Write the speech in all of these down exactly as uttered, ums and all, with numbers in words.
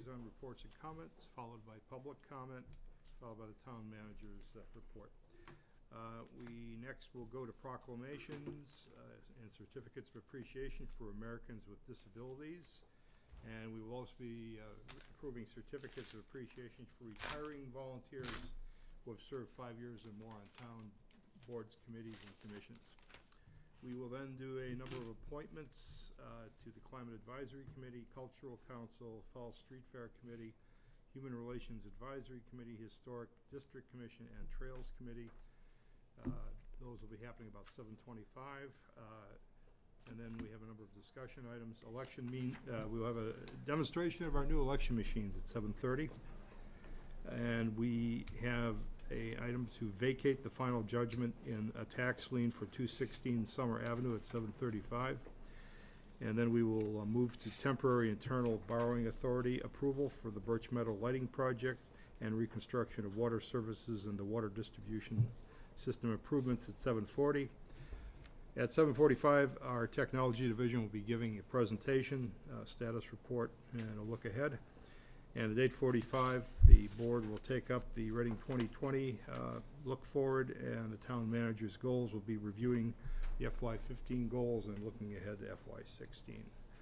liaison reports and comments, followed by public comment, followed by the town manager's uh, report. Uh, we next will go to proclamations uh, and certificates of appreciation for Americans with disabilities. And we will also be uh, approving certificates of appreciation for retiring volunteers who have served five years or more on town boards, committees, and commissions. We will then do a number of appointments uh, to the Climate Advisory Committee, Cultural Council, Fall Street Fair Committee, Human Relations Advisory Committee, Historic District Commission, and Trails Committee. Uh, those will be happening about seven twenty-five. Uh, and then we have a number of discussion items. Election mean, uh, we will have a demonstration of our new election machines at seven thirty. And we have a item to vacate the final judgment in a tax lien for two sixteen Summer Avenue at seven thirty-five. And then we will uh, move to temporary internal borrowing authority approval for the Birch Meadow Lighting Project and reconstruction of water services and the water distribution system improvements at seven forty. At seven forty-five, our technology division will be giving a presentation, uh, status report, and a look ahead. And at eight forty-five, the board will take up the Reading twenty twenty uh, look forward, and the town manager's goals will be reviewing the F Y fifteen goals and looking ahead to F Y sixteen.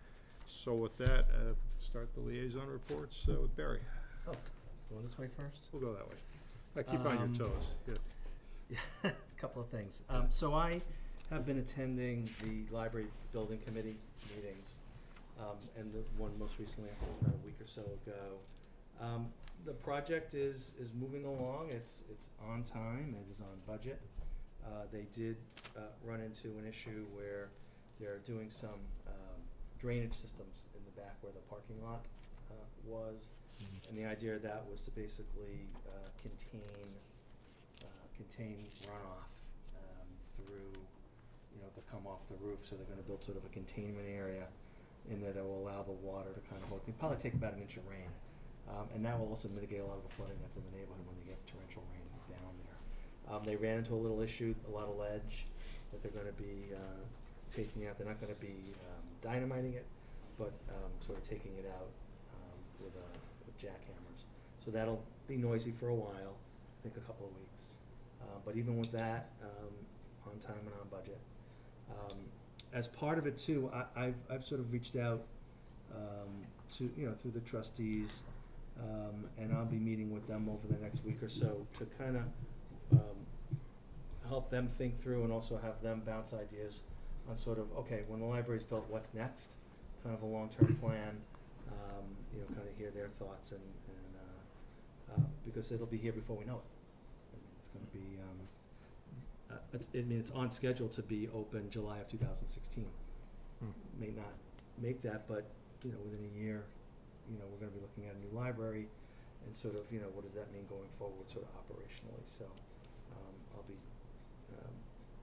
So with that, uh, start the liaison reports uh, with Barry. Oh, going this way first? We'll go that way. I keep Um, on your toes. Yeah. Yeah, a couple of things. Um, so I have been attending the library building committee meetings, um, and the one most recently, I think it was about a week or so ago. Um, the project is is moving along. It's it's on time. It is on budget. Uh, they did uh, run into an issue where they're doing some um, drainage systems in the back where the parking lot uh, was, mm-hmm. and the idea of that was to basically uh, contain. contain runoff um, through, you know, to come off the roof, so they're going to build sort of a containment area in there that will allow the water to kind of hold. It'll probably take about an inch of rain, um, and that will also mitigate a lot of the flooding that's in the neighborhood when they get torrential rains down there. Um, they ran into a little issue, a lot of ledge that they're going to be uh, taking out. They're not going to be um, dynamiting it, but um, sort of taking it out um, with, uh, with jackhammers. So that'll be noisy for a while, I think a couple of weeks. Uh, but even with that, um, on time and on budget. Um, as part of it too, I, I've, I've sort of reached out um, to, you know, through the trustees, um, and I'll be meeting with them over the next week or so to kind of um, help them think through and also have them bounce ideas on sort of, okay, when the library's built, what's next? Kind of a long-term plan, um, you know, kind of hear their thoughts, and, and uh, uh, because it'll be here before we know it. Going to be, um, uh, it's, I mean, it's on schedule to be open July of two thousand sixteen. Hmm. May not make that, but you know, within a year, you know, we're going to be looking at a new library, and sort of, you know, what does that mean going forward, sort of operationally. So, um, I'll be um,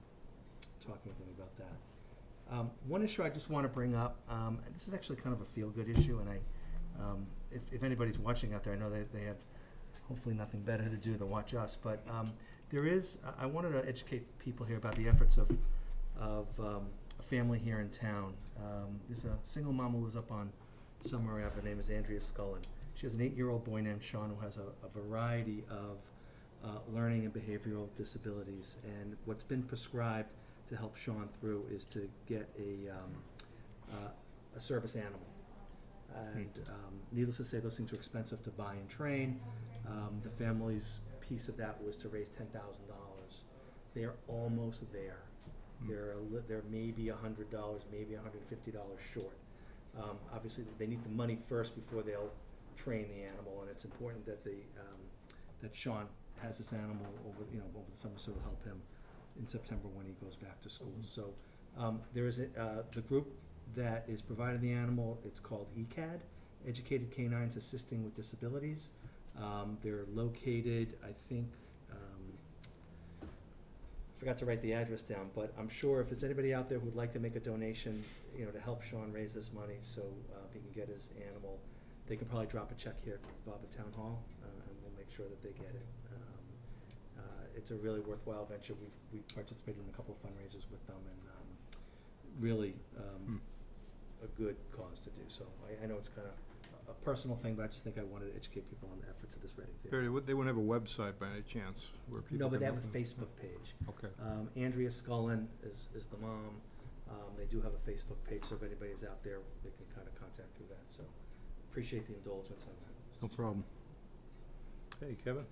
talking with them about that. Um, one issue I just want to bring up, um, and this is actually kind of a feel-good issue, and I, um, if, if anybody's watching out there, I know that they have. Hopefully nothing better to do than watch us, but um, there is, I wanted to educate people here about the efforts of, of um, a family here in town. Um, there's a single mom who lives up on Summer Ave. Her name is Andrea Scullen. She has an eight-year-old boy named Sean who has a, a variety of uh, learning and behavioral disabilities, and what's been prescribed to help Sean through is to get a, um, uh, a service animal. And um, needless to say, those things are expensive to buy and train. Um, the family's piece of that was to raise ten thousand dollars. They're almost there. Mm. They're, a li they're maybe one hundred dollars, maybe one hundred fifty dollars short. Um, obviously, they need the money first before they'll train the animal, and it's important that the um, that Sean has this animal over, you know, over the summer, so it'll help him in September when he goes back to school. Mm. So um, there is a, uh, the group that is providing the animal. It's called E C A D, Educated Canines Assisting with Disabilities. Um, they're located, I think, um, I forgot to write the address down, but I'm sure if there's anybody out there who'd like to make a donation, you know, to help Sean raise this money so uh, he can get his animal, they can probably drop a check here to Bob at Town Hall, uh, and we'll make sure that they get it. Um, uh, it's a really worthwhile venture. We've, we've participated in a couple of fundraisers with them, and um, really um, hmm. a good cause to do. So I, I know it's kind of a personal thing, but I just think I wanted to educate people on the efforts of this Reading Fair. They would- they wouldn't have a website by any chance where people No, but can they have look a in? Facebook page. Okay. Um, Andrea Scullin is, is the mom. Um, they do have a Facebook page, so if anybody's out there, they can kind of contact through that. So appreciate the indulgence on that. No problem. Hey, Kevin?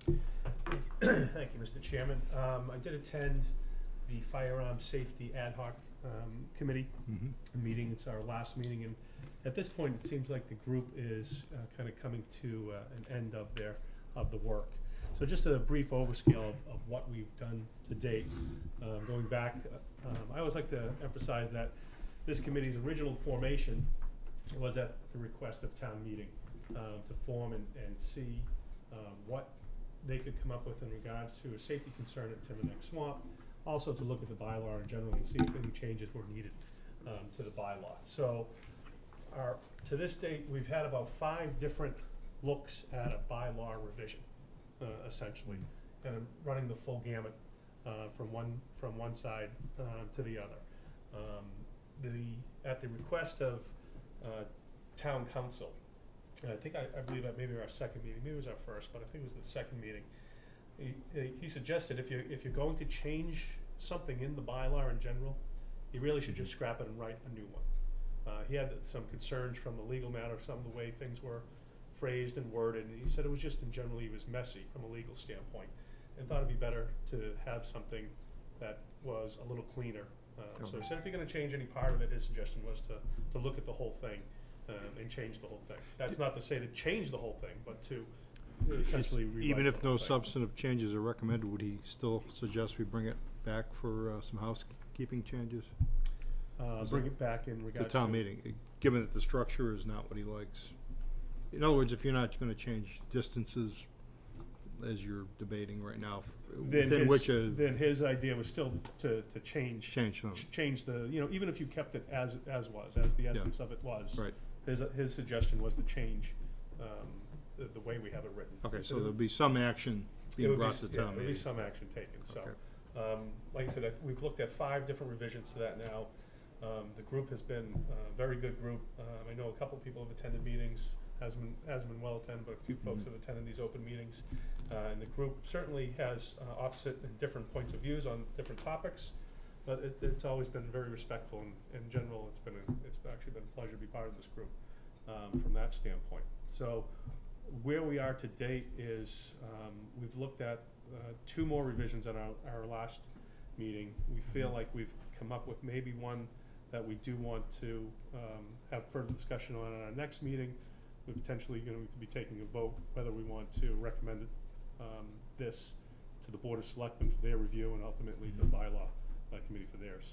Thank you, Mister Chairman. Um, I did attend the Firearm Safety Ad Hoc um, Committee Mm-hmm. meeting. It's our last meeting, and at this point, it seems like the group is uh, kind of coming to uh, an end of their, of the work. So just a brief overscale of, of what we've done to date. Um, going back, uh, um, I always like to emphasize that this committee's original formation was at the request of town meeting um, to form and, and see um, what they could come up with in regards to a safety concern at Timberneck Swamp. Also to look at the bylaw in general and see if any changes were needed um, to the bylaw. So our, to this date, we've had about five different looks at a bylaw revision, uh, essentially, kind of running the full gamut uh, from one from one side uh, to the other. Um, the at the request of uh, town council, and I think I, I believe that maybe our second meeting, maybe it was our first, but I think it was the second meeting. He, he suggested if you if you're going to change something in the bylaw in general, you really should just scrap it and write a new one. Uh, he had some concerns from the legal matter, some of the way things were phrased and worded, and he said it was just in general, he was messy from a legal standpoint, and thought it'd be better to have something that was a little cleaner. Uh, so he said if you're going to change any part of it, his suggestion was to to look at the whole thing um, and change the whole thing. That's not to say to change the whole thing, but to essentially rewrite Even if the whole no thing. substantive changes are recommended, would he still suggest we bring it back for uh, some housekeeping changes? Uh, Is bring it it back in The regards to. town meeting, eh, given that the structure is not what he likes. In other words, if you're not gonna change distances as you're debating right now, f- Then within his, which a then his idea was still to, to change, change them, ch- change the, you know, even if you kept it as, as was, as the essence of it was. right? His, his suggestion was to change, um, the, the way we have it written. Okay, so there'll be some action It being would be brought s- to yeah, town there'll be meeting. some action taken, so. Okay. Um, like I said, I- we've looked at five different revisions to that now. Um, the group has been a very good group. Um, I know a couple of people have attended meetings, hasn't been, hasn't been well attended, but a few folks Mhm. have attended these open meetings. Uh, and the group certainly has uh, opposite and different points of views on different topics, but it, it's always been very respectful, and in general, it's been a, it's actually been a pleasure to be part of this group um, from that standpoint. So where we are to date is um, we've looked at uh, two more revisions on our, our last meeting. We feel like we've come up with maybe one that we do want to um, have further discussion on at our next meeting. We're potentially going to be taking a vote whether we want to recommend it, um, this to the Board of Selectmen for their review and ultimately to the bylaw uh, committee for theirs.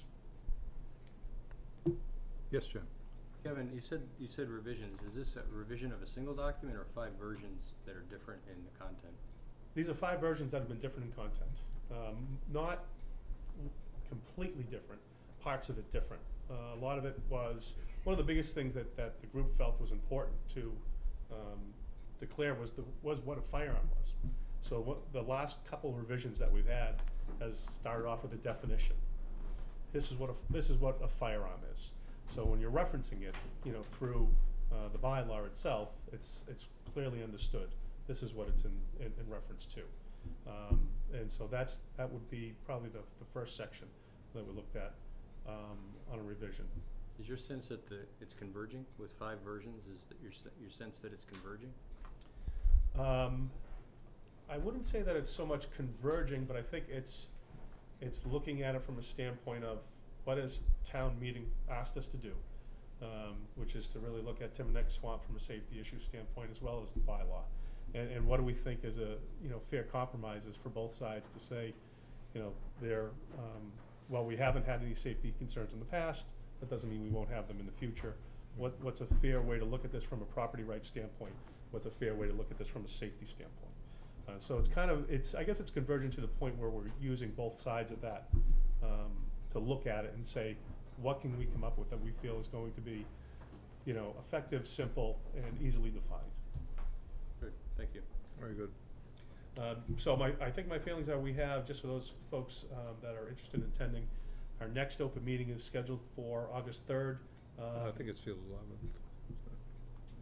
Yes, Jim? Kevin, you said, you said revisions. Is this a revision of a single document or five versions that are different in the content? These are five versions that have been different in content. Um, not completely different, parts of it different. Uh, a lot of it was, one of the biggest things that, that the group felt was important to um, declare was the was what a firearm was. So what the last couple of revisions that we've had has started off with a definition. This is what a, this is what a firearm is. So when you're referencing it, you know, through uh, the bylaw itself, it's it's clearly understood. This is what it's in, in, in reference to. Um, and so that's that would be probably the, the first section that we looked at um, on a revision. Is your sense that the, it's converging with five versions? Is that your, se- your sense that it's converging? Um, I wouldn't say that it's so much converging, but I think it's it's looking at it from a standpoint of what has town meeting asked us to do, um, which is to really look at Timberneck Swamp from a safety issue standpoint as well as the bylaw. And, and what do we think is a, you know, fair compromises for both sides to say, you know, they're, um, well, we haven't had any safety concerns in the past, that doesn't mean we won't have them in the future. What, what's a fair way to look at this from a property rights standpoint? What's a fair way to look at this from a safety standpoint? Uh, so it's kind of, it's, I guess it's converging to the point where we're using both sides of that um, to look at it and say, what can we come up with that we feel is going to be, you know, effective, simple, and easily defined. Good, thank you. Very good. Um, so my, I think my feelings are we have, just for those folks um, that are interested in attending, our next open meeting is scheduled for August third. Uh, I think it's field eleventh.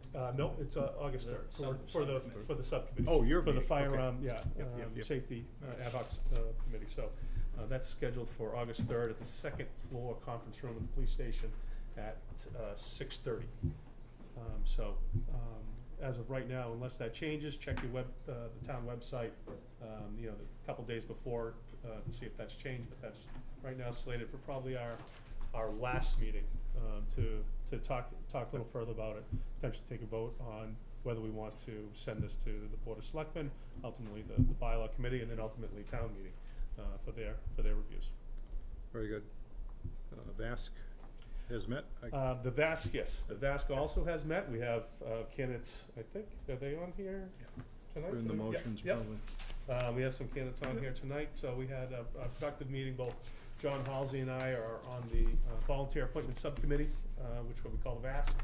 Uh, no, it's, uh, August The third, for, sub- for the, subcommittee. for the subcommittee. Oh, your For the meeting, okay. firearm, yeah, Yep, yep, um, yep. safety, uh, ad hoc, uh, committee, so, uh, that's scheduled for August third at the second floor conference room of the police station at, uh, six thirty. Um, so, um, as of right now, unless that changes, check your web, uh, the town website, um, you know, a couple days before, uh, to see if that's changed, but that's right now slated for probably our, our last meeting, um, to, to talk, talk a little further about it, potentially take a vote on whether we want to send this to the Board of Selectmen, ultimately the, the bylaw committee, and then ultimately town meeting, uh, for their, for their reviews. Very good. Uh, VASC has met? I- Uh, the VASC, yes, the VASC also has met, we have, uh, candidates, I think, are they on here tonight? They're in the Yep, motions, yep. probably. Uh, we have some candidates on here tonight, so we had a, a productive meeting. Both John Halsey and I are on the uh, volunteer appointment subcommittee, uh, which what we call the VASC.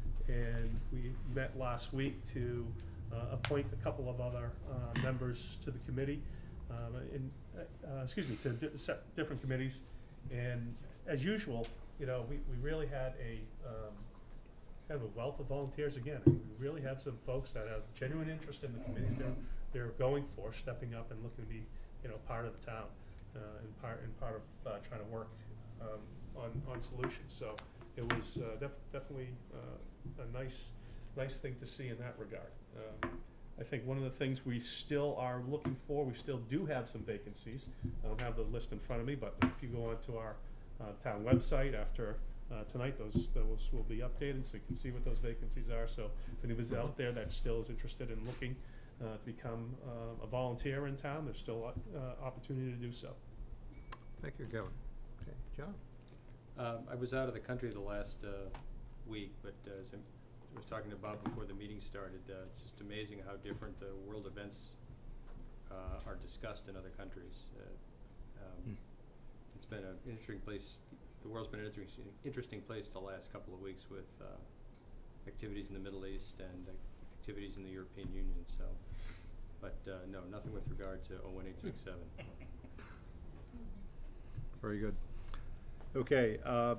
And we met last week to uh, appoint a couple of other uh, members to the committee, um, in, uh, excuse me, to di se different committees. And as usual, you know, we, we really had a um, kind of a wealth of volunteers again. I mean, we really have some folks that have genuine interest in the committees they're, they're going for, stepping up and looking to be, you know, part of the town, uh, and part, and part of uh, trying to work um, on, on solutions. So it was uh, def definitely uh, a nice, nice thing to see in that regard. Um, I think one of the things we still are looking for, we still do have some vacancies. I don't have the list in front of me, but if you go onto our uh, town website after uh, tonight, those, those will be updated so you can see what those vacancies are. So if anybody's out there that still is interested in looking uh, to become uh, a volunteer in town, there's still uh, opportunity to do so. Thank you, Kevin. Okay, John? Um, I was out of the country the last uh, week, but uh, as I was talking about before the meeting started, uh, it's just amazing how different the world events uh, are discussed in other countries. Uh, um, Hmm. It's been an interesting place. The world's been an interesting, interesting place the last couple of weeks with uh, activities in the Middle East and uh, activities in the European Union. So, but uh, no, nothing with regard to oh one eight six seven. Very good. Okay, uh,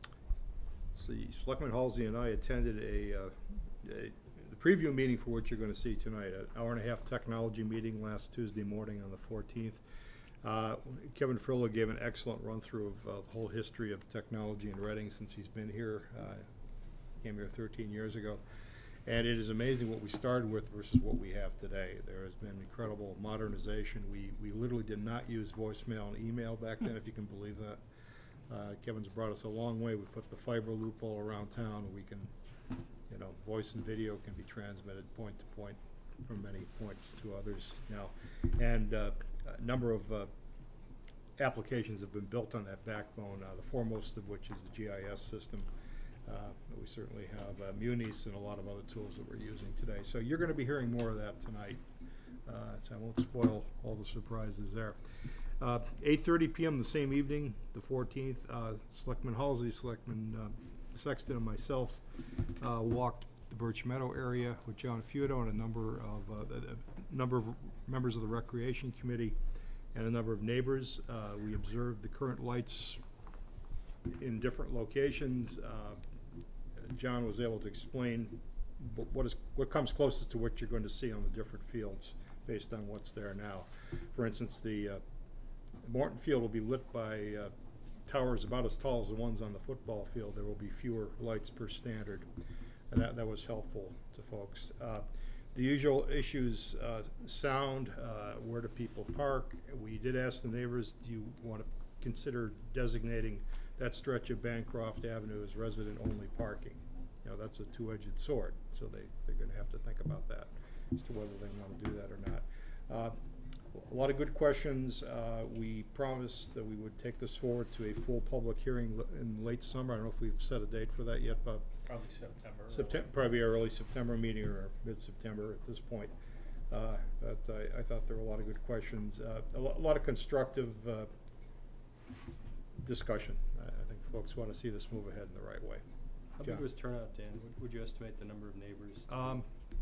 let's see, Selectman Halsey and I attended a, uh, a, the preview meeting for what you're gonna see tonight, an hour and a half technology meeting last Tuesday morning on the fourteenth. Uh, Kevin Frilla gave an excellent run-through of uh, the whole history of technology in Reading since he's been here, uh, came here thirteen years ago. And it is amazing what we started with versus what we have today. There has been incredible modernization. We, we literally did not use voicemail and email back then, if you can believe that. Uh, Kevin's brought us a long way. We put the fiber loop all around town. We can, you know, voice and video can be transmitted point to point from many points to others now. And uh, a number of uh, applications have been built on that backbone, uh, the foremost of which is the G I S system. Uh, we certainly have uh, Munis and a lot of other tools that we're using today. So you're going to be hearing more of that tonight. Uh, so I won't spoil all the surprises there. Uh, eight thirty p m the same evening, the fourteenth, uh, Selectman Halsey, Selectman uh, Sexton, and myself uh, walked the Birch Meadow area with John Feudo and a number of uh, a number of members of the Recreation Committee and a number of neighbors. Uh, we observed the current lights in different locations. Uh, John was able to explain what is what comes closest to what you're going to see on the different fields based on what's there now. For instance, the uh, Morton Field will be lit by uh, towers about as tall as the ones on the football field. There will be fewer lights per standard, and that, that was helpful to folks. Uh, the usual issues, uh, sound, uh, where do people park? We did ask the neighbors, do you want to consider designating that stretch of Bancroft Avenue as resident-only parking? You know, that's a two-edged sword, so they, they're going to have to think about that as to whether they want to do that or not. Uh, a lot of good questions. Uh, we promised that we would take this forward to a full public hearing in late summer. I don't know if we've set a date for that yet, Bob. Probably September. September, probably early September meeting or mid-September at this point. Uh, but I, I thought there were a lot of good questions, uh, a, lo a lot of constructive uh, discussion. I, I think folks want to see this move ahead in the right way. How John? big was turnout, Dan? Would, would you estimate the number of neighbors? Um,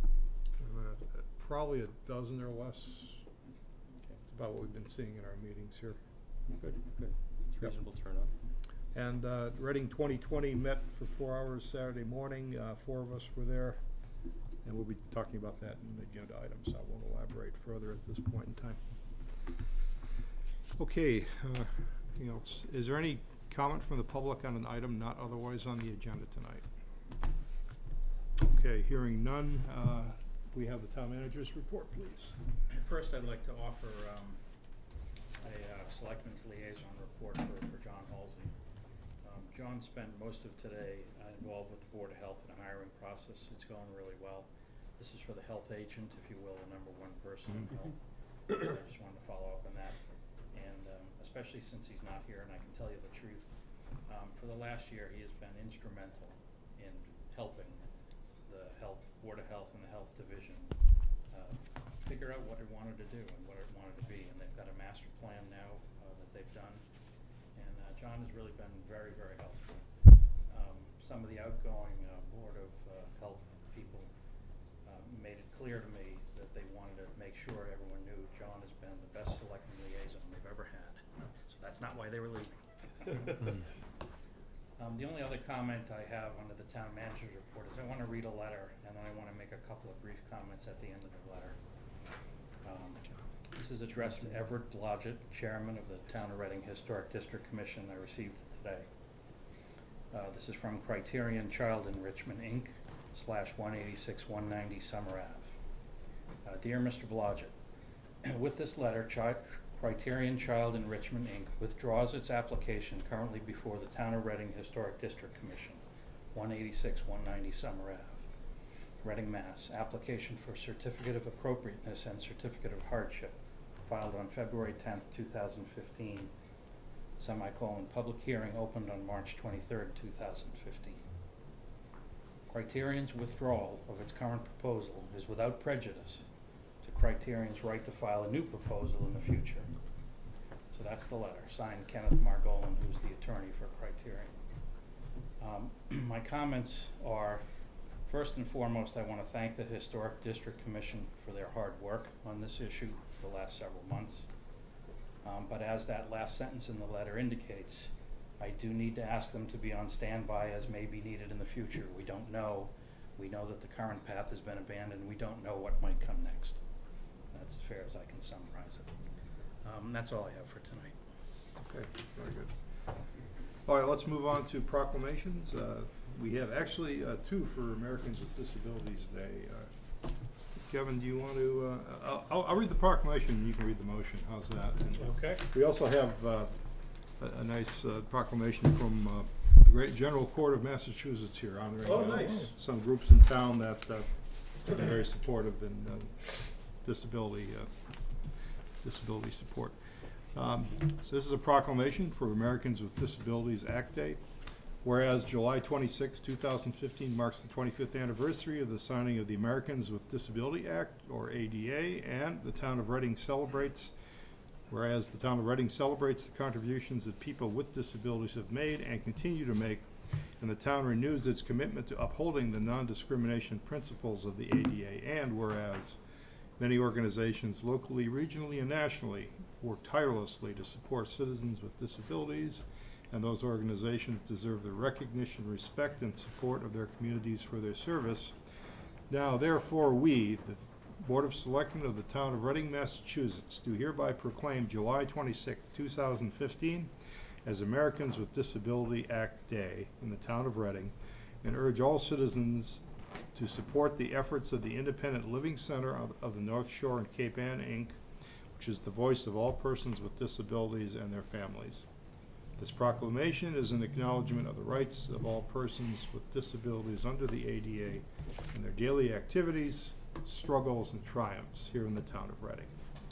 uh, probably a dozen or less. Okay. It's about what we've been seeing in our meetings here. Good, good. It's Yep. reasonable turnout. And uh, Reading twenty twenty met for four hours Saturday morning. Uh, four of us were there. And we'll be talking about that in the agenda items, so I won't elaborate further at this point in time. Okay, uh, anything else? Is there any comment from the public on an item not otherwise on the agenda tonight? Okay, hearing none, uh, we have the town manager's report, please. First, I'd like to offer um, a uh, Selectmen's liaison report for, for John Halsey. Um, John spent most of today uh, involved with the Board of Health in the hiring process. It's going really well. This is for the health agent, if you will, the number one person in health. I just wanted to follow up on that. And um, especially since he's not here, and I can tell you the truth, um, for the last year, he has been instrumental in helping the health, Board of Health and the Health Division uh, figure out what it wanted to do and what it wanted to be. And they've got a master plan now uh, that they've done. And uh, John has really been very, very helpful. Um, some of the outgoing uh, Board of uh, Health people uh, made it clear to me that they wanted to make sure everyone knew John has been the best selectman liaison they've ever had. So that's not why they were leaving. Um, the only other comment I have under the town manager's report is I want to read a letter, and then I want to make a couple of brief comments at the end of the letter. Um, this is addressed to Everett Blodgett, chairman of the Town of Reading Historic District Commission. I received it today. Uh, this is from Criterion Child Enrichment, Incorporated, slash one eighty-six one ninety Summer Avenue. Uh, Dear Mister Blodgett, with this letter, Chi Criterion Child Enrichment, Incorporated withdraws its application currently before the Town of Reading Historic District Commission, one eighty-six one ninety Summer Avenue, Reading, Mass. Application for Certificate of Appropriateness and Certificate of Hardship, filed on February tenth, two thousand fifteen, semicolon, public hearing opened on March twenty-third, two thousand fifteen. Criterion's withdrawal of its current proposal is without prejudice to Criterion's right to file a new proposal in the future. So that's the letter, signed Kenneth Margolin, who's the attorney for Criterion. Um, my comments are, first and foremost, I want to thank the Historic District Commission for their hard work on this issue for the last several months. Um, but as that last sentence in the letter indicates, I do need to ask them to be on standby as may be needed in the future. We don't know. We know that the current path has been abandoned. We don't know what might come next. That's as fair as I can summarize it. Um, that's all I have for tonight. Okay, very good. All right, let's move on to proclamations. Uh, we have actually uh, two for Americans with Disabilities Day. Uh, Kevin, do you want to, uh, I'll, I'll read the proclamation and you can read the motion. How's that? And Okay. we also have uh, a, a nice uh, proclamation from uh, the Great General Court of Massachusetts here honoring Oh, uh, nice. some groups in town that uh, have been very supportive in uh, disability uh, disability support. Um, so this is a proclamation for Americans with Disabilities Act Day. Whereas July twenty-sixth, two thousand fifteen marks the twenty-fifth anniversary of the signing of the Americans with Disability Act, or A D A, and the town of Reading celebrates, whereas the town of Reading celebrates the contributions that people with disabilities have made and continue to make, and the town renews its commitment to upholding the non-discrimination principles of the A D A, and whereas many organizations locally, regionally, and nationally work tirelessly to support citizens with disabilities, and those organizations deserve the recognition, respect, and support of their communities for their service. Now, therefore, we, the Board of Selectmen of the town of Reading, Massachusetts, do hereby proclaim July twenty-sixth, two thousand fifteen as Americans with Disability Act Day in the town of Reading, and urge all citizens to support the efforts of the Independent Living Center of, of the North Shore and Cape Ann, Incorporated, which is the voice of all persons with disabilities and their families. This proclamation is an acknowledgement of the rights of all persons with disabilities under the A D A and their daily activities, struggles, and triumphs here in the town of Reading.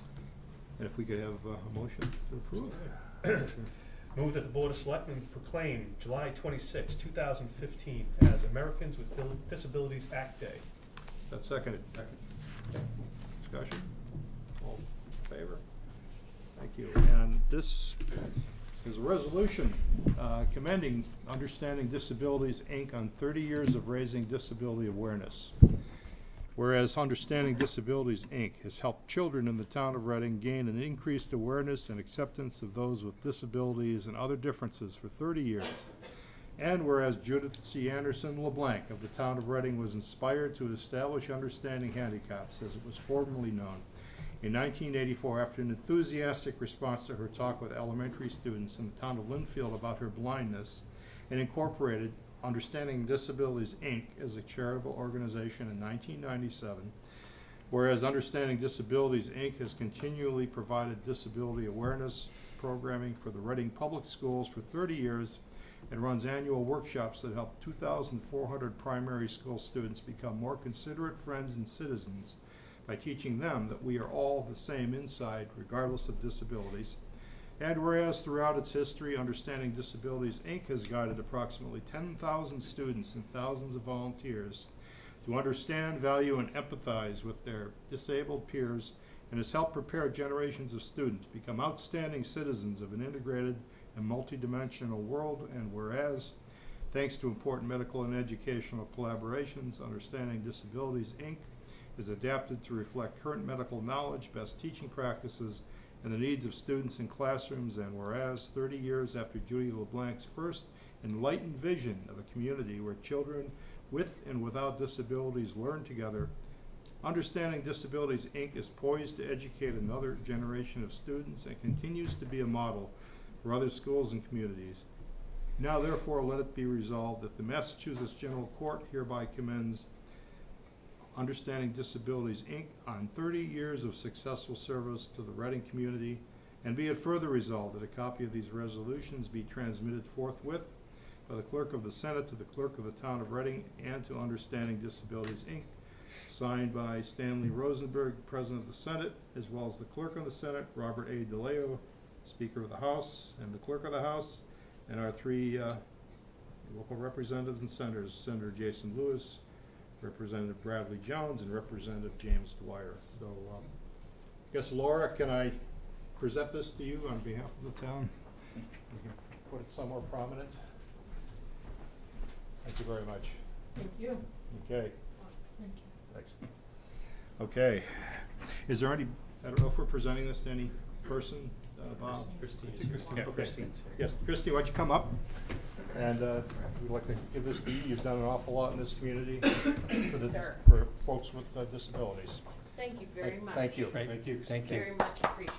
And if we could have uh, a motion to approve. Move that the Board of Selectmen proclaim July twenty-sixth, two thousand fifteen as Americans with Dil- Disabilities Act Day. That's seconded. Second. Okay. Discussion? All in favor? Thank you. And this is a resolution uh, commending Understanding Disabilities, Incorporated on thirty years of raising disability awareness. Whereas Understanding Disabilities, Incorporated has helped children in the town of Reading gain an increased awareness and acceptance of those with disabilities and other differences for thirty years. And whereas Judith C. Anderson LeBlanc of the town of Reading was inspired to establish Understanding Handicaps, as it was formerly known, in nineteen eighty-four, after an enthusiastic response to her talk with elementary students in the town of Lynnfield about her blindness, and incorporated Understanding Disabilities, Incorporated as a charitable organization in nineteen ninety-seven, whereas Understanding Disabilities, Incorporated has continually provided disability awareness programming for the Reading Public Schools for thirty years and runs annual workshops that help two thousand four hundred primary school students become more considerate friends and citizens by teaching them that we are all the same inside, regardless of disabilities. And whereas throughout its history, Understanding Disabilities, Incorporated has guided approximately ten thousand students and thousands of volunteers to understand, value, and empathize with their disabled peers, and has helped prepare generations of students to become outstanding citizens of an integrated and multidimensional world. And whereas, thanks to important medical and educational collaborations, Understanding Disabilities, Incorporated is adapted to reflect current medical knowledge, best teaching practices, and the needs of students in classrooms. And whereas, thirty years after Judy LeBlanc's first enlightened vision of a community where children with and without disabilities learn together, Understanding Disabilities, Incorporated is poised to educate another generation of students and continues to be a model for other schools and communities. Now therefore let it be resolved that the Massachusetts General Court hereby commends Understanding Disabilities, Incorporated on thirty years of successful service to the Reading community, and be it further resolved that a copy of these resolutions be transmitted forthwith by the Clerk of the Senate to the Clerk of the Town of Reading and to Understanding Disabilities, Incorporated, signed by Stanley Rosenberg, President of the Senate, as well as the Clerk of the Senate, Robert A. DeLeo, Speaker of the House, and the Clerk of the House, and our three uh, local representatives and senators, Senator Jason Lewis, Representative Bradley Jones, and Representative James Dwyer. So um, I guess, Laura, can I present this to you on behalf of the town? We can put it somewhere prominent. Thank you very much. Thank you. Okay. Thank you. Thanks. Okay. Is there any, I don't know if we're presenting this to any person, uh, Bob? Christine. Christine. Yeah, Okay. Christine's here. Yes, Christine, why don't you come up? And uh, we'd like to give this to you. You've done an awful lot in this community for, the, Sir. for folks with uh, disabilities. Thank you very Thank- much. Thank you. Great. Thank you. Thank you. Very much appreciated.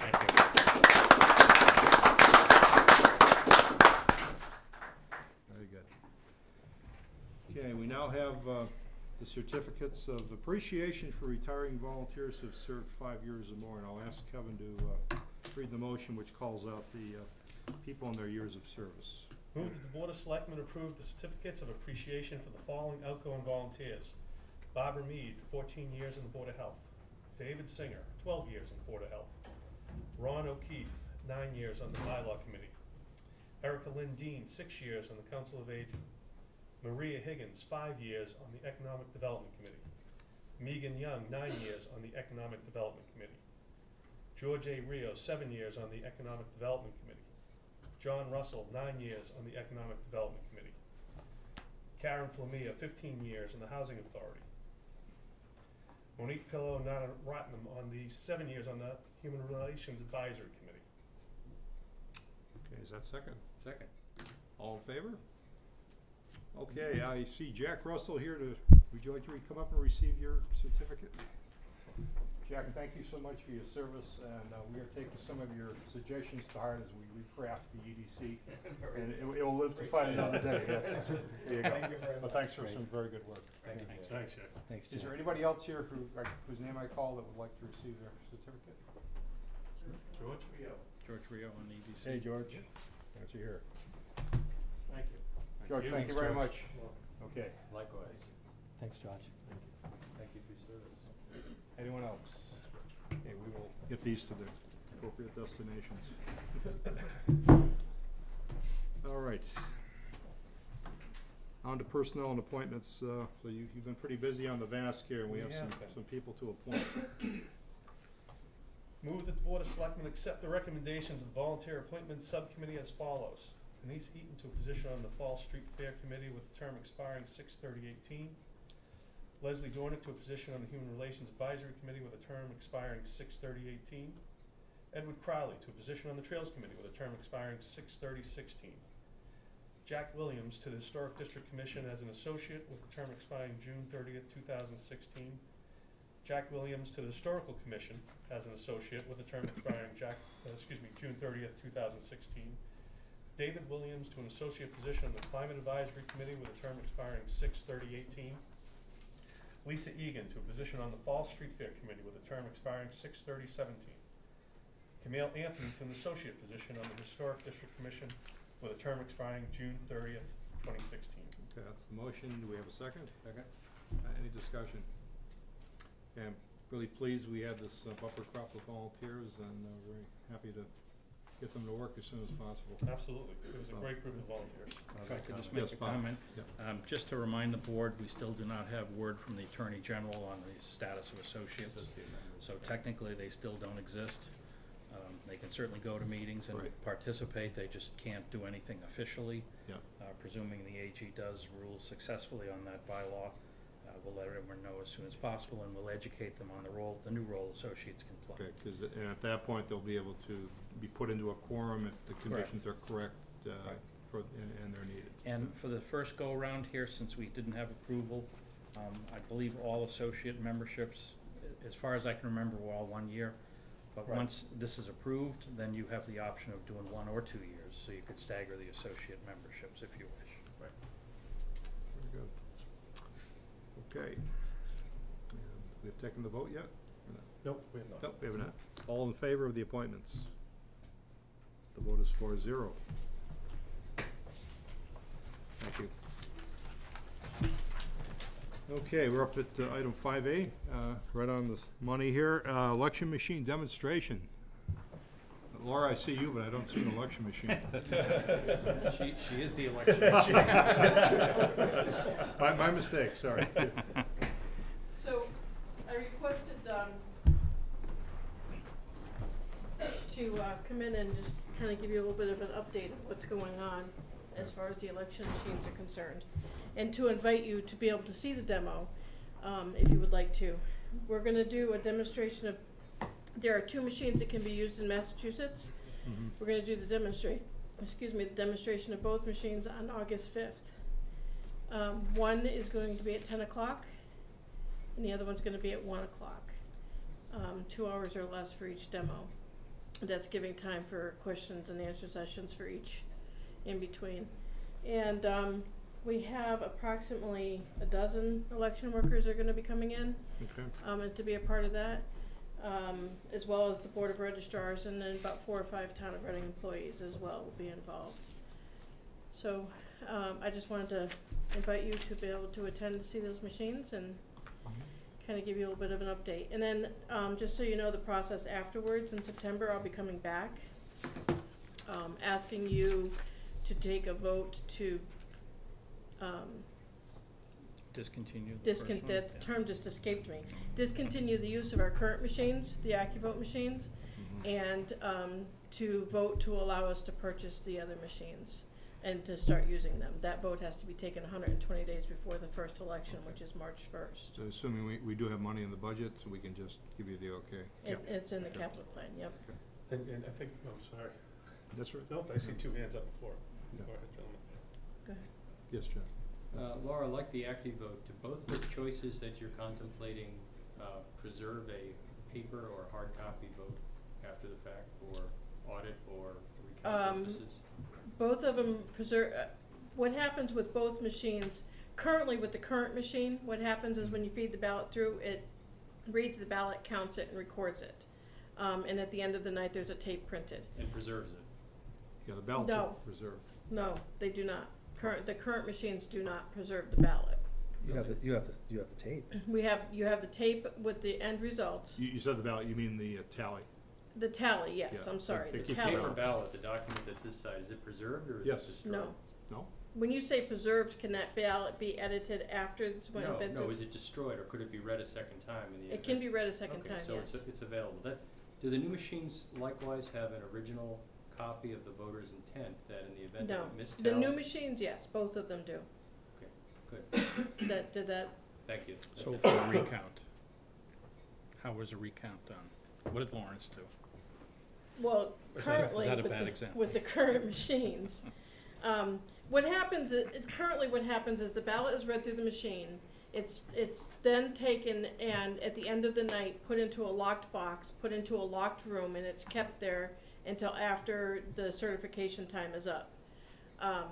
Very good. Okay, we now have uh, the certificates of appreciation for retiring volunteers who have served five years or more, and I'll ask Kevin to uh, read the motion which calls out the uh, people and their years of service. Move that the Board of Selectmen approve the certificates of appreciation for the following outgoing volunteers. Barbara Mead, fourteen years in the Board of Health. David Singer, twelve years in the Board of Health. Ron O'Keefe, nine years on the Bylaw Committee. Erica Lynn Dean, six years on the Council of Aging. Maria Higgins, five years on the Economic Development Committee. Megan Young, nine years on the Economic Development Committee. George A. Rio, seven years on the Economic Development Committee. John Russell, nine years on the Economic Development Committee. Karen Flamia, fifteen years on the Housing Authority. Monique Pillow Ratnam on the seven years on the Human Relations Advisory Committee. Okay, is that second? Second. All in favor? Okay, I see Jack Russell here to, would you like to re- come up and receive your certificate? Jack, thank you so much for your service, and uh, we are taking some of your suggestions to heart as we recraft the E D C, and it, it will live to fight another day. Yes. There you go. Thank you very Well, much. thanks for some very good work. Thank you. Thanks, Jack. Thanks, Is Jim. there anybody else here who, uh, whose name I call that would like to receive their certificate? George? Rio. George Rio on E D C. Hey, George. Glad you're here. Thank you. George, you. thank you Thanks, very George. much. Okay. Likewise. Thanks, George. Thank you for your service. Anyone else? Okay, we will get these to the appropriate destinations. All right. On to personnel and appointments. Uh, so you, you've been pretty busy on the V A S C here, and we We have some, have been. some people to appoint. Move that the Board of Selectmen accept the recommendations of the Volunteer Appointment Subcommittee as follows. Denise Eaton to a position on the Fall Street Fair Committee with a term expiring six thirty eighteen. Leslie Dornick to a position on the Human Relations Advisory Committee with a term expiring six thirty eighteen. Edward Crowley to a position on the Trails Committee with a term expiring six thirty sixteen. Jack Williams to the Historic District Commission as an associate with a term expiring June thirtieth, two thousand sixteen. Jack Williams to the Historical Commission as an associate with a term expiring Jack, uh, excuse me, June thirtieth, two thousand sixteen. David Williams to an associate position on the Climate Advisory Committee with a term expiring six thirty eighteen. Lisa Egan to a position on the Fall Street Fair Committee with a term expiring six thirty seventeen. Camille Anthony to an associate position on the Historic District Commission with a term expiring June thirtieth, twenty sixteen. Okay, that's the motion. Do we have a second? Second. Uh, Any discussion? Okay, I'm really pleased we had this uh, buffer crop of volunteers, and uh, very happy to get them to work as soon as possible. Absolutely. It was a great group of volunteers. If I could just Yes, make a Bob. comment. Yep. Um, just to remind the board, we still do not have word from the Attorney General on the status of associates. Associate members. So technically, they still don't exist. Um, they can certainly go to meetings and Right. participate, they just can't do anything officially. Yeah. Uh, presuming the A G does rule successfully on that bylaw, uh, we'll let everyone know as soon as possible, and we'll educate them on the role, the new role associates can play. Okay, because, and at that point, they'll be able to be put into a quorum if the conditions are correct, uh, Right. for, and, and they're needed. And for the first go-around here, since we didn't have approval, um, I believe all associate memberships, a- as far as I can remember, were all one year. But Right. once this is approved, then you have the option of doing one or two years, so you could stagger the associate memberships if you wish. Right. Very good. Okay. And we've taken the vote yet? Or not? Nope, we have not. Nope, we have not. All in favor of the appointments? The vote is four zero. Thank you. Okay, we're up at uh, item five A, uh, right on the s- money here, uh, election machine demonstration. Laura, I see you, but I don't see an election machine. She, she is the election. My, my mistake, sorry. So, I requested, um, to, uh, come in and just kinda give you a little bit of an update of what's going on as far as the election machines are concerned. And to invite you to be able to see the demo, um, if you would like to. We're gonna do a demonstration of, there are two machines that can be used in Massachusetts. Mhm. We're gonna do the demonstrate, excuse me, the demonstration of both machines on August fifth. Um, one is going to be at ten o'clock, and the other one's gonna be at one o'clock. Um, two hours or less for each demo. That's giving time for questions and answer sessions for each in between. And, um, we have approximately a dozen election workers are gonna be coming in, Okay, um, and to be a part of that, um, as well as the Board of Registrars, and then about four or five Town of Reading employees as well will be involved. So, um, I just wanted to invite you to be able to attend to see those machines and kind of give you a little bit of an update. And then, um, just so you know, the process afterwards, in September, I'll be coming back, um, asking you to take a vote to, um, Discontinue the first discon- one? that Yeah. term just escaped me. Discontinue the use of our current machines, the AccuVote machines, Mhm. and, um, to vote to allow us to purchase the other machines and to start using them. That vote has to be taken one hundred twenty days before the first election, which is March first. So assuming we, we do have money in the budget, so we can just give you the okay. It, it's in the Okay. capital plan, yep. And, and I think, oh, sorry. That's right. Nope, I see two hands up before. Yeah. Go ahead, gentlemen. Go ahead. Yes, John. Uh, Laura, like the AccuVote, do both the choices that you're contemplating, uh, preserve a paper or hard copy vote after the fact, or audit or recount Um, purposes? Both of them preserve, uh, what happens with both machines, currently with the current machine, what happens is when you feed the ballot through, it reads the ballot, counts it, and records it. Um, and at the end of the night, there's a tape printed. And preserves it? Yeah, the ballots are No. reserved. No, they do not. Current, the current machines do not preserve the ballot. You have the, you have the, you have the tape. We have, you have the tape with the end results, You, you said the ballot, you mean the uh, tally? the tally, yes, Yeah, I'm they- sorry, they the keep tally. Paper ballot, the document that's this size, is it preserved or is it Yes. destroyed? No. No? When you say preserved, can that ballot be edited after it's been No, been no, through? is it destroyed, or could it be read a second time in the event? It can be read a second time, Okay, so yes. it's, it's available. That, do the new machines likewise have an original copy of the voter's intent that in the event No, of a mistake? the new machines, yes, both of them do. Good, Did that, did that, thank you. That's So it. for a recount, how was a recount done? What did Lawrence do? well, Is that a- currently, is that a with bad the, example? with the current machines, Um, what happens, i- it, currently what happens is the ballot is read through the machine. It's, it's then taken and at the end of the night, put into a locked box, put into a locked room, and it's kept there until after the certification time is up. Um,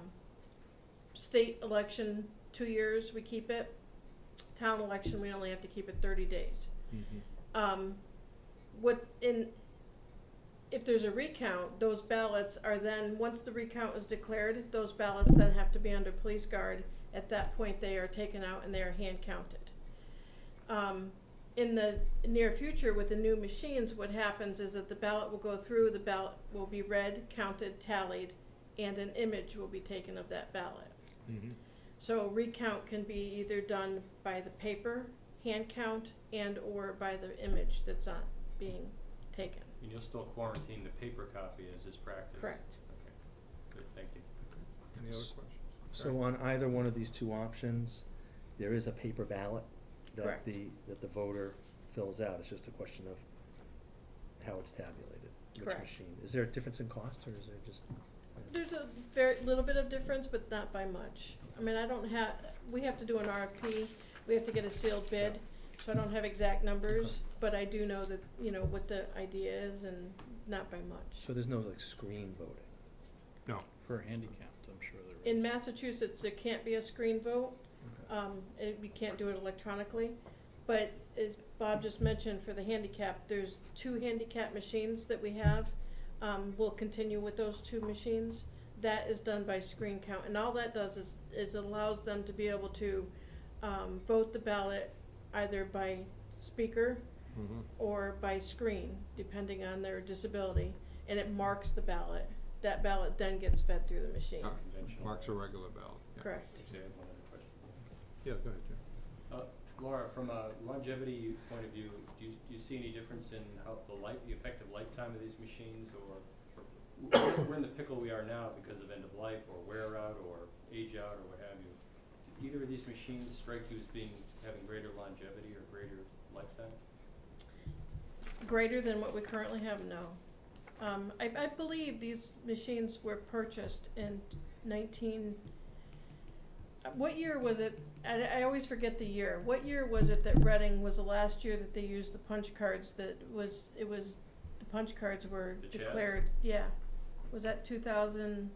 state election, two years we keep it. Town election, we only have to keep it thirty days. Mhm. Um, what in, if there's a recount, those ballots are then, once the recount is declared, those ballots then have to be under police guard. At that point, they are taken out and they are hand counted. Um, in the near future, with the new machines, what happens is that the ballot will go through, the ballot will be read, counted, tallied, and an image will be taken of that ballot. Mhm. So a recount can be either done by the paper, hand count, and or by the image that's on, being taken. And you'll still quarantine the paper copy as is practice? Correct. Okay, good, thank you. Any other S- questions? So on either one of these two options, there is a paper ballot that Correct. the, that the voter fills out. It's just a question of how it's tabulated, which Correct. machine. Is there a difference in cost, or is there just? There's a very little bit of difference, but not by much. I mean, I don't have, we have to do an R F P, we have to get a sealed bid, so I don't have exact numbers, but I do know that, you know, what the idea is and not by much. So there's no like screen voting? No. For handicapped, I'm sure there is. In Massachusetts, there can't be a screen vote, Okay. um, it, we can't do it electronically, but as Bob just mentioned, for the handicap, there's two handicap machines that we have. Um, we'll continue with those two machines. That is done by screen count, and all that does is, is it allows them to be able to, um, vote the ballot either by speaker Mhm. or by screen, depending on their disability, and it marks the ballot. That ballot then gets fed through the machine. Ah, Conventional. Marks a regular ballot. Yeah. Correct. Actually, I have one other question. Yeah, go ahead, Jim. Uh, Laura, from a longevity point of view, do you, do you see any difference in how the life, the effective lifetime of these machines, or, or w- we're in the pickle we are now because of end of life, or wear out, or age out, or what have you. Do either of these machines strike you as being, having greater longevity or greater lifetime? Greater than what we currently have, no. Um, I, I believe these machines were purchased in nineteen, uh, what year was it? I, I always forget the year. What year was it that Reading was the last year that they used the punch cards that was, it was, the punch cards were The Chads? declared, yeah. Was that two thousand?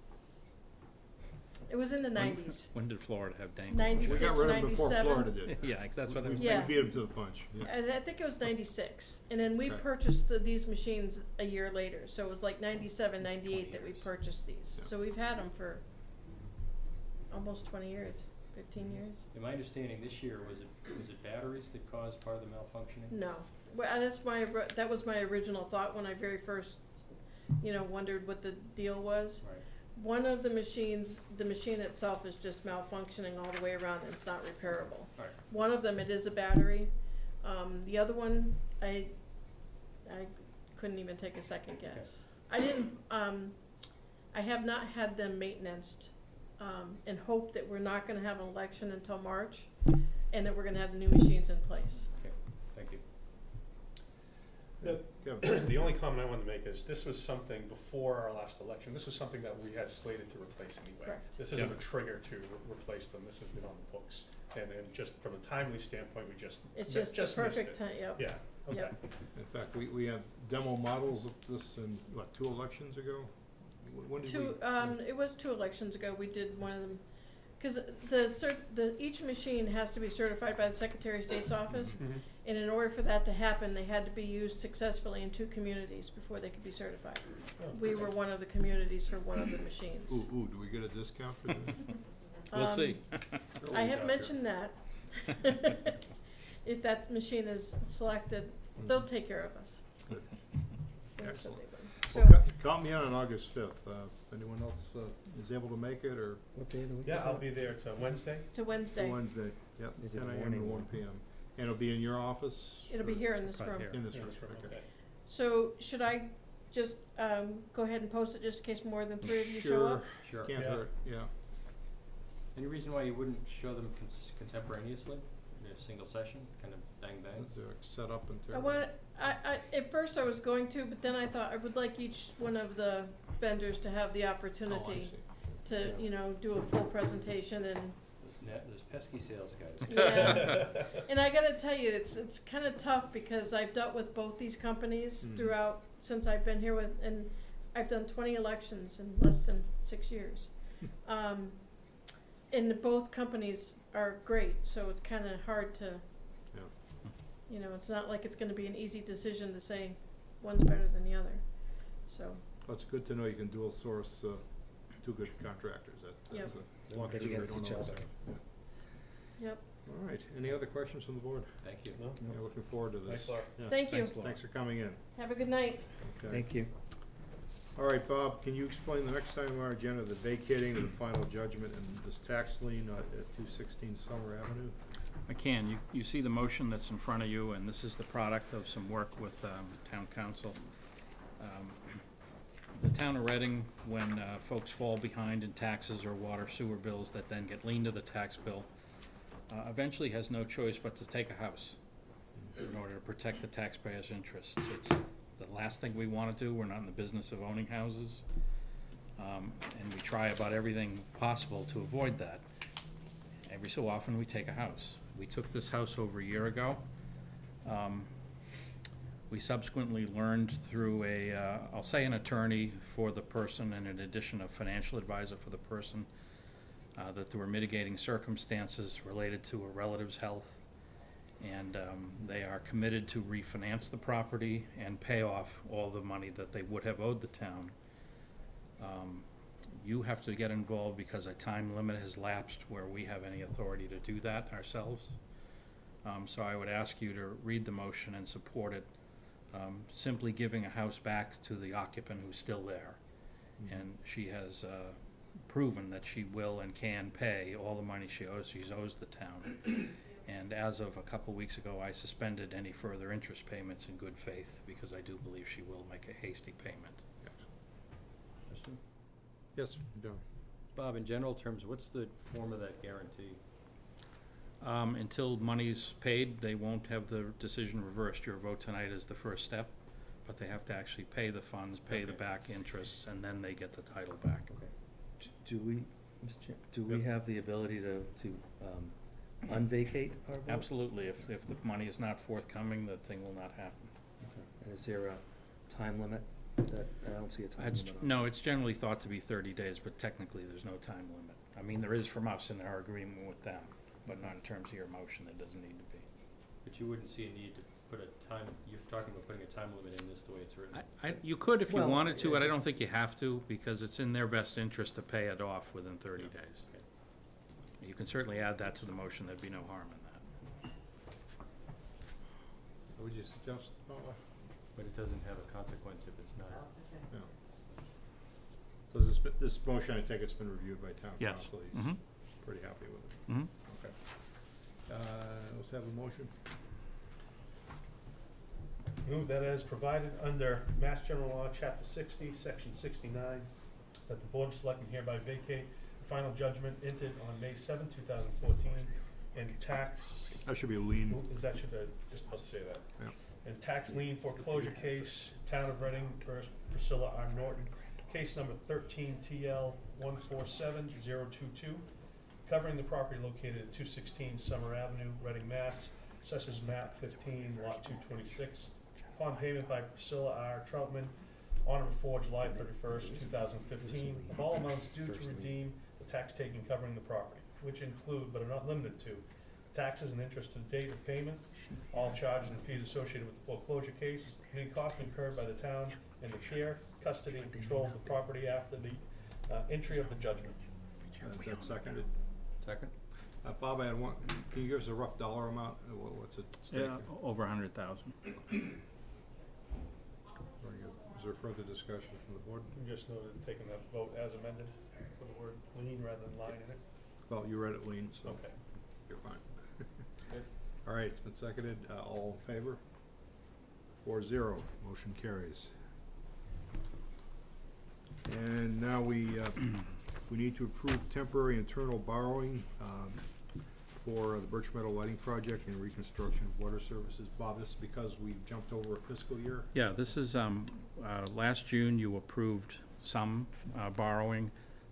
It was in the nineties. When did Florida have dangle? Ninety-six. We got rid of them before ninety-seven. Florida did. Yeah, that's what I We- was. we Yeah. beat them to the punch, yeah. I, I think it was ninety-six, and then we Okay. purchased the, these machines a year later, so it was like ninety-seven, ninety-eight that we years. purchased these. Yeah. So we've had them for almost twenty years, fifteen years. In my understanding, this year, was it, was it batteries that caused part of the malfunctioning? No, well, uh, that's my, ri- that was my original thought when I very first, you know, wondered what the deal was. Right. One of the machines, the machine itself is just malfunctioning all the way around, and it's not repairable. Right. One of them, it is a battery. Um, the other one, I, I couldn't even take a second guess. Okay. I didn't, um, I have not had them maintenanced, um, and hope that we're not gonna have an election until March, and that we're gonna have the new machines in place. Okay, thank you. The, Kevin. the only comment I wanted to make is, this was something before our last election, this was something that we had slated to replace anyway. Correct. This isn't Yeah. a trigger to re- replace them, this has been on the books, and, and just from a timely standpoint, we just, It's mi- just the just missed perfect it. time, yep. Yeah, okay. Yep. In fact, we, we had demo models of this in, what, two elections ago? Wh- When did we? Two, um, it was two elections ago, we did one of them, cause the cert, the, each machine has to be certified by the Secretary of State's office, Mhm. and in order for that to happen, they had to be used successfully in two communities before they could be certified. Oh, We okay. were one of the communities for one of the machines. Ooh, ooh, do we get a discount for that? We'll Um, see. I have mentioned that. If that machine is selected, they'll take care of us. Good. Absolutely. Well, So, ca- count me in on August fifth. Uh, if anyone else, uh, is able to make it, or What day of the week is Yeah, I'll that? be there, it's a Wednesday. it's a Wednesday. Wednesday, yep, They did ten a AM to morning one one. PM. And it'll be in your office? It'll be or here in this Right room. here. In this Yeah, room, that's right, okay. okay. So should I just, um, go ahead and post it just in case more than three of you show Sure. up? Sure. Can't Yeah. hurt, yeah. Any reason why you wouldn't show them cons- contemporaneously, in a single session, kind of bang bang? Is there a setup and I turn? want, I, I, at first I was going to, but then I thought I would like each one of the vendors to have the Oh, I opportunity see. to, Yeah. you know, do a full presentation and, Those net, those pesky sales guys. yeah. And I gotta tell you, it's, it's kinda tough because I've dealt with both these companies Mhm. throughout, since I've been here with, and I've done twenty elections in less than six years. Um, and both companies are great, so it's kinda hard to, Yeah. you know, it's not like it's gonna be an easy decision to say one's better than the other, so, Well, it's good to know you can dual source, uh, two good contractors. That, that's Yep. a Bid luxury we against don't each always other. have. Yeah. yep. All right, any other questions from the board? Thank you. No? Yeah, looking forward to this. Thanks, Laura. Yeah, Thank you. thanks, Laura. Thanks for coming in. Have a good night. Okay. Thank you. All right, Bob, can you explain the next time on our agenda, the vacating of the final judgment and this tax lien at at two sixteen Summer Avenue? I can. You, you see the motion that's in front of you, and this is the product of some work with um, town council. Um, The town of Reading, when uh, folks fall behind in taxes or water sewer bills that then get leaned to the tax bill, uh, eventually has no choice but to take a house in order to protect the taxpayers' interests. It's the last thing we want to do. We're not in the business of owning houses. Um, and we try about everything possible to avoid that. Every so often, we take a house. We took this house over a year ago. Um, we subsequently learned through a, uh, I'll say an attorney for the person and in addition a financial advisor for the person, uh, that there were mitigating circumstances related to a relative's health. And um, they are committed to refinance the property and pay off all the money that they would have owed the town. Um, you have to get involved because a time limit has lapsed where we have any authority to do that ourselves. Um, so I would ask you to read the motion and support it, um, simply giving a house back to the occupant who's still there. Mm-hmm. And she has uh, proven that she will and can pay all the money she owes. She owes the town. And as of a couple weeks ago, I suspended any further interest payments in good faith because I do believe she will make a hasty payment. Question? Yes, John. Bob, in general terms, what's the form of that guarantee? Um, until money's paid, they won't have the decision reversed. Your vote tonight is the first step, but they have to actually pay the funds, pay the Okay. back interests, and then they get the title back. D- Do we, Mister Chair, do we Yep. have the ability to, to, um, unvacate our vote? Absolutely. If, if the money is not forthcoming, the thing will not happen. Okay. And is there a time limit? That, I don't see a time It's, limit on it. no, it's generally thought to be thirty days, but technically there's no time limit. I mean, there is from us in our agreement with them, but not in terms of your motion. There doesn't need to be. But you wouldn't see a need to put a time, you're talking about putting a time limit in this the way it's written. I, I, you could if you Well, wanted to, it but I just- don't think you have to, because it's in their best interest to pay it off within thirty days. Okay. You can certainly add that to the motion, there'd be no harm in that. So would you suggest, Paula? But it doesn't have a consequence if it's not. Yeah. So this, this motion, I take it's been reviewed by town Yes. council. He's Mhm. pretty happy with it. Mm-hmm. Okay. Uh, let's have a motion. Move that as provided under Mass General Law, Chapter sixty, Section sixty-nine, that the Board of Selectmen hereby vacate the final judgment entered on May seventh, two thousand fourteen, and tax, That should be a lien. is that, should I, just about to say that? Yeah. And tax lien foreclosure case, Town of Reading versus Priscilla R. Norton, case number thirteen T L one four seven zero two two, covering the property located at two sixteen Summer Avenue, Reading, Mass, assessors map fifteen, lot two twenty-six. Upon payment by Priscilla R. Troutman on or before July thirty-first, two thousand fifteen, of all amounts due to redeem the tax taken covering the property, which include but are not limited to taxes and interest to the date of payment, all charges and fees associated with the foreclosure case, any cost incurred by the town in the care, custody, and control of the property after the uh, entry of the judgment. Uh, Is that seconded? Second? Uh, Bob, I had one, can you give us a rough dollar amount? Uh, wha- What's at stake? Yeah, o- over a hundred thousand. Very good. Is there further discussion from the board? You just noted taking that vote as amended with the word lien rather than line in it. Well, you read it lean, so Okay. you're fine. Good. All right, it's been seconded. Uh, all in favor? Four zero, motion carries. And now we, uh, we need to approve temporary internal borrowing, um, for the Birch Meadow Lighting Project and reconstruction of water services. Bob, this is because we jumped over a fiscal year? Yeah, this is, um, uh, last June you approved some, uh, borrowing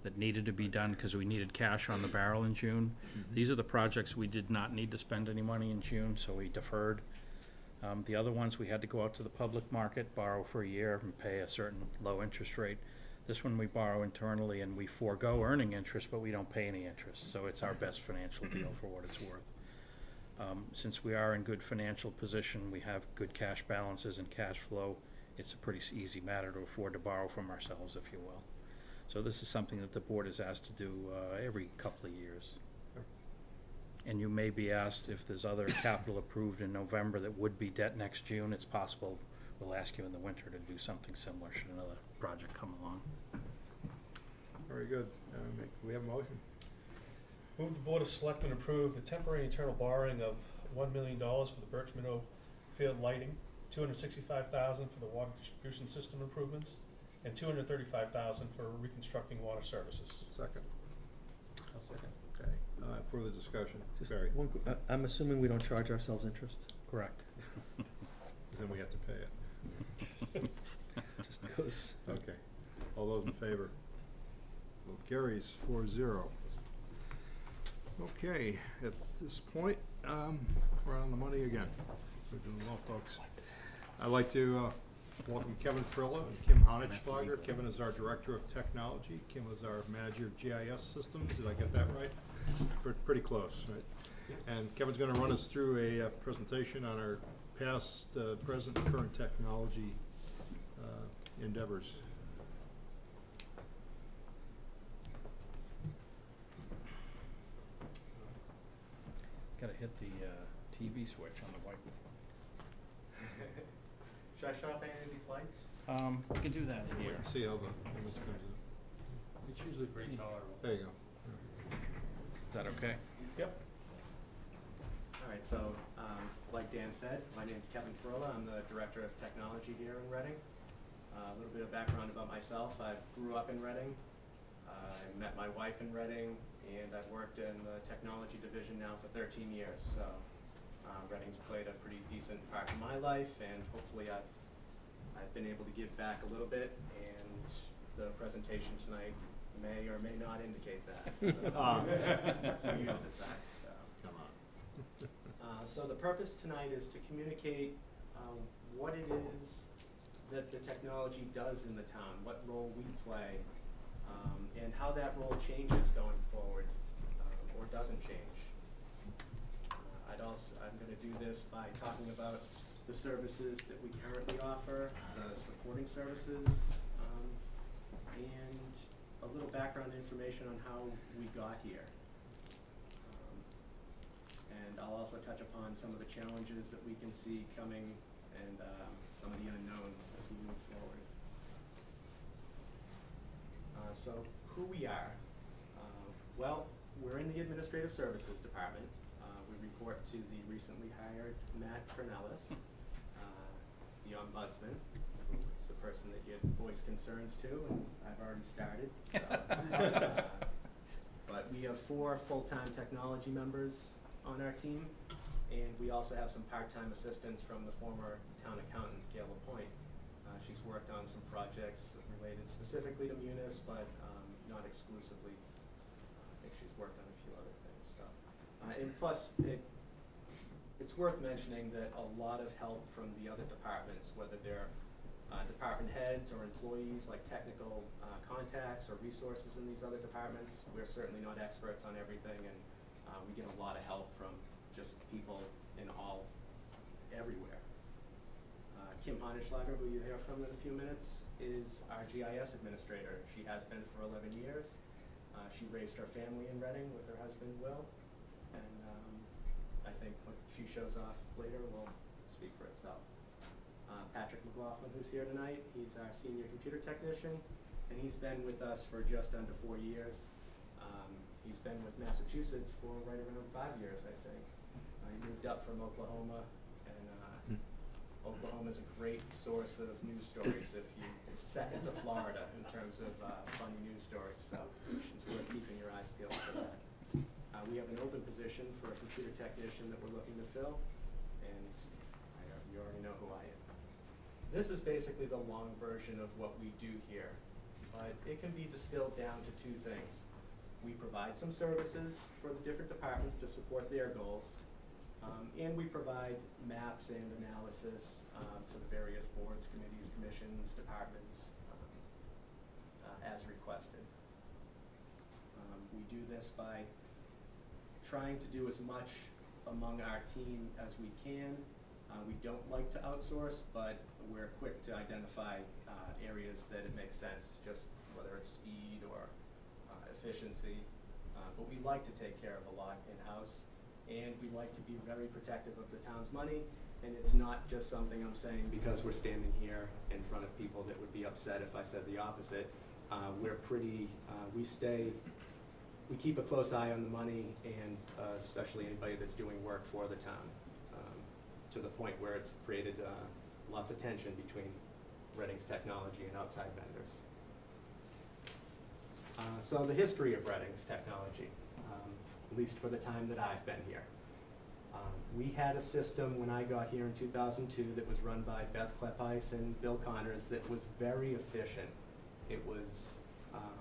that needed to be done because we needed cash on the barrel in June. These are the projects we did not need to spend any money in June, so we deferred. Um, the other ones, we had to go out to the public market, borrow for a year and pay a certain low interest rate. This one we borrow internally and we forego earning interest, but we don't pay any interest, so it's our best financial deal for what it's worth. Um, since we are in good financial position, we have good cash balances and cash flow, it's a pretty s- easy matter to afford to borrow from ourselves, if you will. So this is something that the board is asked to do uh, every couple of years. And you may be asked if there's other capital approved in November that would be debt next June, it's possible we'll ask you in the winter to do something similar should another project come along. Very good. Uh, make, we have a motion. Move the Board of Selectmen approve the temporary internal borrowing of one million dollars for the Birch Meadow field lighting, two hundred sixty-five thousand dollars for the water distribution system improvements, and two hundred thirty-five thousand dollars for reconstructing water services. Second. I'll second. Okay. Uh, further discussion. Just Barry, one, qu- uh, I'm assuming we don't charge ourselves interest? Correct. 'cause then we have to pay it. Just goes. Okay. All those in favor? Vote carries four zero. Okay, at this point, um, we're on the money again. We're doing well, folks. I'd like to, uh, welcome Kevin Frilla and Kim Honigschlager. Kevin is our Director of Technology. Kim is our Manager of G I S Systems. Did I get that right? Pre- Pretty close, right? And Kevin's gonna run us through a, uh, presentation on our past, uh, present, and current technology, uh, endeavors. Gotta hit the uh, T V switch on the white. Should I shut off any of these lights? Um, we can do that here. See how the image comes in. It's usually pretty tolerable. There you go. Is that okay? All right, so, um, like Dan said, my name's Kevin Furla. I'm the Director of Technology here in Reading. Uh, a little bit of background about myself. I grew up in Reading. Uh, I met my wife in Reading, and I've worked in the technology division now for thirteen years. So, uh, Reading's played a pretty decent part in my life, and hopefully I've, I've been able to give back a little bit, and the presentation tonight may or may not indicate that. So, Ah. that's for you to decide, so. Come on. Uh, so the purpose tonight is to communicate uh, what it is that the technology does in the town, what role we play, um, and how that role changes going forward, uh, or doesn't change. Uh, I'd also, I'm gonna do this by talking about the services that we currently offer, the supporting services, um, and a little background information on how we got here. And I'll also touch upon some of the challenges that we can see coming and um, some of the unknowns as we move forward. Uh, so who we are? Uh, well, we're in the Administrative Services Department. Uh, we report to the recently hired Matt Cornelis, uh, the Ombudsman, who is the person that you'd voice concerns to, and I've already started. So, uh, but we have four full-time technology members on our team, and we also have some part-time assistants from the former town accountant, Gail LaPointe. Uh, she's worked on some projects related specifically to Munis, but um, not exclusively. Uh, I think she's worked on a few other things. So, uh, and plus, it, it's worth mentioning that a lot of help from the other departments, whether they're uh, department heads or employees, like technical uh, contacts or resources in these other departments, we're certainly not experts on everything, and Uh, we get a lot of help from just people in all, everywhere. Uh, Kim Honigschlager, who you hear from in a few minutes, is our G I S administrator. She has been for eleven years. Uh, she raised her family in Reading with her husband, Will. And um, I think what she shows off later will speak for itself. Uh, Patrick McLaughlin, who's here tonight, he's our senior computer technician, and he's been with us for just under four years. Um, He's been with Massachusetts for right around five years, I think. Uh, he moved up from Oklahoma, and uh, Hmm. Oklahoma's a great source of news stories. If you, it's second to Florida in terms of uh, funny news stories, so it's worth keeping your eyes peeled for that. Uh, we have an open position for a computer technician that we're looking to fill, and I, uh, you already know who I am. This is basically the long version of what we do here. but it can be distilled down to two things. We provide some services for the different departments to support their goals, um, and we provide maps and analysis uh, for the various boards, committees, commissions, departments, um, uh, as requested. Um, we do this by trying to do as much among our team as we can. Uh, we don't like to outsource, but we're quick to identify uh, areas that it makes sense, just whether it's speed or uh, efficiency. Uh, but we like to take care of a lot in-house, and we like to be very protective of the town's money. And it's not just something I'm saying because we're standing here in front of people that would be upset if I said the opposite. Uh, we're pretty, uh, we stay, we keep a close eye on the money, and uh, especially anybody that's doing work for the town, um, to the point where it's created uh, lots of tension between Reading's technology and outside vendors. Uh, so the history of Reading's technology, um, at least for the time that I've been here. Um, we had a system when I got here in two thousand two that was run by Beth Kleppeis and Bill Connors that was very efficient. It was, um,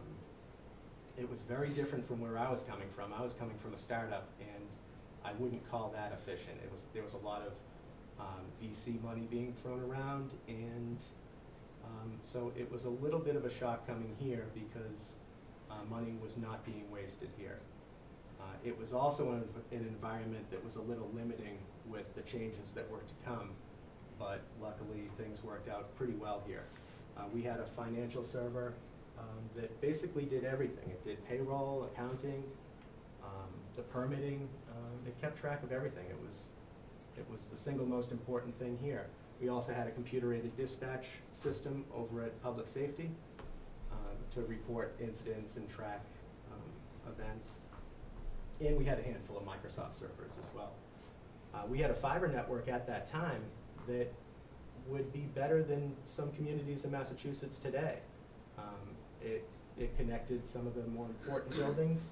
it was very different from where I was coming from. I was coming from a startup, and I wouldn't call that efficient. It was, there was a lot of um, V C money being thrown around, and um, so it was a little bit of a shock coming here because uh, money was not being wasted here. Uh, it was also an, an environment that was a little limiting with the changes that were to come, but luckily things worked out pretty well here. Uh, we had a financial server um, that basically did everything. It did payroll, accounting, um, the permitting. Um, it kept track of everything. It was, it was the single most important thing here. We also had a computer-aided dispatch system over at Public Safety um, to report incidents and track um, events. And we had a handful of Microsoft servers as well. Uh, we had a fiber network at that time that would be better than some communities in Massachusetts today. Um, it, it connected some of the more important buildings,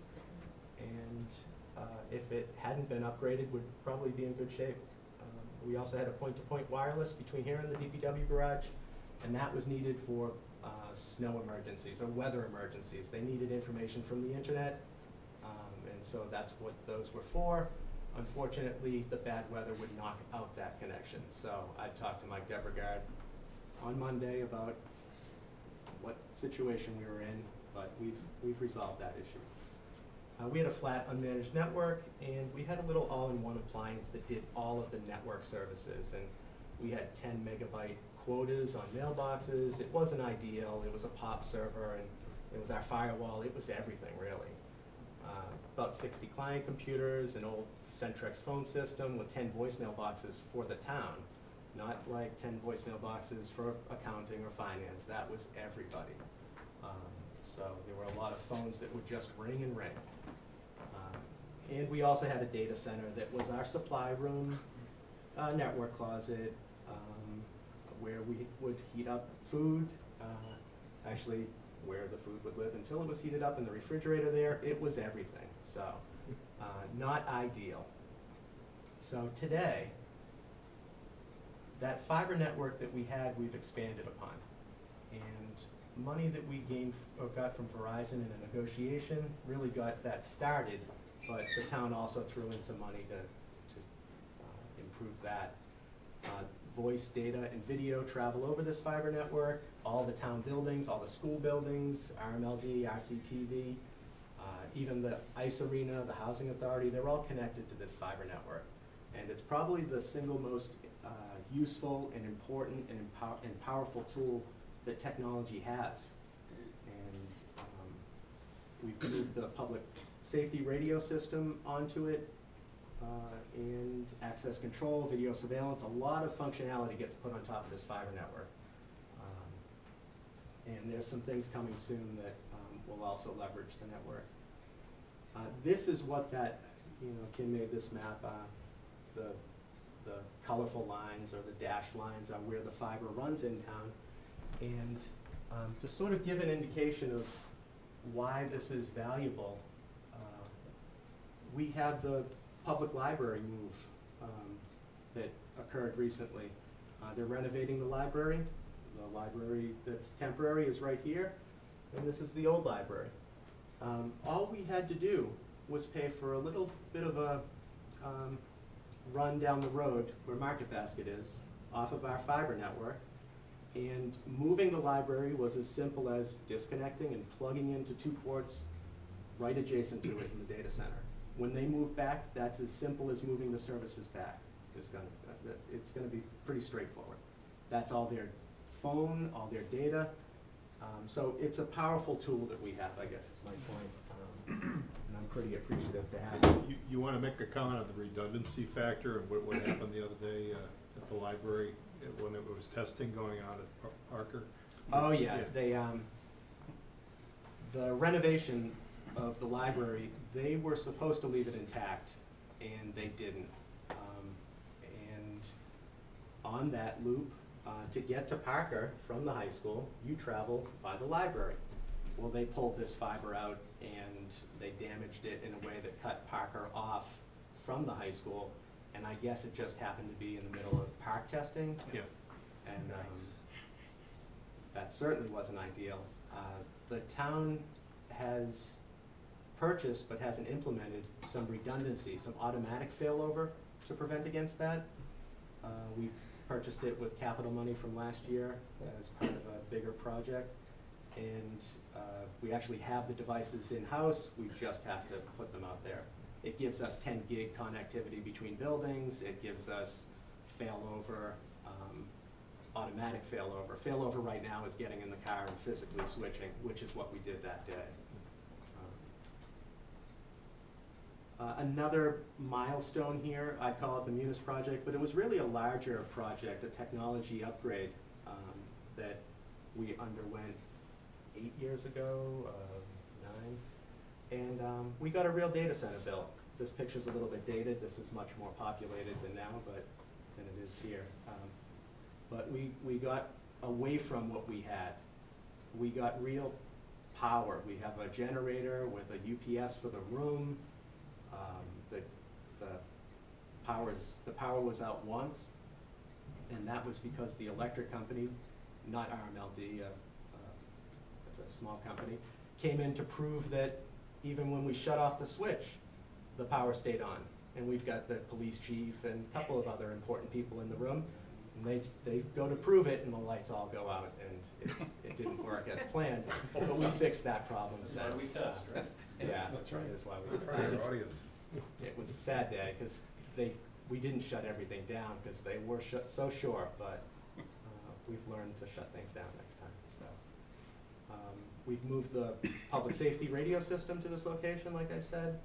and uh, if it hadn't been upgraded, would probably be in good shape. Um, we also had a point-to-point wireless between here and the D P W garage, and that was needed for uh, snow emergencies or weather emergencies. They needed information from the internet, um, and so that's what those were for. Unfortunately, the bad weather would knock out that connection. So I talked to Mike Debergard on Monday about what situation we were in, but we've, we've resolved that issue. Uh, we had a flat unmanaged network, and we had a little all-in-one appliance that did all of the network services. And we had ten megabyte quotas on mailboxes. It wasn't ideal. It was a pop server, and it was our firewall. It was everything, really. Uh, about sixty client computers, an old Centrex phone system with ten voicemail boxes for the town, not like ten voicemail boxes for accounting or finance. That was everybody. Um, so there were a lot of phones that would just ring and ring. Um, and we also had a data center that was our supply room, uh, network closet, um, where we would heat up food, uh, actually where the food would live until it was heated up in the refrigerator there. It was everything. So. Uh, not ideal. So today, that fiber network that we had, we've expanded upon. And money that we gained or got from Verizon in a negotiation really got that started, but the town also threw in some money to, to uh, improve that. Uh, voice, data, and video travel over this fiber network. All the town buildings, all the school buildings, R M L D, R C T V, Uh, even the ice arena, the housing authority, they're all connected to this fiber network. And it's probably the single most uh, useful and important and, empower and powerful tool that technology has. And um, we've moved the public safety radio system onto it, uh, and access control, video surveillance. A lot of functionality gets put on top of this fiber network. Um, and there's some things coming soon that um, will also leverage the network. Uh, this is what that, you know, Kim made this map, uh, the, the colorful lines or the dashed lines are where the fiber runs in town. And um, to sort of give an indication of why this is valuable, uh, we have the public library move um, that occurred recently. Uh, they're renovating the library. The library that's temporary is right here. and this is the old library. Um, all we had to do was pay for a little bit of a um, run down the road where Market Basket is, off of our fiber network, and moving the library was as simple as disconnecting and plugging into two ports right adjacent to it in the data center. When they move back, that's as simple as moving the services back. It's gonna, it's gonna be pretty straightforward. That's all their phone, all their data. Um, so it's a powerful tool that we have, I guess is my point. Um, and I'm pretty appreciative to have it. You, you wanna make a comment on the redundancy factor and what, what happened the other day uh, at the library uh, when it was testing going on at Par- Parker? Oh yeah, they, um, the renovation of the library, they were supposed to leave it intact, and they didn't. Um, and on that loop, uh, to get to Parker from the high school, you travel by the library. Well, they pulled this fiber out, and they damaged it in a way that cut Parker off from the high school, and I guess it just happened to be in the middle of park testing. Yeah. And um, that certainly wasn't ideal. Uh, the town has purchased but hasn't implemented some redundancy, some automatic failover to prevent against that. Uh, we purchased it with capital money from last year as part of a bigger project. And uh, we actually have the devices in-house, we just have to put them out there. It gives us ten gig connectivity between buildings, it gives us failover, um, automatic failover. Failover right now is getting in the car and physically switching, which is what we did that day. Uh, another milestone here, I call it the Munis project, but it was really a larger project, a technology upgrade um, that we underwent eight years ago, uh, nine, and um, we got a real data center built. This picture's a little bit dated. This is much more populated than now, but than it is here. Um, but we we got away from what we had. We got real power. We have a generator with a U P S for the room. Um, the, the, powers, the power was out once, and that was because the electric company, not R M L D, a, a, a small company, came in to prove that even when we shut off the switch, the power stayed on. And we've got the police chief and a couple of other important people in the room, and they, they go to prove it, and the lights all go out, and it, it didn't work as planned. But we fixed that problem since. That's why we test, uh, right? Yeah, That's right. that's why we. Our just- audience. It was a sad day, because they, we didn't shut everything down, because they were shut, so sure, but uh, we've learned to shut things down next time, so. Um, we've moved the public safety radio system to this location, like I said,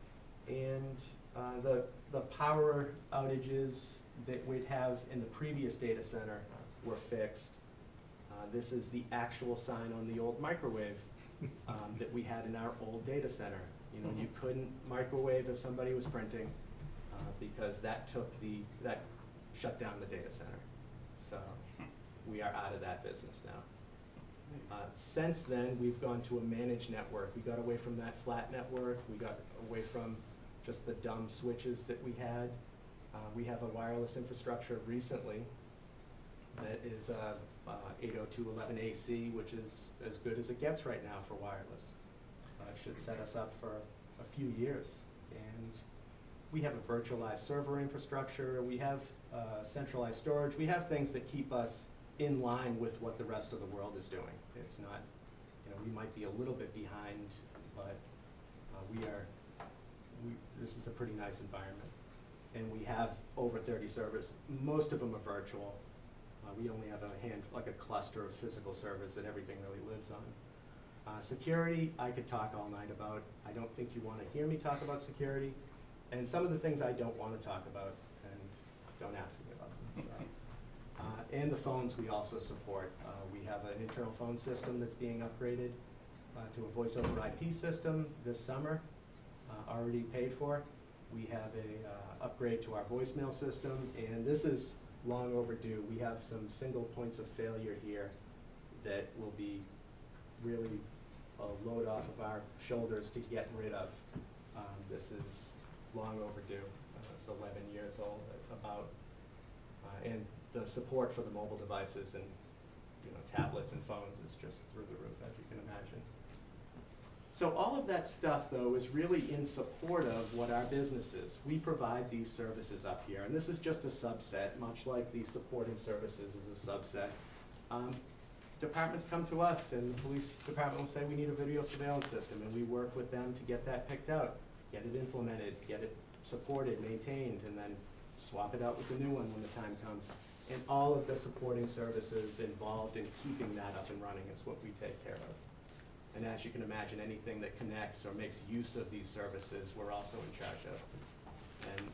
and uh, the, the power outages that we'd have in the previous data center were fixed. Uh, this is the actual sign on the old microwave um, that we had in our old data center. You know, you couldn't microwave if somebody was printing, uh, because that took the, that shut down the data center. So we are out of that business now. Uh, since then, we've gone to a managed network. We got away from that flat network. We got away from just the dumb switches that we had. Uh, we have a wireless infrastructure recently that is uh, uh, eight oh two dot eleven A C, which is as good as it gets right now for wireless. Uh, it should set us up for a few years. And we have a virtualized server infrastructure. We have uh, centralized storage. We have things that keep us in line with what the rest of the world is doing. It's not, you know, we might be a little bit behind, but uh, we are, we, this is a pretty nice environment. And we have over thirty servers. Most of them are virtual. Uh, we only have a hand, like a cluster of physical servers that everything really lives on. Uh, security, I could talk all night about. I don't think you want to hear me talk about security. And some of the things I don't want to talk about, and don't ask me about them. So. Uh, and the phones we also support. Uh, we have an internal phone system that's being upgraded uh, to a voice over I P system this summer, uh, already paid for. We have a uh, upgrade to our voicemail system, and this is long overdue. We have some single points of failure here that will be really a load off of our shoulders to get rid of. Um, this is long overdue. Uh, it's eleven years old, about, uh, and the support for the mobile devices and you know, tablets and phones is just through the roof, as you can imagine. So all of that stuff, though, is really in support of what our business is. We provide these services up here, and this is just a subset, much like the supporting services is a subset. Um, departments come to us, and the police department will say, we need a video surveillance system, and we work with them to get that picked out, get it implemented, get it supported, maintained, and then swap it out with the new one when the time comes. And all of the supporting services involved in keeping that up and running is what we take care of. And as you can imagine, anything that connects or makes use of these services, we're also in charge of. And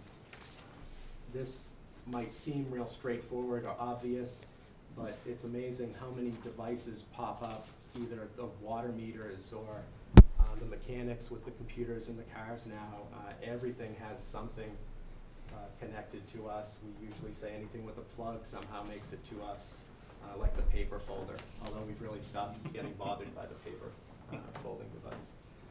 this might seem real straightforward or obvious, but it's amazing how many devices pop up, either the water meters or uh, the mechanics with the computers in the cars now. Uh, everything has something uh, connected to us. We usually say anything with a plug somehow makes it to us, uh, like the paper folder, although we've really stopped getting bothered by the paper uh, folding device.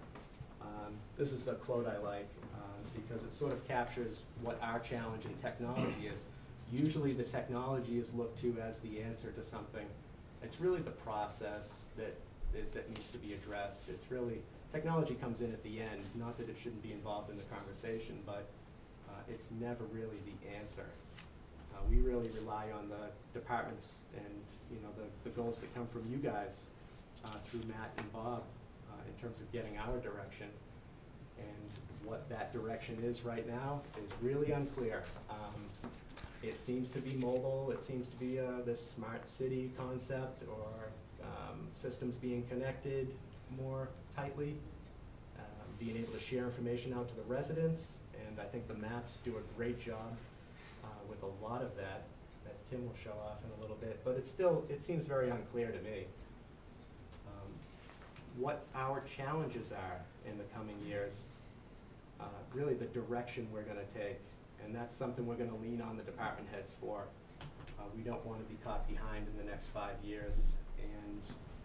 Um, this is a quote I like uh, because it sort of captures what our challenge in technology is. Usually the technology is looked to as the answer to something. It's really the process that, that, that needs to be addressed. It's really, technology comes in at the end, not that it shouldn't be involved in the conversation, but uh, it's never really the answer. Uh, we really rely on the departments and you know the, the goals that come from you guys uh, through Matt and Bob uh, in terms of getting our direction. And what that direction is right now is really unclear. Um, It seems to be mobile, it seems to be uh, this smart city concept or um, systems being connected more tightly, um, being able to share information out to the residents, and I think the maps do a great job uh, with a lot of that, that Kim will show off in a little bit, but it's still, it seems very unclear to me. Um, what our challenges are in the coming years, uh, really the direction we're gonna take. And that's something we're going to lean on the department heads for. Uh, we don't want to be caught behind in the next five years, and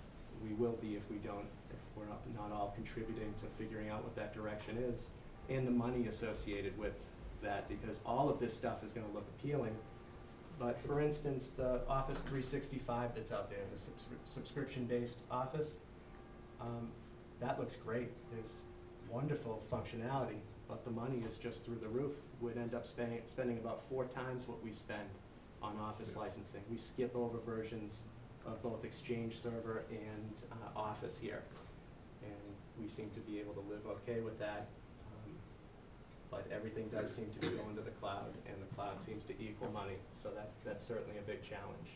we will be if we don't, if we're not, not all contributing to figuring out what that direction is, and the money associated with that, because all of this stuff is going to look appealing. But for instance, the Office three sixty-five that's out there, the subscri subscription-based Office, um, that looks great. There's wonderful functionality, but the money is just through the roof. We'd end up spending, spending about four times what we spend on Office Yeah. licensing. We skip over versions of both Exchange Server and uh, Office here. And we seem to be able to live okay with that. Um, but everything does seem to be going to the cloud, and the cloud seems to equal money. So that's, that's certainly a big challenge.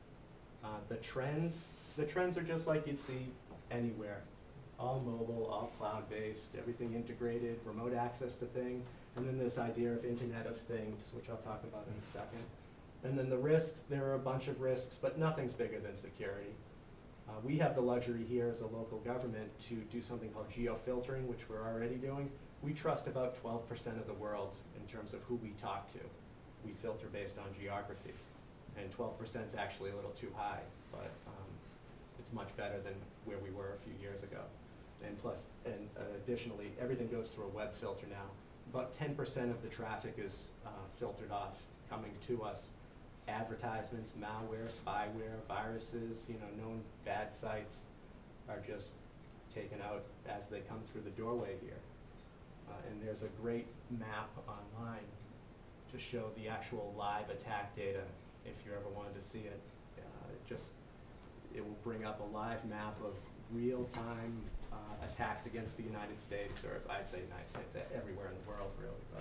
Uh, the trends, the trends are just like you'd see anywhere. All mobile, all cloud-based, everything integrated, remote access to thing, and then this idea of Internet of Things, which I'll talk about in a second. And then the risks, there are a bunch of risks, but nothing's bigger than security. Uh, we have the luxury here as a local government to do something called geofiltering, which we're already doing. We trust about twelve percent of the world in terms of who we talk to. We filter based on geography, and twelve percent is actually a little too high, but um, it's much better than where we were a few years ago. And plus, and uh, additionally, everything goes through a web filter now. About ten percent of the traffic is uh, filtered off, coming to us. Advertisements, malware, spyware, viruses, you know, known bad sites are just taken out as they come through the doorway here. Uh, and there's a great map online to show the actual live attack data if you ever wanted to see it. Uh, it just, it will bring up a live map of real-time uh, attacks against the United States, or if I'd say United States, everywhere in the world, really. But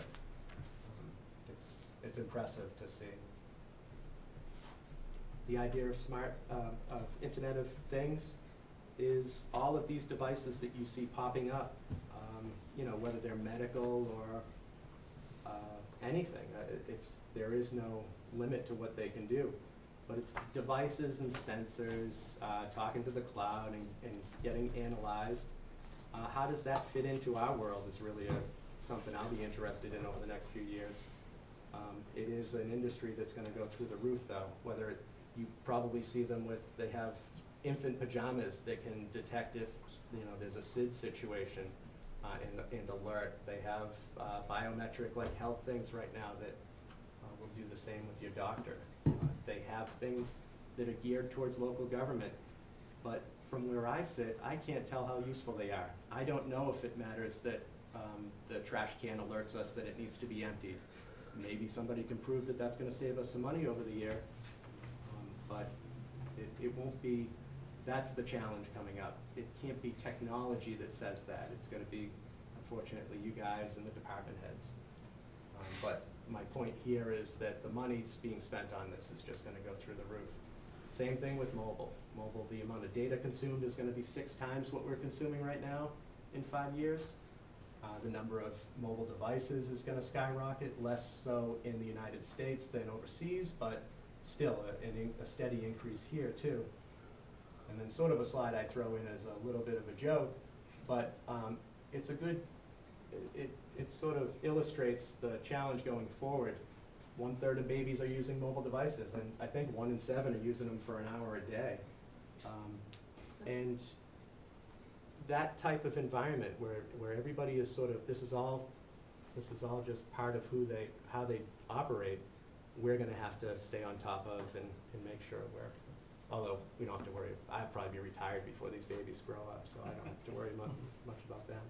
um, it's it's impressive to see. The idea of smart, uh, of Internet of Things, is all of these devices that you see popping up. Um, you know, whether they're medical or uh, anything. Uh, it's there is no limit to what they can do. But it's devices and sensors, uh, talking to the cloud and, and getting analyzed. Uh, how does that fit into our world is really a, something I'll be interested in over the next few years. Um, it is an industry that's going to go through the roof, though. Whether it, you probably see them with, they have infant pajamas that can detect if you know there's a S I D situation uh, and, and alert. They have uh, biometric like health things right now that uh, will do the same with your doctor. Uh, they have things that are geared towards local government. But from where I sit, I can't tell how useful they are. I don't know if it matters that um, the trash can alerts us that it needs to be emptied. Maybe somebody can prove that that's gonna save us some money over the year, um, but it, it won't be, that's the challenge coming up. It can't be technology that says that. It's gonna be, unfortunately, you guys and the department heads. Um, but my point here is that the money's being spent on this is just gonna go through the roof. Same thing with mobile. Mobile, the amount of data consumed is gonna be six times what we're consuming right now in five years. Uh, the number of mobile devices is gonna skyrocket, less so in the United States than overseas, but still a, an in, a steady increase here too. And then sort of a slide I throw in as a little bit of a joke, but um, it's a good, it, it, it sort of illustrates the challenge going forward. One third of babies are using mobile devices, and I think one in seven are using them for an hour a day. Um, and that type of environment where, where everybody is sort of, this is all, this is all just part of who they, how they operate, we're gonna have to stay on top of and, and make sure we're, although we don't have to worry, I'll probably be retired before these babies grow up, so I don't have to worry much, much about them.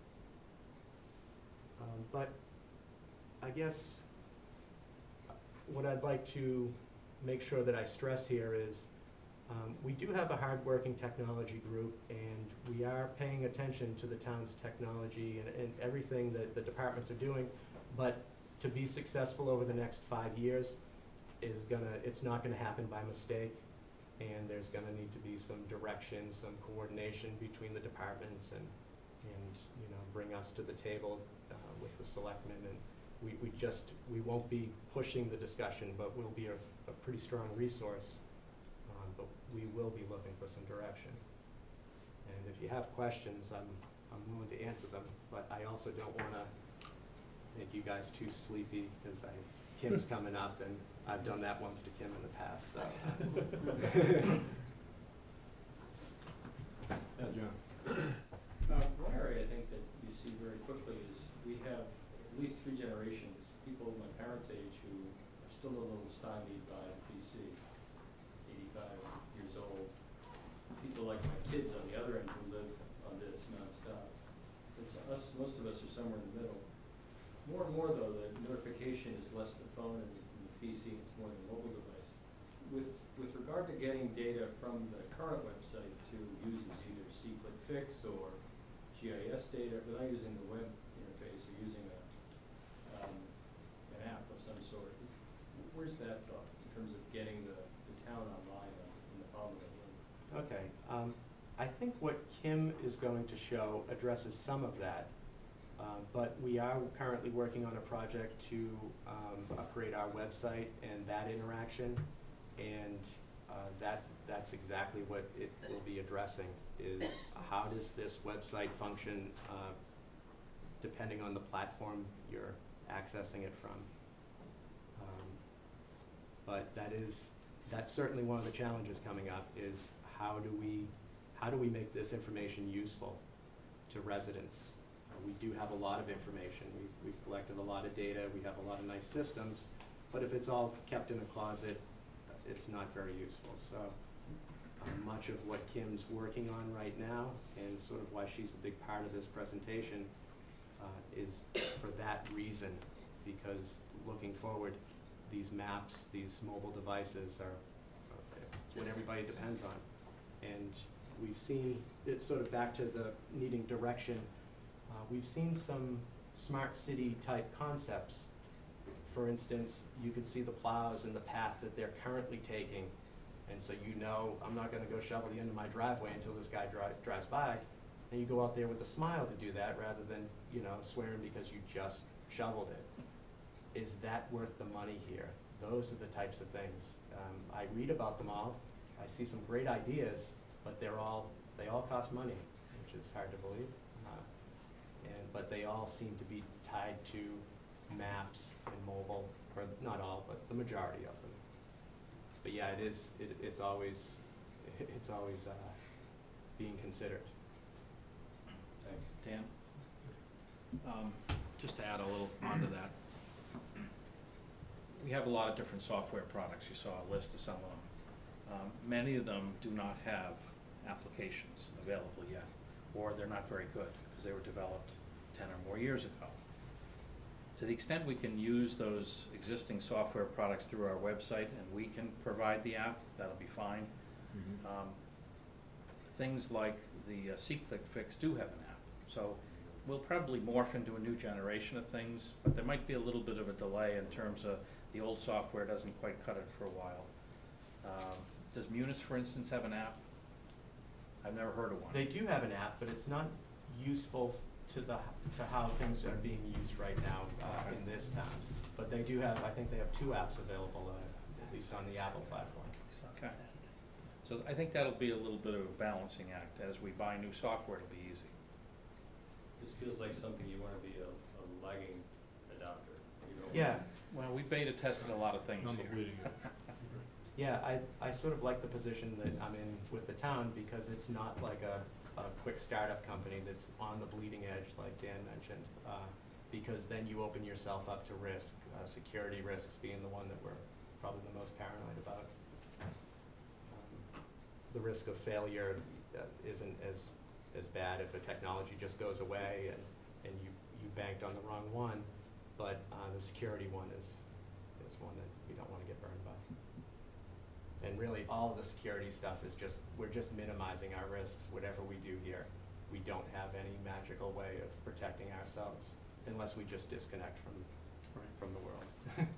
Um, but I guess what I'd like to make sure that I stress here is um, we do have a hard-working technology group, and we are paying attention to the town's technology and, and everything that the departments are doing, but to be successful over the next five years is gonna, it's not gonna happen by mistake, and there's gonna need to be some direction, some coordination between the departments, and, and you know, bring us to the table uh, with the selectmen, and we, we just, we won't be pushing the discussion, but we'll be a, a pretty strong resource. Um, but we will be looking for some direction. And if you have questions, I'm, I'm willing to answer them, but I also don't wanna make you guys too sleepy, because I, Kim's coming up, and I've done that once to Kim in the past, so. Yeah, John. Uh, one area I think that you see very quickly is we have at least three generations, people my parents' age who are still a little stymied by the P C, eighty-five years old. People like my kids on the other end who live on this nonstop. It's us, most of us are somewhere in the middle. More and more though, the notification is less the phone and the, and the P C, it's more the mobile device. With, with regard to getting data from the current website to users, either see-click-fix or G I S data, without using the web interface or using a, um, an app of some sort, where's that thought in terms of getting the, the town online in the problem at hand? Okay, um, I think what Kim is going to show addresses some of that. Uh, but we are currently working on a project to um, upgrade our website and that interaction, and uh, that's that's exactly what it will be addressing, is how does this website function uh, depending on the platform you're accessing it from. Um, but that is, that's certainly one of the challenges coming up, is how do we, how do we make this information useful to residents? We do have a lot of information. We've, we've collected a lot of data. We have a lot of nice systems. But if it's all kept in a closet, it's not very useful. So uh, much of what Kim's working on right now, and sort of why she's a big part of this presentation, uh, is for that reason. Because looking forward, these maps, these mobile devices are, are it's what everybody depends on. And we've seen it sort of back to the needing direction. Uh, we've seen some smart city type concepts. For instance, you could see the plows and the path that they're currently taking, and so you know, I'm not gonna go shovel the end of my driveway until this guy dri drives by, and you go out there with a smile to do that rather than, you know, swearing because you just shoveled it. Is that worth the money here? Those are the types of things. Um, I read about them all. I see some great ideas, but they're all, they all cost money, which is hard to believe. And, but they all seem to be tied to maps and mobile, or not all, but the majority of them. But yeah, it is, it, it's always, it's always uh, being considered. Thanks. Dan? Um, just to add a little onto that, we have a lot of different software products. You saw a list of some of them. Um, many of them do not have applications available yet, or they're not very good, because they were developed ten or more years ago. To the extent we can use those existing software products through our website and we can provide the app, that'll be fine. Mhm. Um, things like the uh, C-Click Fix do have an app, so we'll probably morph into a new generation of things, but there might be a little bit of a delay in terms of the old software doesn't quite cut it for a while. Um, does Munis, for instance, have an app? I've never heard of one. They do have an app, but it's not useful to the, to how things are being used right now uh, in this town. But they do have, I think they have two apps available, uh, at least on the Apple platform. Okay. So I think that'll be a little bit of a balancing act. As we buy new software, it'll be easy. This feels like something you wanna be a, a lagging adopter. You don't Yeah, Well, we beta tested a lot of things On the here. bleeding edge. yeah, I, I sort of like the position that I'm in with the town because it's not like a, a quick startup company that's on the bleeding edge, like Dan mentioned. Uh, because then you open yourself up to risk, uh, security risks being the one that we're probably the most paranoid about. Um, The risk of failure uh, isn't as, as bad if the technology just goes away and, and you, you banked on the wrong one, but uh, the security one is, is one that we don't wanna get burned by. And really, all of the security stuff is just, we're just minimizing our risks, whatever we do here. We don't have any magical way of protecting ourselves unless we just disconnect from, from the world.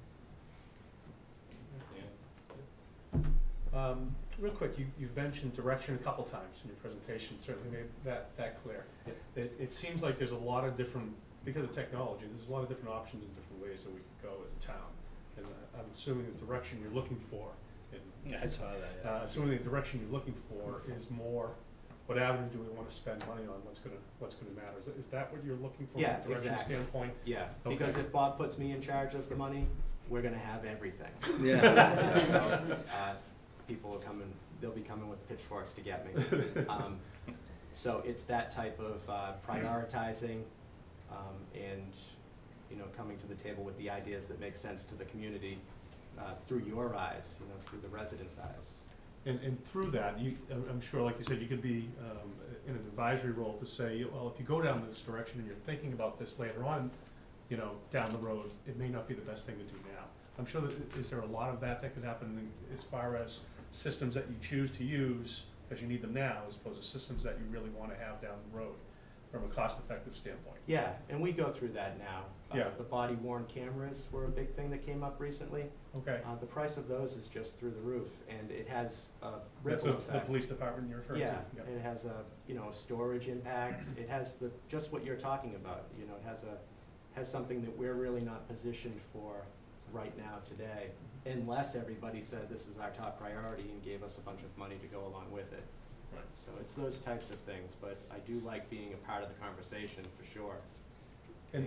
Um, real quick, you, you've mentioned direction a couple times in your presentation, certainly made that, that clear. Yep. It, it seems like there's a lot of different, because of technology, there's a lot of different options and different ways that we can go as a town. And uh, I'm assuming the direction you're looking for, and, Yeah, I saw that, yeah. uh, assuming the direction you're looking for is more, what avenue do we wanna spend money on, what's gonna, what's gonna matter? Is, is that what you're looking for Yeah, from a direction exactly. standpoint? Yeah, because Okay. if Bob puts me in charge of the money, we're gonna have everything. Yeah. So, uh, people will come and, they'll be coming with pitchforks to get me. Um, so it's that type of uh, prioritizing, um, and, you know, coming to the table with the ideas that make sense to the community, uh, through your eyes, you know, through the residents' eyes. And, and through that, you, I'm- I'm sure, like you said, you could be um, in an advisory role to say, well, if you go down this direction and you're thinking about this later on, you know, down the road, it may not be the best thing to do now. I'm sure that, is there a lot of that that could happen in- as far as systems that you choose to use because you need them now, as opposed to systems that you really want to have down the road from a cost-effective standpoint? Yeah, and we go through that now. Uh, Yeah. The body-worn cameras were a big thing that came up recently. Okay. Uh, the price of those is just through the roof, and it has a That's ripple the, effect. the police department you're referring to? Yeah, it has a, you know, storage impact, it has the, just what you're talking about, you know, it has a, has something that we're really not positioned for right now today, unless everybody said this is our top priority and gave us a bunch of money to go along with it. Right. So it's those types of things, but I do like being a part of the conversation, for sure. And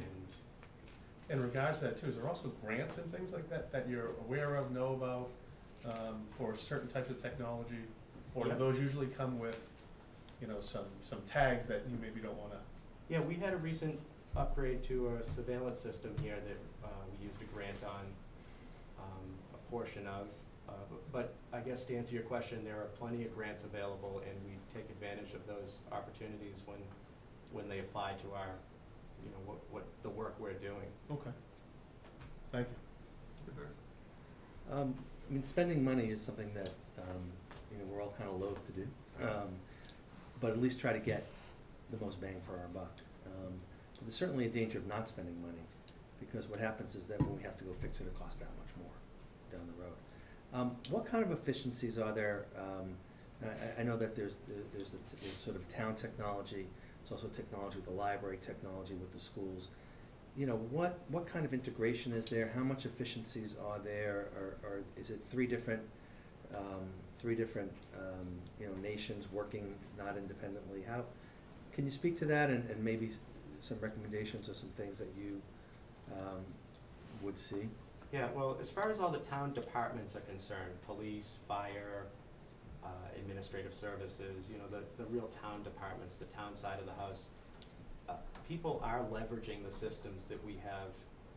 in regards to that too, is there also grants and things like that that you're aware of, know about, um, for certain types of technology? Or do Yeah. those usually come with, you know, some, some tags that you maybe don't wanna? Yeah, we had a recent upgrade to a surveillance system here that uh, we used a grant on, um, a portion of. Uh, bu- But I guess to answer your question, there are plenty of grants available, and we take advantage of those opportunities when, when they apply to our, you know, what, what, the work we're doing. Okay. Thank you. Um, I mean, spending money is something that, um, you know, we're all kind of loath to do. Um, but at least try to get the most bang for our buck. Um, but there's certainly a danger of not spending money, because what happens is that when we have to go fix it, it costs that much more down the road. Um, what kind of efficiencies are there? Um, I, I know that there's, there's, the t- there's sort of town technology, there's also technology with the library, technology with the schools. You know, what, what kind of integration is there? How much efficiencies are there? Or, or is it three different, um, three different, um, you know, nations working not independently? How, can you speak to that, and, and maybe s- some recommendations or some things that you, um, would see? Yeah, well, as far as all the town departments are concerned, police, fire, uh, administrative services, you know, the, the real town departments, the town side of the house, uh, people are leveraging the systems that we have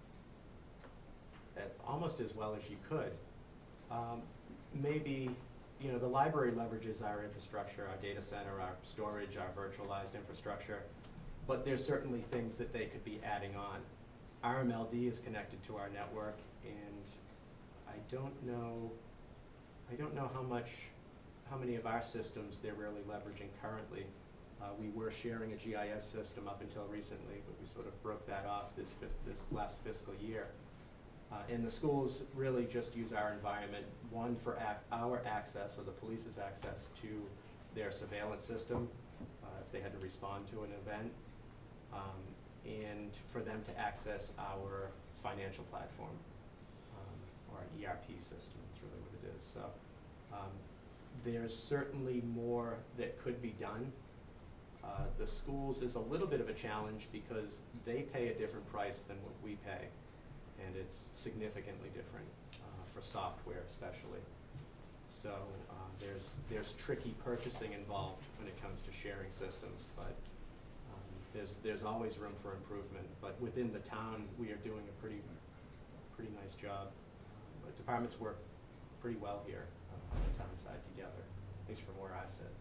at almost as well as you could. Um, maybe you know, the library leverages our infrastructure, our data center, our storage, our virtualized infrastructure, but there's certainly things that they could be adding on. R M L D is connected to our network, and I don't know, I don't know how much, how many of our systems they're really leveraging currently. Uh, we were sharing a G I S system up until recently, but we sort of broke that off this fis this last fiscal year. Uh, and the schools really just use our environment, one, for ac our access, or the police's access to their surveillance system, uh, if they had to respond to an event, um, and for them to access our financial platform, um, or E R P system, is really what it is. So um, there's certainly more that could be done. Uh, the schools is a little bit of a challenge because they pay a different price than what we pay, and it's significantly different uh, for software especially. So uh, there's, there's tricky purchasing involved when it comes to sharing systems, but um, there's, there's always room for improvement. But within the town, we are doing a pretty, pretty nice job. Uh, but departments work pretty well here uh, on the town side together, at least from where I sit.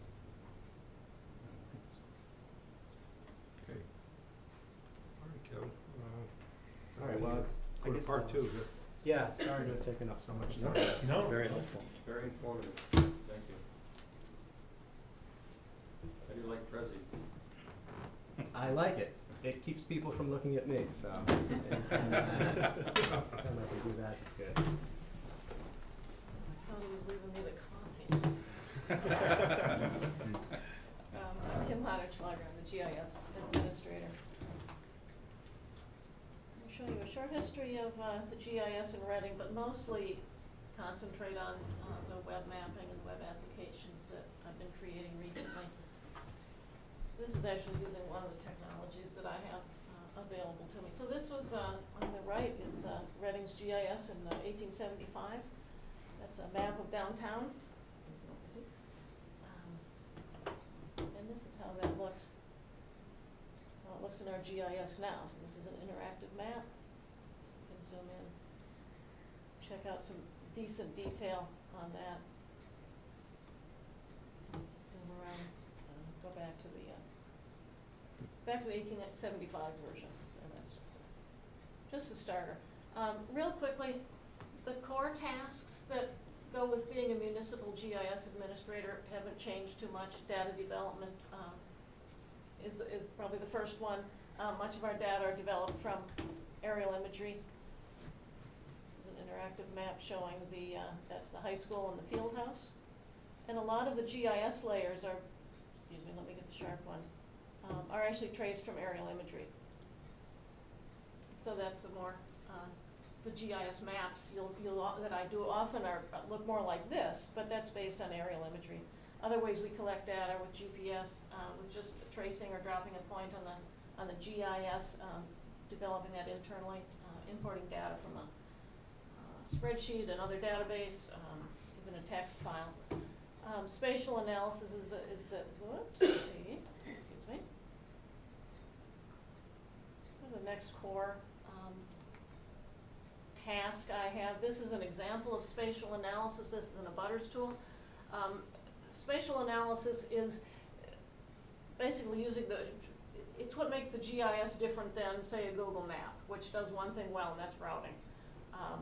Okay. All right, Kevin. Uh, All right, well, I Go to guess, part uh, two here. Yeah, sorry to have taken up so much time. No. Very helpful, very informative, thank you. How do you like Prezi? I like it. It keeps people from looking at me, so anytime I can do that, it's good. Tony was leaving me the coffee. Um, I'm Kim Hodderschlager, I'm the G I S administrator. I'll show you a short history of uh, the G I S in Reading, but mostly concentrate on uh, the web mapping and web applications that I've been creating recently. This is actually using one of the technologies that I have uh, available to me. So this was, uh, on the right is uh, Reading's G I S in uh, eighteen seventy-five. That's a map of downtown. Um, and this is how that looks. How it looks in our G I S now. So this is an interactive map. You can zoom in, check out some decent detail on that. Zoom around, uh, go back to the uh, back to the eighteen seventy-five version. So that's just a, just a starter. Um, real quickly, the core tasks that go with being a municipal G I S administrator haven't changed too much. Data development um, is, is probably the first one. Uh, much of our data are developed from aerial imagery. This is an interactive map showing the, uh, that's the high school and the field house. And a lot of the G I S layers are, excuse me, let me get the sharp one, um, are actually traced from aerial imagery. So that's the more, uh, the G I S maps you'll, you'll, that I do often are, uh, look more like this, but that's based on aerial imagery. Other ways we collect data with G P S, uh, with just tracing or dropping a point on the, on the G I S, um, developing that internally, uh, importing data from a uh, spreadsheet, another database, um, even a text file. Um, spatial analysis is, a, is the, whoops, see, excuse me. The next core um, task I have, this is an example of spatial analysis. This is an abutters tool. Um, spatial analysis is basically using the, it's what makes the G I S different than, say, a Google map, which does one thing well, and that's routing. Um,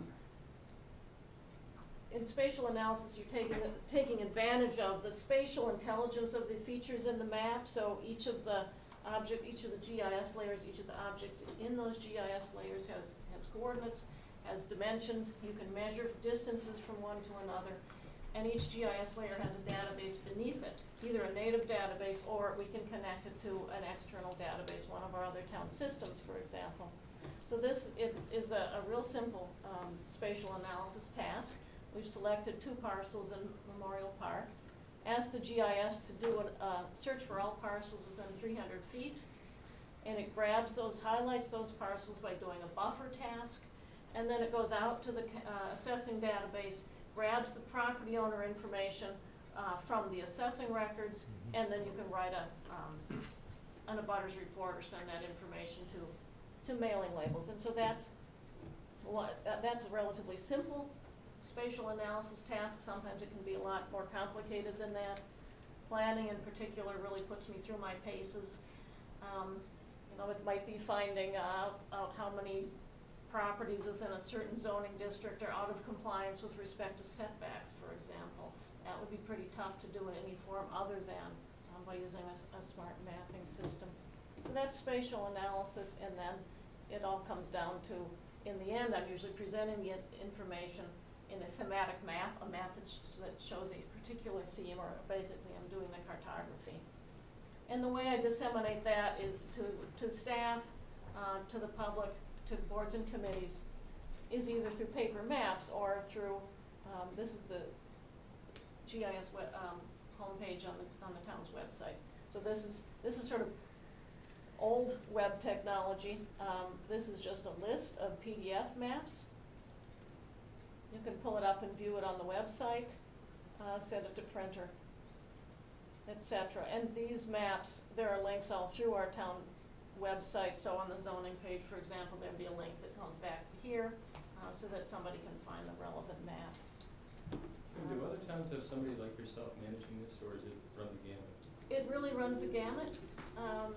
in spatial analysis, you're taking, taking advantage of the spatial intelligence of the features in the map, so each of the object, each of the G I S layers, each of the objects in those G I S layers has, has coordinates, has dimensions. You can measure distances from one to another, and each G I S layer has a database beneath it, either a native database or we can connect it to an external database, one of our other town systems, for example. So this it is a, a real simple um, spatial analysis task. We've selected two parcels in Memorial Park. Asked the G I S to do a uh, search for all parcels within three hundred feet, and it grabs those, highlights those parcels by doing a buffer task, and then it goes out to the uh, assessing database, grabs the property owner information uh, from the assessing records, mm-hmm. and then you can write a um, an abutters report or send that information to to mailing labels. And so that's what uh, that's a relatively simple spatial analysis task, sometimes it can be a lot more complicated than that. Planning in particular really puts me through my paces. Um, you know, it might be finding out, out how many properties within a certain zoning district are out of compliance with respect to setbacks, for example. That would be pretty tough to do in any form other than um, by using a, a smart mapping system. So that's spatial analysis, and then it all comes down to, in the end, I'm usually presenting the information in a thematic map, a map that, sh that shows a particular theme, or basically I'm doing the cartography. And the way I disseminate that is to, to staff, uh, to the public, to boards and committees, is either through paper maps or through, um, this is the G I S web, um, homepage on the, on the town's website. So this is, this is sort of old web technology. Um, this is just a list of P D F maps. You can pull it up and view it on the website, uh, send it to printer, et cetera. And these maps, there are links all through our town website. So on the zoning page, for example, there'd be a link that comes back here uh, so that somebody can find the relevant map. And do other towns have somebody like yourself managing this, or is it run the gamut? It really runs the gamut. Um,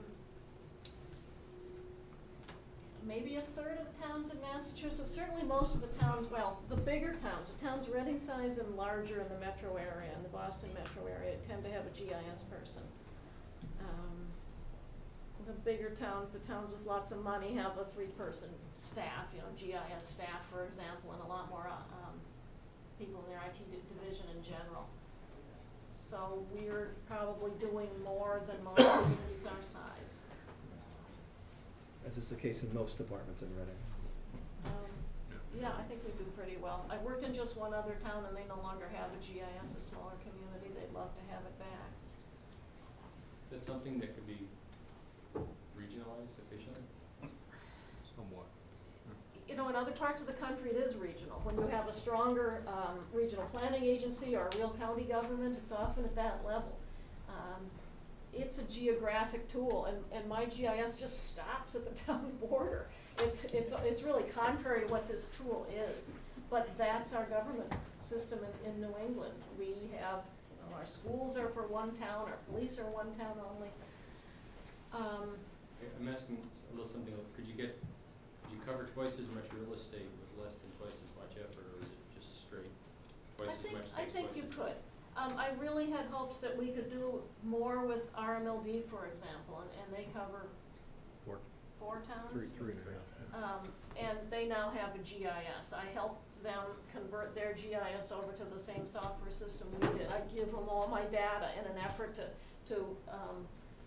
maybe a third of the towns in Massachusetts, certainly most of the towns, well, the bigger towns, the towns Reading size and larger in the metro area, in the Boston metro area, tend to have a G I S person. Um, the bigger towns, the towns with lots of money, have a three-person staff, you know, G I S staff, for example, and a lot more uh, um, people in their I T division in general. So we're probably doing more than most communities our size. As is the case in most departments in Reading. Um, yeah, I think we do pretty well. I worked in just one other town and they no longer have a G I S, a smaller community. They'd love to have it back. Is that something that could be regionalized efficiently? Somewhat. You know, in other parts of the country, it is regional. When you have a stronger um, regional planning agency or a real county government, it's often at that level. Um, it's a geographic tool, and, and my G I S just stops at the town border. It's, it's, it's really contrary to what this tool is, but that's our government system in, in New England. We have, you know, our schools are for one town, our police are one town only. Um, I'm asking a little something like, could you get, could you cover twice as much real estate with less than twice as much effort, or is it just straight twice I as think, much I takes think twice you as could. Um, I really had hopes that we could do more with R M L D, for example, and, and they cover Four, four towns. three, three and a half. Yeah. Um, and they now have a G I S. I helped them convert their G I S over to the same software system we did. I give them all my data in an effort to, to um,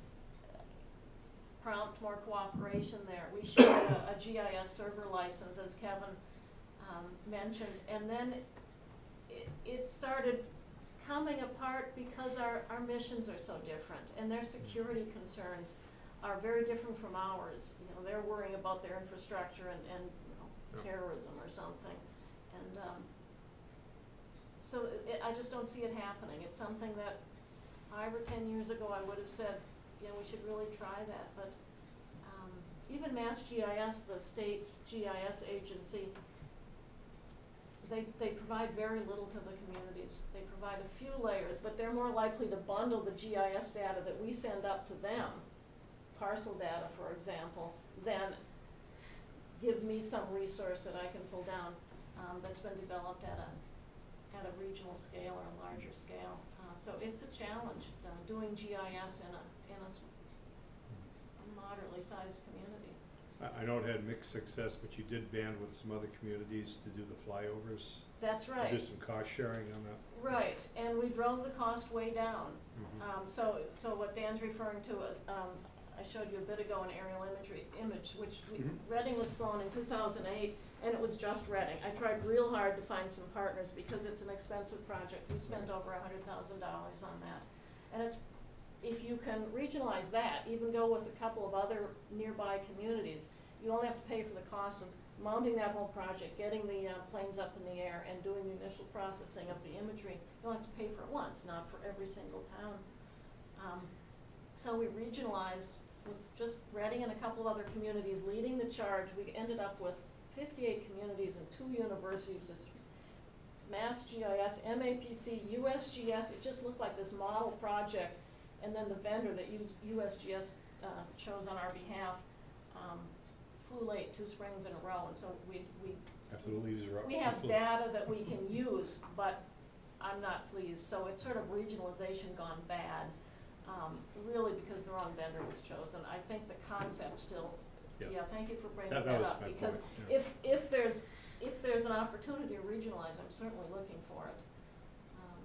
prompt more cooperation there. We shared a, a G I S server license, as Kevin um, mentioned, and then it, it started coming apart because our, our missions are so different, and their security concerns are very different from ours. You know, they're worrying about their infrastructure and, and you know, Yeah. terrorism or something. And um, so it, I just don't see it happening. It's something that five or ten years ago I would have said, you know, we should really try that. But um, even Mass G I S, the state's G I S agency, They, they provide very little to the communities. They provide a few layers, but they're more likely to bundle the G I S data that we send up to them, parcel data, for example, than give me some resource that I can pull down um, that's been developed at a, at a regional scale or a larger scale. Uh, so it's a challenge, uh, doing G I S in a, in a, a moderately sized community. I know it had mixed success, but you did band with some other communities to do the flyovers. That's right. You did some cost sharing on that. Right, and we drove the cost way down. Mhm. Um, so, so what Dan's referring to, uh, um, I showed you a bit ago an aerial imagery image, which we, Mhm. Reading was flown in two thousand eight, and it was just Reading. I tried real hard to find some partners because it's an expensive project. We spent over a hundred thousand dollars on that, and it's, if you can regionalize that, even go with a couple of other nearby communities, you only have to pay for the cost of mounting that whole project, getting the uh, planes up in the air, and doing the initial processing of the imagery. You don't have to pay for it once, not for every single town. Um, so we regionalized with just Reading and a couple of other communities leading the charge. We ended up with fifty-eight communities and two universities Mass G I S, M A P C, U S G S, it just looked like this model project, and then the vendor that used U S G S uh, chose on our behalf um, flew late two springs in a row, and so we, we, After the leaves are up. we have data that we can use, but I'm not pleased, so it's sort of regionalization gone bad, um, really because the wrong vendor was chosen. I think the concept still, Yeah. yeah, thank you for bringing That- that that was up, my because point, yeah. if, if there's, if there's an opportunity to regionalize, I'm certainly looking for it. Um,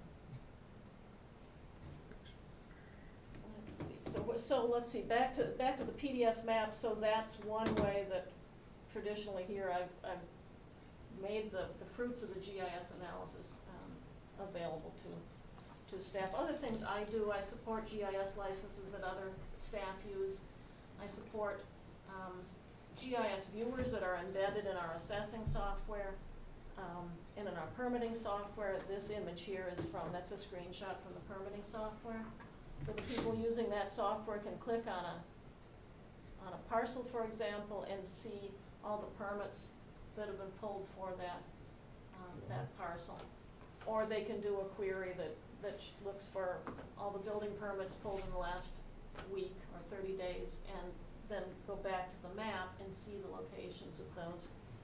Let's see, so, wh- so let's see, back to, back to the P D F map, so that's one way that traditionally here I've, I've made the, the fruits of the G I S analysis um, available to, to staff. Other things I do, I support G I S licenses that other staff use. I support um, G I S viewers that are embedded in our assessing software, um, and in our permitting software. This image here is from, that's a screenshot from the permitting software. So the people using that software can click on a, on a parcel, for example, and see all the permits that have been pulled for that, um, that parcel. Or they can do a query that, that sh- looks for all the building permits pulled in the last week or thirty days, and then go back to the map and see the locations of those.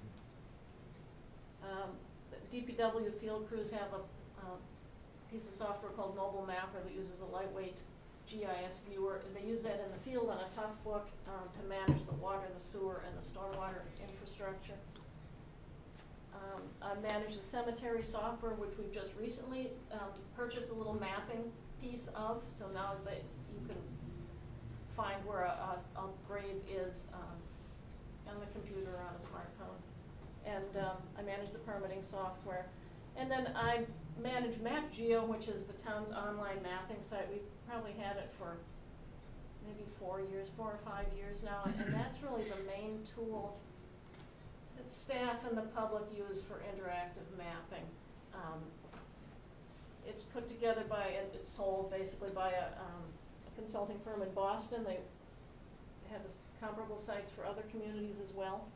Um, the D P W field crews have a, uh, piece of software called Mobile Mapper that uses a lightweight G I S viewer, and they use that in the field on a tough book um, to manage the water, the sewer, and the stormwater infrastructure. Um, I manage the cemetery software, which we've just recently um, purchased a little mapping piece of, so now that you can find where a, a, a grave is um, on the computer or on a smartphone. And um, I manage the permitting software. And then I manage MapGeo, which is the town's online mapping site. We've probably had it for maybe four years, four or five years now, and that's really the main tool that staff and the public use for interactive mapping. Um, it's put together by, and it's sold basically by a, um, a consulting firm in Boston. They have this comparable sites for other communities as well.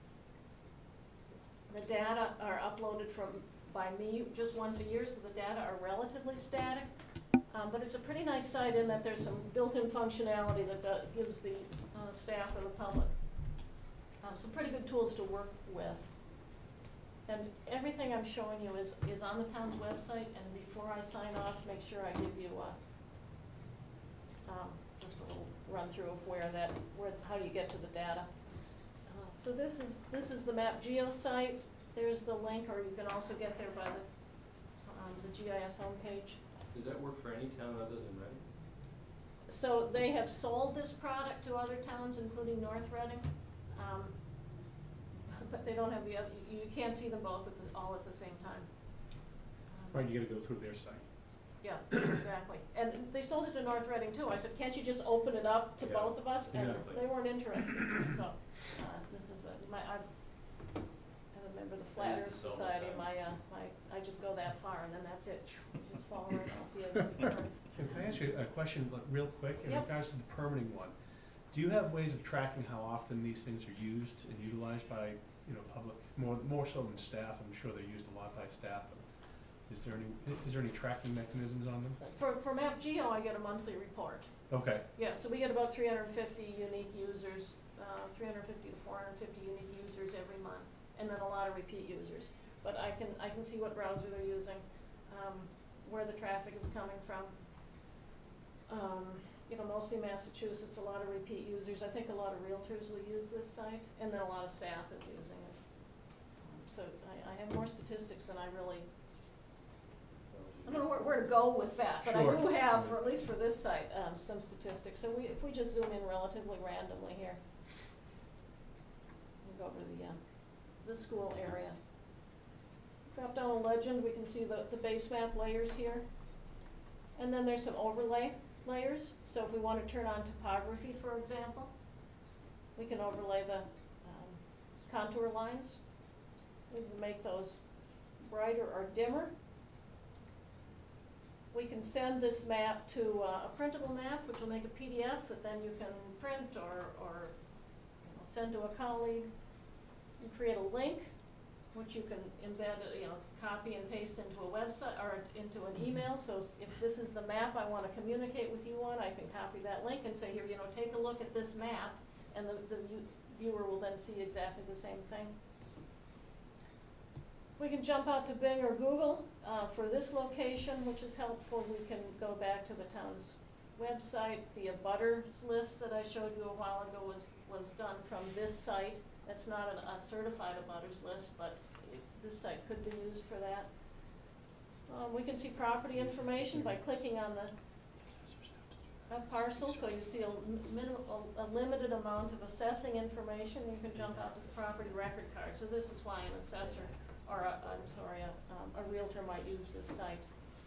The data are uploaded from by me just once a year, so the data are relatively static. Um, but it's a pretty nice site in that there's some built-in functionality that uh, gives the uh, staff and the public um, some pretty good tools to work with. And everything I'm showing you is, is on the town's website, and before I sign off, make sure I give you a, um, just a little run through of where that, where, how you get to the data. Uh, so this is, this is the MapGeo site. There's the link, or you can also get there by the, um, the G I S homepage. Does that work for any town other than Reading? So they have sold this product to other towns, including North Reading, um, but they don't have the other, you, you can't see them both at the, all at the same time. Um, Right, you gotta go through their site. Yeah, exactly. And they sold it to North Reading too. I said, can't you just open it up to Yeah, both of us? And exactly. they weren't interested. So uh, this is the, my, I, I'm a member of the Flat Earth Society. My, uh, my, I just go that far, and then that's it. Just fall right off the edge of the earth. Can I ask you a question, like, real quick, in Yep. regards to the permitting one? Do you have ways of tracking how often these things are used and utilized by, you know, public, more, more so than staff? I'm sure they're used a lot by staff, but is there any, is there any tracking mechanisms on them? For, for MapGeo, I get a monthly report. Okay, Yeah, so we get about three hundred fifty unique users, uh, three hundred fifty to four hundred fifty unique users every month, and then a lot of repeat users. But I can, I can see what browser they're using, um, where the traffic is coming from. Um, you know, mostly Massachusetts, a lot of repeat users. I think a lot of realtors will use this site, and then a lot of staff is using it. Um, so I, I have more statistics than I really, I don't know where, where to go with that, but Sure. I do have, for at least for this site, um, some statistics. So we, if we just zoom in relatively randomly here, we go over to the, uh, the school area. Drop down a legend, we can see the, the base map layers here. And then there's some overlay layers. So if we want to turn on topography, for example, we can overlay the um, contour lines. We can make those brighter or dimmer. We can send this map to uh, a printable map, which will make a P D F that then you can print or, or you know, send to a colleague. You create a link, which you can embed, uh, you know, copy and paste into a website or into an email. So if this is the map I want to communicate with you on, I can copy that link and say, here, you know, take a look at this map, and the, the view- viewer will then see exactly the same thing. We can jump out to Bing or Google. Uh, for this location, which is helpful, we can go back to the town's website. The abutters list that I showed you a while ago was, was done from this site. That's not an, a certified abutters list, but it, this site could be used for that. Um, we can see property information by clicking on the a parcel, so you see a, min a, a limited amount of assessing information. You can jump out to the property record card. So this is why an assessor, or a, I'm sorry, a, um, a realtor might use this site.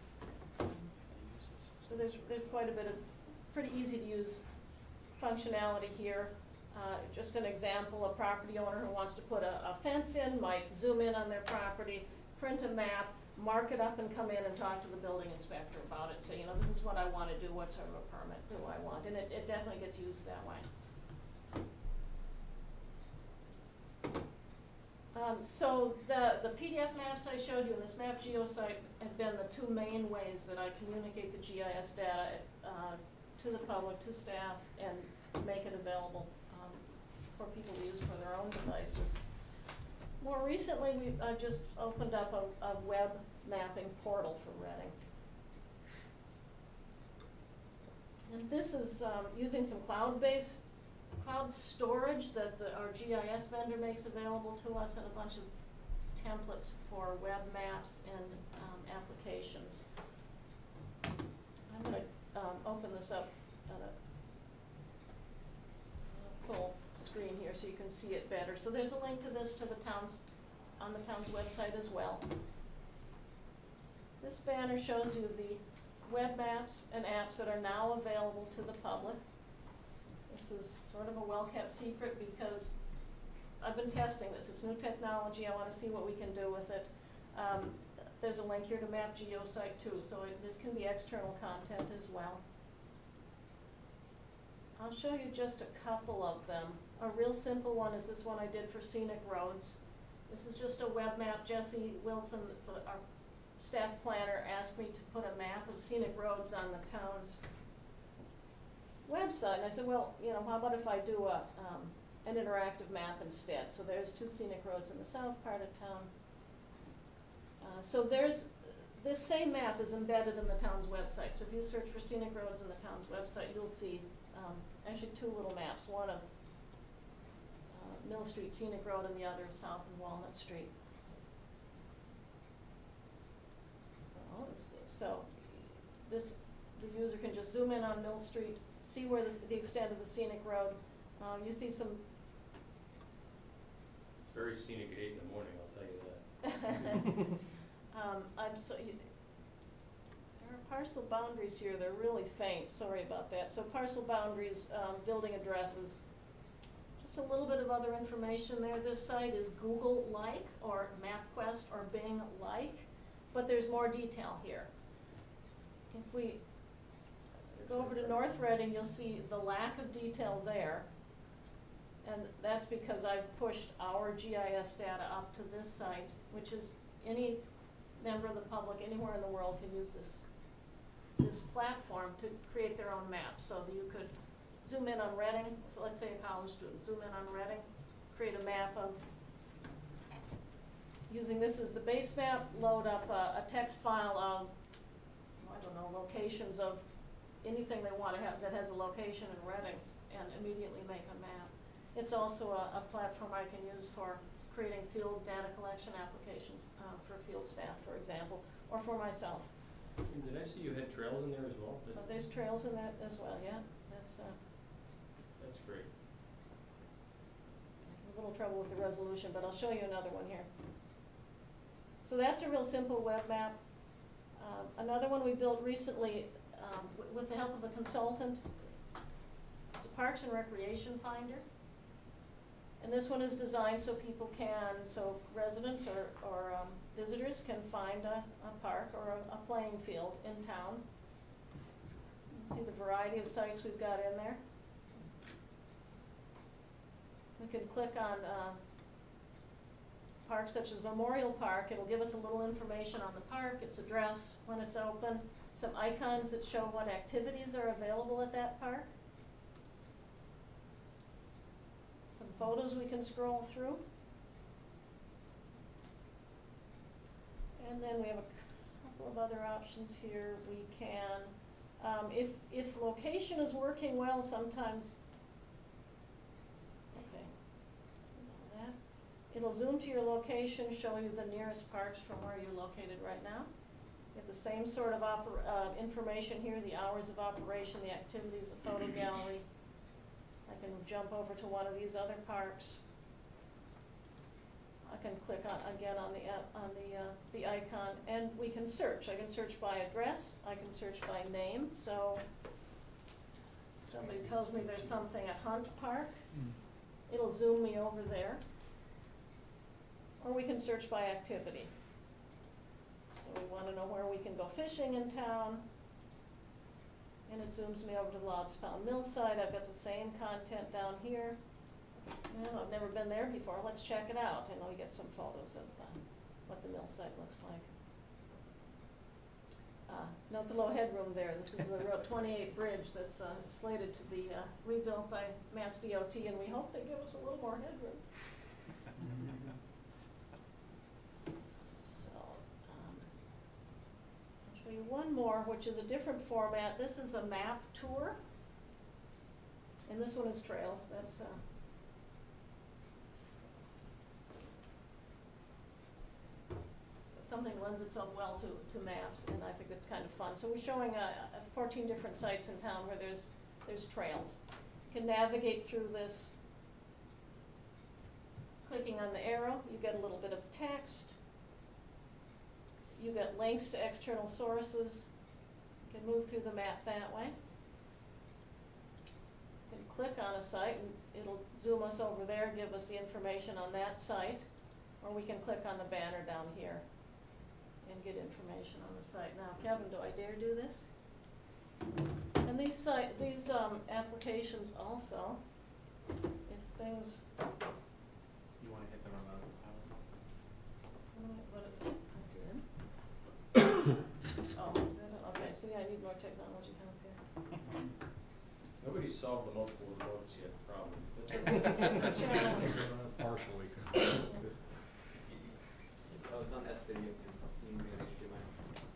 So there's, there's quite a bit of pretty easy to use functionality here. Uh, just an example, a property owner who wants to put a, a fence in might zoom in on their property, print a map, mark it up and come in and talk to the building inspector about it. So, you know, this is what I want to do, what sort of a permit do I want? And it, it definitely gets used that way. Um, so the, the P D F maps I showed you and this map geosite have been the two main ways that I communicate the G I S data uh, to the public, to staff, and make it available um, for people to use for their own devices. More recently, we've I've just opened up a, a web mapping portal for Reading. And this is um, using some cloud-based cloud storage that the, our G I S vendor makes available to us, and a bunch of templates for web maps and um, applications. I'm going to um, open this up at a, a full screen here so you can see it better. So there's a link to this to the town's, on the town's website as well. This banner shows you the web maps and apps that are now available to the public. This is sort of a well-kept secret because I've been testing this. It's new technology. I want to see what we can do with it. Um, there's a link here to Map Geosite too, so it, this can be external content as well. I'll show you just a couple of them. A real simple one is this one I did for scenic roads. This is just a web map. Jesse Wilson, our staff planner, asked me to put a map of scenic roads on the town's website. And I said, well, you know, how about if I do a, um, an interactive map instead? So there's two scenic roads in the south part of town. Uh, so there's, this same map is embedded in the town's website. So if you search for scenic roads in the town's website, you'll see um, actually two little maps, one of uh, Mill Street Scenic Road and the other south of Walnut Street. So, so this, the user can just zoom in on Mill Street, see where this, the extent of the scenic road. Um, you see some. It's very scenic at eight in the morning, I'll tell you that. um, I'm so. You, there are parcel boundaries here. They're really faint. Sorry about that. So parcel boundaries, um, building addresses. Just a little bit of other information there. This site is Google-like or MapQuest or Bing-like, but there's more detail here. If we go over to North Reading, you'll see the lack of detail there. And that's because I've pushed our G I S data up to this site, which is any member of the public anywhere in the world can use this, this platform to create their own map. So that you could zoom in on Reading. So let's say a college student, zoom in on Reading, create a map of, using this as the base map, load up a, a text file of, I don't know, locations of anything they want to have that has a location in Reading, and immediately make a map. It's also a, a platform I can use for creating field data collection applications uh, for field staff, for example, or for myself. And did I see you had trails in there as well? Uh, there's trails in that as well, yeah. That's uh, That's great. a little trouble with the resolution, but I'll show you another one here. So that's a real simple web map. Um, another one we built recently um, w with the help of a consultant. It's a Parks and Recreation Finder. And this one is designed so people can, so residents or, or um, visitors can find a, a park or a, a playing field in town. You see the variety of sites we've got in there. We can click on uh, parks such as Memorial Park. It'll give us a little information on the park, its address, when it's open, some icons that show what activities are available at that park. Some photos we can scroll through. And then we have a couple of other options here. We can, um, if, if location is working well, sometimes, okay, know that. It'll zoom to your location, show you the nearest parks from where you're located right now. You have the same sort of oper uh, information here, the hours of operation, the activities, the photo gallery. I can jump over to one of these other parks. I can click on, again on the, uh, on the, uh, the icon, and we can search. I can search by address, I can search by name, so somebody tells me there's something at Hunt Park, it'll zoom me over there. Or we can search by activity. So we wanna know where we can go fishing in town, and it zooms me over to the Lobbs Pond Mill site. I've got the same content down here. Well, I've never been there before, let's check it out, and we get some photos of uh, what the mill site looks like. Uh, note the low headroom there. This is the Route twenty-eight bridge that's uh, slated to be uh, rebuilt by Mass D O T, and we hope they give us a little more headroom. So, um, I'll show you one more, which is a different format. This is a map tour, and this one is trails. That's uh, something lends itself well to, to maps, and I think it's kind of fun. So we're showing uh, fourteen different sites in town where there's, there's trails. You can navigate through this. Clicking on the arrow, you get a little bit of text. You get links to external sources. You can move through the map that way. You can click on a site, and it'll zoom us over there, give us the information on that site. Or we can click on the banner down here and get information on the site. Now, Kevin, do I dare do this? And these site, these um, applications also, if things. You want to hit the remote? What did I did? Oh, is that it? Okay, see, I need more technology help here. Nobody's solved the multiple remotes yet problem. It's a challenge. Partially. Oh, it's on S video. You can manage your mic.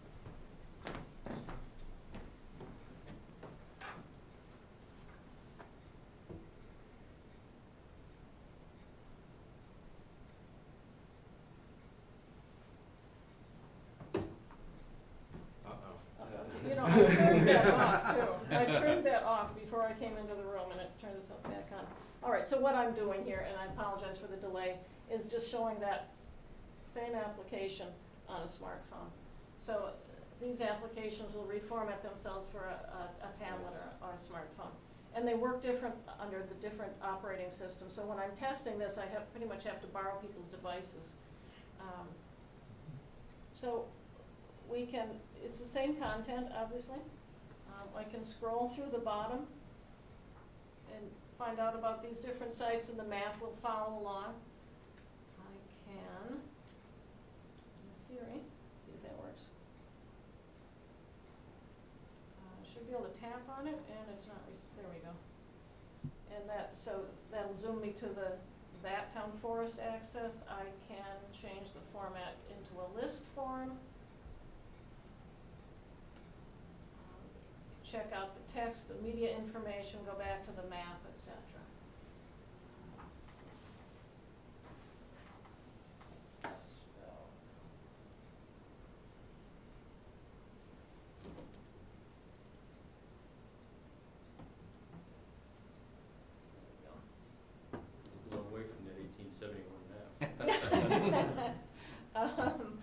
You know, I turned that off too. I turned that off before I came into the room, and it turned this back on. All right, so what I'm doing here, and I apologize for the delay, is just showing that same application on a smartphone. So uh, these applications will reformat themselves for a, a, a tablet or, or a smartphone. And they work different under the different operating systems. So when I'm testing this, I have pretty much have to borrow people's devices. Um, so we can, it's the same content, obviously. Um, I can scroll through the bottom and find out about these different sites, and the map will follow along. I can, in theory, see if that works. I uh, should be able to tap on it, and it's not, res there we go. And that, so that'll zoom me to the that town forest access. I can change the format into a list form. Check out the text, the media information, go back to the map, et cetera. So. A long way from that eighteen seventy-one map. um,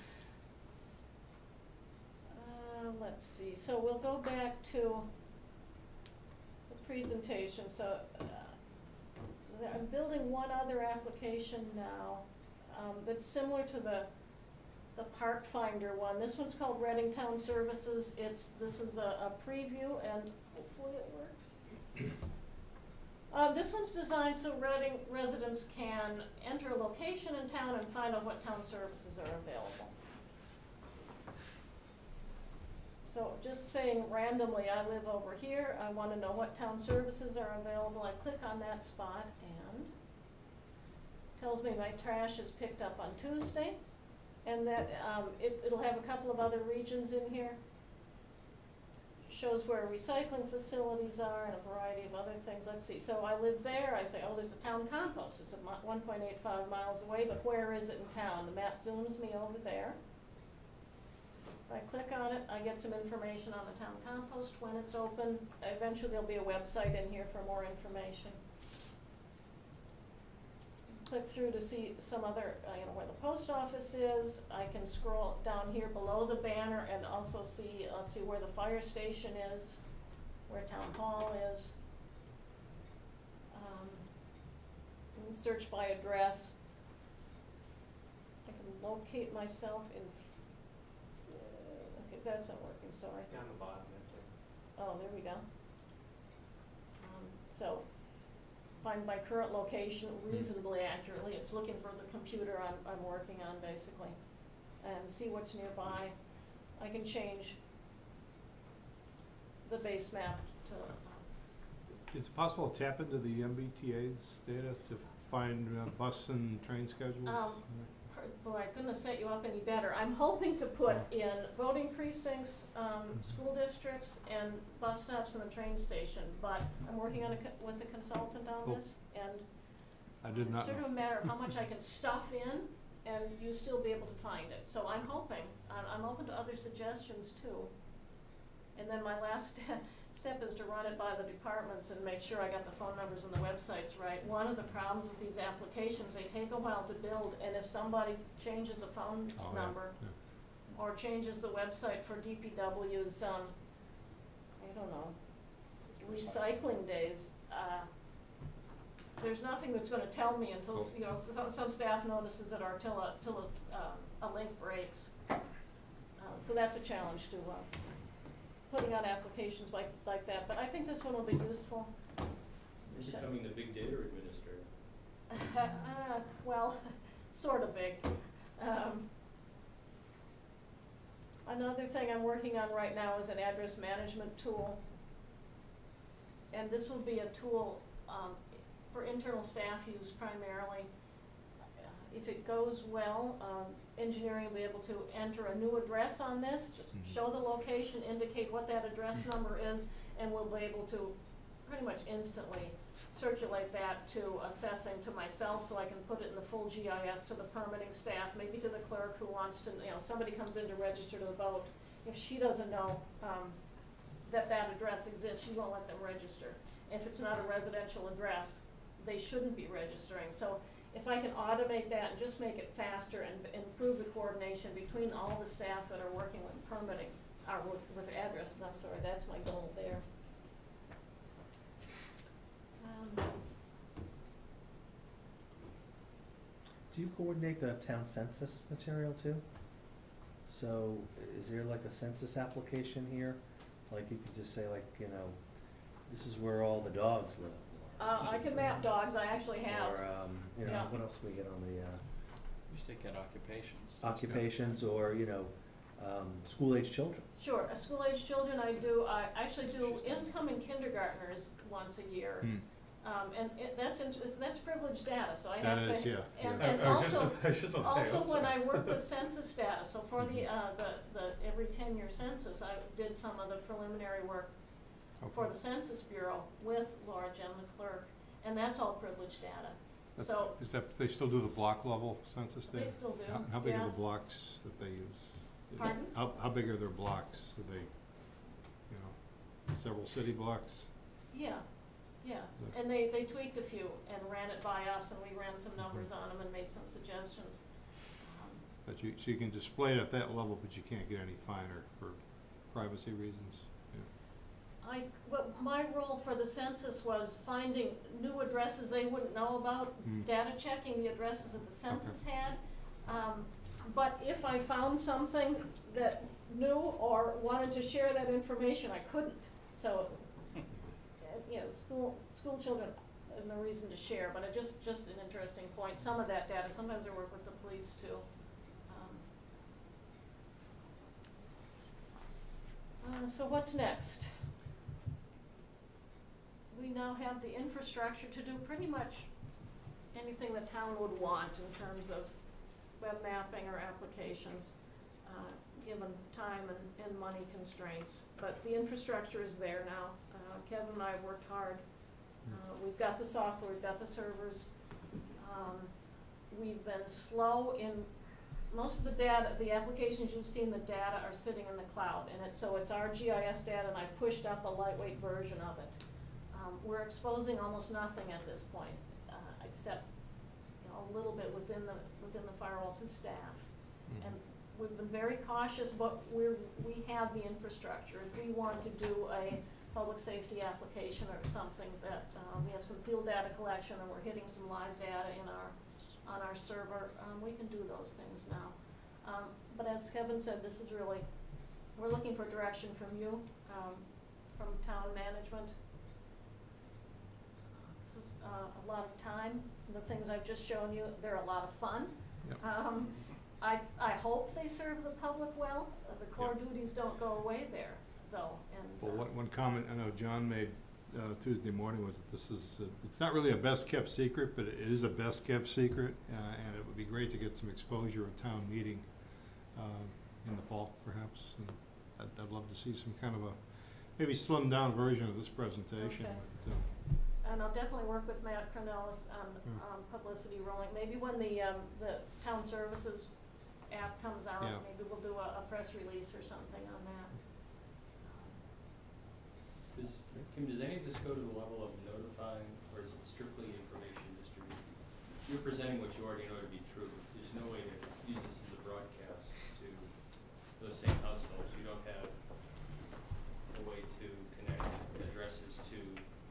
uh, let's see, so we'll go back to the presentation. So uh, I'm building one other application now um, that's similar to the the Park Finder one. This one's called Reading Town Services. It's this is a, a preview, and hopefully it works. Uh, this one's designed so Reading residents can enter a location in town and find out what town services are available. So just saying randomly, I live over here, I wanna know what town services are available, I click on that spot and tells me my trash is picked up on Tuesday, and that, um, it, it'll have a couple of other regions in here. Shows where recycling facilities are and a variety of other things. Let's see, so I live there, I say, oh, there's a town compost, it's a one point eight five miles away, but where is it in town? The map zooms me over there. If I click on it, I get some information on the town compost, when it's open. Eventually there'll be a website in here for more information. Click through to see some other, uh, you know, where the post office is. I can scroll down here below the banner and also see, let's see, where the fire station is, where town hall is. Um, and search by address. I can locate myself in, uh, okay, that's not working, sorry. Down the bottom there too. Oh, there we go. Um, so, find my current location reasonably accurately. It's looking for the computer I'm, I'm working on, basically, and see what's nearby. I can change the base map to, Is it possible to tap into the M B T A's data to find uh, bus and train schedules? Um, boy, I couldn't have set you up any better. I'm hoping to put in voting precincts, um, school districts, and bus stops and the train station, but I'm working on a, co- with a consultant on Cool. this, and I did it's not sort know. of a matter of how much I can stuff in, and you still be able to find it. So I'm hoping, I'm, I'm open to other suggestions too. And then my last step, step is to run it by the departments and make sure I got the phone numbers and the websites right. One of the problems with these applications, they take a while to build, and if somebody changes a phone Oh, yeah, number yeah. or changes the website for D P W's, um, I don't know, recycling days, uh, there's nothing that's gonna tell me until, So- you know, some, some staff notices it or till a, till a, uh, a link breaks. Uh, so that's a challenge to, uh, putting out applications like, like that, but I think this one will be useful. You're becoming the big data administrator. Uh, well, sort of big. Um, another thing I'm working on right now is an address management tool. And this will be a tool, um, for internal staff use primarily. If it goes well, um, engineering will be able to enter a new address on this, just Mhm. show the location, indicate what that address number is, and we'll be able to pretty much instantly circulate that to assessing to myself, so I can put it in the full G I S to the permitting staff, maybe to the clerk who wants to, you know, somebody comes in to register to vote. If she doesn't know, um, that that address exists, she won't let them register. If it's not a residential address, they shouldn't be registering. So if I can automate that and just make it faster and improve the coordination between all the staff that are working with permitting, or with, with addresses, I'm sorry, that's my goal there. Um, Do you coordinate the town census material too? So is there like a census application here? Like you could just say like, you know, this is where all the dogs live. Uh, I can map dogs, I actually have. Or, um, you know, Yeah. what else do we get on the, uh, We should take out occupations. occupations or, you know, um, school-age children? Sure, uh, school-age children I do, I actually do incoming kindergartners once a year. Hmm. Um, and it, that's, int- it's, that's privileged data, so I have That to. is, yeah, And, yeah. I- and I was just also, a- I was just about to say, also I'm when I sorry. work with census data, so for the, Mhm. uh, the, the, every ten-year census, I did some of the preliminary work for Okay. the Census Bureau with Laura Jen, the clerk, and that's all privileged data. That's- So, Is that, they still do the block level census data? they still do, How, how big are yeah. the blocks that they use? Pardon? How, how big are their blocks? Are they, you know, several city blocks? Yeah, yeah, Yeah. and they, they tweaked a few and ran it by us, and we ran some Mm-hmm. numbers on them and made some suggestions. Um, But you, so you can display it at that level, but you can't get any finer for privacy reasons? Yeah. I, what my role for the census was finding new addresses they wouldn't know about, Mm. data checking the addresses that the census had. Um, but if I found something that knew or wanted to share that information, I couldn't. So, uh, you know, school, school children, no reason to share, but it just, just an interesting point. Some of that data, sometimes I work with the police too. Um, uh, so what's next? We now have the infrastructure to do pretty much anything the town would want in terms of web mapping or applications, uh, given time and, and money constraints. But the infrastructure is there now. Uh, Kevin and I have worked hard. Uh, we've got the software, we've got the servers. Um, we've been slow in most of the data, the applications you've seen, the data are sitting in the cloud. And it, so it's our G I S data, and I pushed up a lightweight version of it. Um, we're exposing almost nothing at this point, uh, except you know, a little bit within the within the firewall to staff. Mm-hmm. And we've been very cautious, but we're we have the infrastructure. If we want to do a public safety application or something that uh, we have some field data collection and we're hitting some live data in our on our server, um, we can do those things now. Um, but as Kevin said, this is really we're looking for direction from you, um, from town management. Uh, a lot of time. The things I've just shown you, they're a lot of fun. Yep. Um, I, I hope they serve the public well. Uh, the core Yep. duties don't go away there, though. And Well, uh, one, one comment I know John made uh, Tuesday morning was that this is, uh, it's not really a best-kept secret, but it is a best-kept secret, uh, and it would be great to get some exposure at town meeting uh, in the fall, perhaps. And I'd, I'd love to see some kind of a, maybe slimmed-down version of this presentation. Okay. But, uh, and I'll definitely work with Matt Cornelis on Mm. um, publicity rolling. Maybe when the um, the town services app comes out, Yeah. maybe we'll do a, a press release or something on that. Does, Kim, does any of this go to the level of notifying, or is it strictly information distribution? You're presenting what you already know to be true. There's no way to use this as a broadcast to those same households. You don't have a way to connect addresses to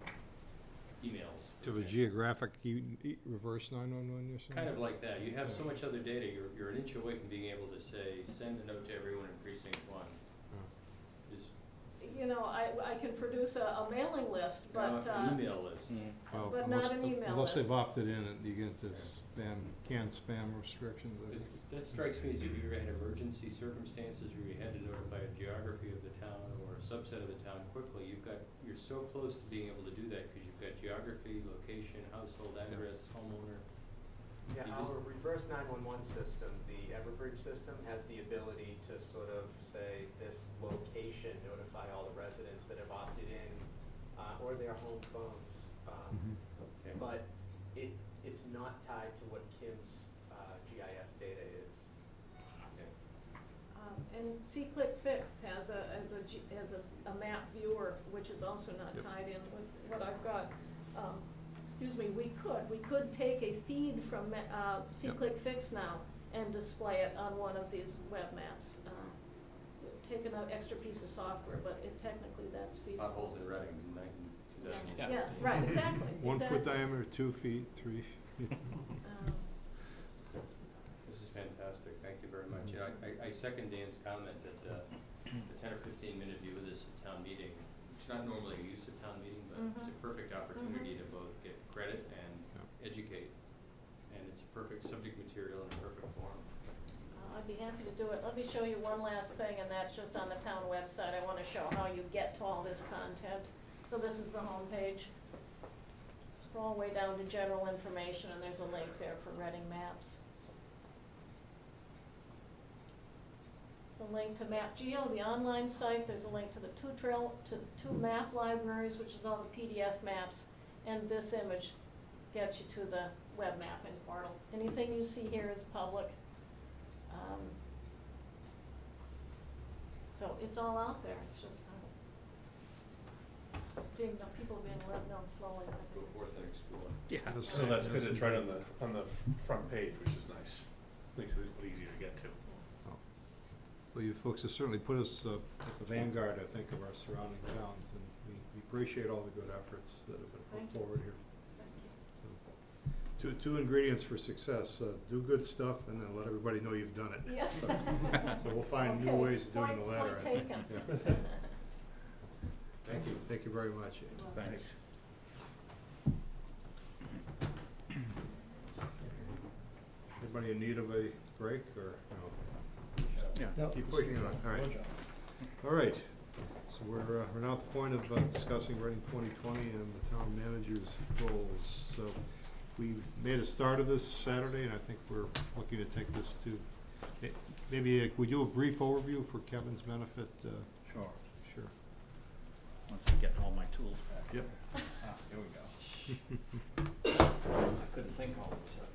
emails. To a geographic e e reverse nine one one, you're saying? Kind of like that. You have so Yeah. much other data, you're, you're an inch away from being able to say, send a note to everyone in precinct one. Oh. Is, You know, I, I can produce a, a mailing list, but uh, uh, an email list. Mm. Well, But unless- not an email Unless they've list. opted in, and you get into spam, canned spam restrictions. I Is- think. That strikes me as if you ever had emergency circumstances where you had to notify a geography of the town or a subset of the town quickly. You've got, you're so close to being able to do that because you've got geography, location, household address, homeowner. Yeah, You our just- reverse nine one one system, the Everbridge system, has the ability to sort of say this location, notify all the residents that have opted in, uh, or their home phones. Um, Mhm. Okay. But it, it's not tied to what Kim's uh, G I S data is. Okay. Um, and C-Click Fix has a, has a, G- has a, a map viewer, which is also not Yep. tied in with what I've got. Um, excuse me, we could, we could take a feed from, ma- uh, C-Click Fix now and display it on one of these web maps. Uh, Take an extra piece of software, but it, technically that's feasible. Potholes in Reading in nineteen, two thousand. Yeah, Yeah. yeah, right, exactly, One foot exactly. diameter, two feet, three feet. Um, This is fantastic, thank you very much. You know, I, I second Dan's comment that, uh, the ten or fifteen minute view of this at town meeting, it's not normally a use at town meeting, but it's a Mhm. perfect opportunity Mhm. to both get credit and Yeah. educate. And it's a perfect subject material in a perfect form. Uh, I'd be happy to do it. Let me show you one last thing, and that's just on the town website. I wanna show how you get to all this content. So this is the homepage. Scroll way down to general information, and there's a link there for Reading Maps. There's a link to MapGeo, the online site. There's a link to the two trail, to the two map libraries, which is all the P D F maps. And this image gets you to the web mapping portal. Anything you see here is public. Um, so it's all out there. It's just uh, being, uh, people are being let know slowly. I Go think. forth and explore. Yeah, Yes. so that's good, Yes, it's right on indeed. the, on the f- front page, which is nice. Makes it a little easier to get to. Well, you folks have certainly put us uh, at the vanguard, I think, of our surrounding towns, and we we appreciate all the good efforts that have been Thank put you. forward here. Thank you. So, Two, two ingredients for success, uh, do good stuff and then let everybody know you've done it. Yes. So so we'll find new Okay, ways of doing point- the latter, point I think. taken. Yeah. Thank you, thank you very much. Well, Thanks. Anybody in need of a break, or, no? Yeah. No, Keep pushing it on, all right. All right, so we're, uh, we're now at the point of uh, discussing Reading twenty twenty and the town manager's goals. So we made a start of this Saturday, and I think we're looking to take this to, may- maybe uh, we do a brief overview for Kevin's benefit, uh, Sure, sure. once I get all my tools back. Yep. Ah, here we go. I couldn't think all of a sudden.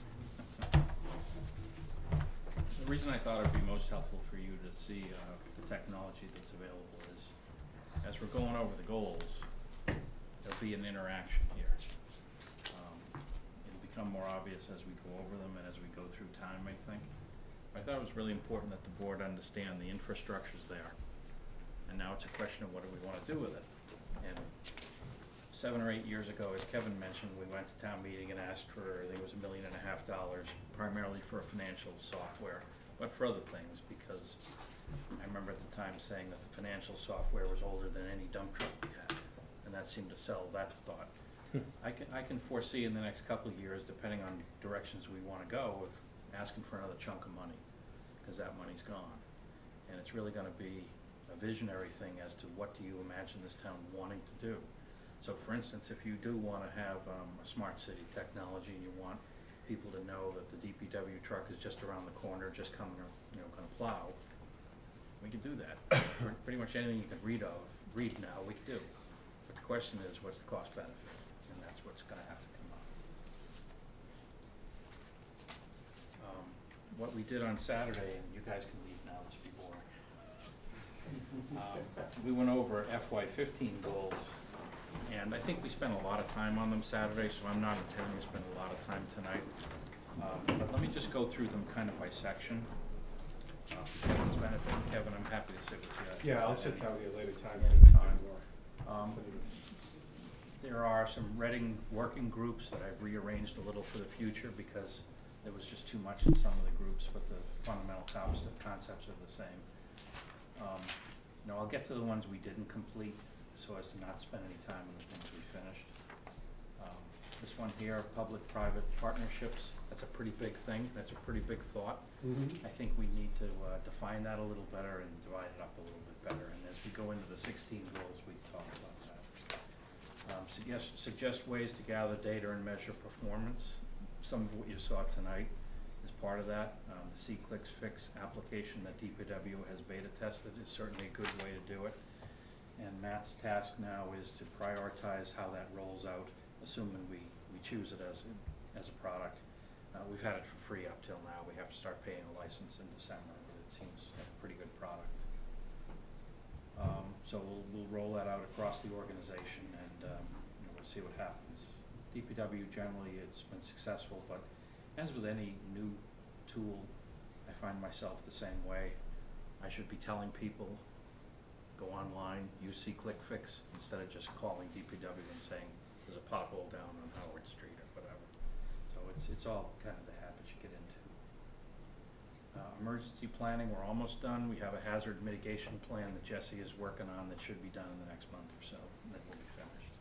The reason I thought it'd be most helpful for you to see uh, the technology that's available is, as we're going over the goals, there'll be an interaction here. Um, it'll become more obvious as we go over them and as we go through time, I think. I thought it was really important that the board understand the infrastructure's there. And now it's a question of what do we wanna do with it? And seven or eight years ago, as Kevin mentioned, we went to town meeting and asked for, I think it was a million and a half dollars, primarily for financial software, but for other things, because I remember at the time saying that the financial software was older than any dump truck we had, and that seemed to sell that thought. I can, I can foresee in the next couple of years, depending on directions we wanna go, of asking for another chunk of money, cause that money's gone. And it's really gonna be a visionary thing as to what do you imagine this town wanting to do. So for instance, if you do wanna have, um, a smart city technology, and you want people to know that the D P W truck is just around the corner, just coming, or, you know, gonna plow, we could do that. Pretty much anything you can read of, read now, we could do. But the question is, what's the cost benefit? And that's what's gonna have to come up. Um, what we did on Saturday, and you guys can leave now, this will be boring. Um, we went over F Y fifteen goals, and I think we spent a lot of time on them Saturday, so I'm not intending to spend a lot of time tonight. Um, but let me just go through them kind of by section. Uh, for Kevin's benefit, Kevin, I'm happy to sit with you. Yeah, I'll Any- sit down with you later time. any time. Um, there are some Reading working groups that I've rearranged a little for the future because there was just too much in some of the groups, but the fundamental concepts, concepts are the same. Um, you know, I'll get to the ones we didn't complete so as to not spend any time on the things we finished. Um, this one here, public-private partnerships, that's a pretty big thing, that's a pretty big thought. Mm-hmm. I think we need to uh, define that a little better and divide it up a little bit better. And as we go into the sixteen goals, we talk about that. Um, suggest, suggest ways to gather data and measure performance. Some of what you saw tonight is part of that. Um, the C-Clicks Fix application that D P W has beta tested is certainly a good way to do it. And Matt's task now is to prioritize how that rolls out, assuming we, we choose it as, as a product. Uh, we've had it for free up till now. We have to start paying a license in December, but it seems like a pretty good product. Um, so we'll, we'll roll that out across the organization, and um, you know, we'll see what happens. D P W generally, it's been successful, but as with any new tool, I find myself the same way. I should be telling people, go online, use C-Click Fix, instead of just calling D P W and saying, there's a pothole down on Howard Street or whatever. So it's, it's all kind of the habits you get into. Uh, emergency planning, we're almost done. We have a hazard mitigation plan that Jesse is working on that should be done in the next month or so, and then we'll be finished.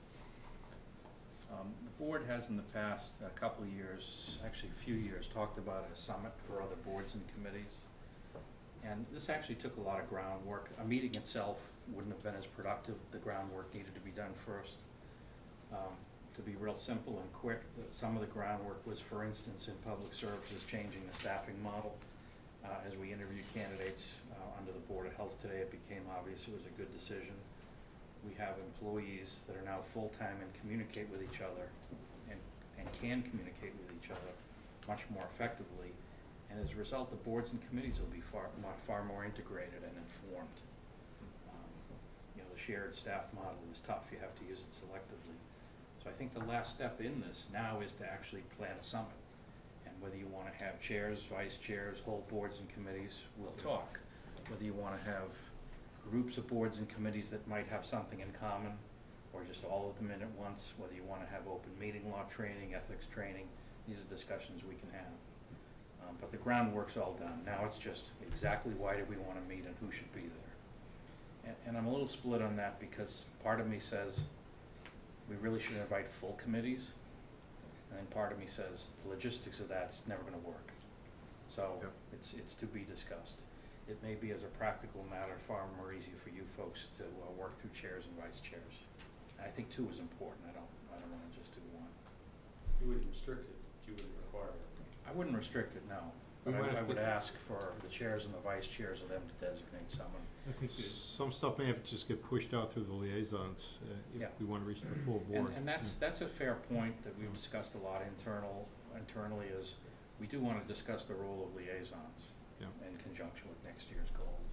Um, the board has in the past a couple of years, actually a few years, talked about a summit for other boards and committees. And this actually took a lot of groundwork. A meeting itself wouldn't have been as productive. The groundwork needed to be done first. Um, to be real simple and quick, the, some of the groundwork was, for instance, in public services, changing the staffing model. Uh, as we interviewed candidates uh, under the Board of Health today, it became obvious it was a good decision. We have employees that are now full-time and communicate with each other and, and can communicate with each other much more effectively. And as a result, the boards and committees will be far, far more integrated and informed. Um, you know, the shared staff model is tough. You have to use it selectively. So I think the last step in this now is to actually plan a summit. And whether you want to have chairs, vice chairs, whole boards and committees, we'll talk. Whether you want to have groups of boards and committees that might have something in common, or just all of them in at once, whether you want to have open meeting law training, ethics training, these are discussions we can have. Um, but the groundwork's all done. Now it's just exactly why do we want to meet and who should be there. And, and I'm a little split on that because part of me says we really should invite full committees, and then part of me says the logistics of that's never going to work. So Yep. it's, it's to be discussed. It may be as a practical matter far more easy for you folks to uh, work through chairs and vice chairs. I think two is important. I don't, I don't wanna just do one. You wouldn't restrict it, but you wouldn't require it. I wouldn't restrict it, no. We But might I, I have would to- ask for the chairs and the vice chairs of them to designate someone. I think it- Some stuff may have to just get pushed out through the liaisons, uh, if Yeah. we wanna reach the full And, board. and that's, that's a fair point that we've discussed a lot internal, internally is, we do wanna discuss the role of liaisons Yeah. in conjunction with next year's goals.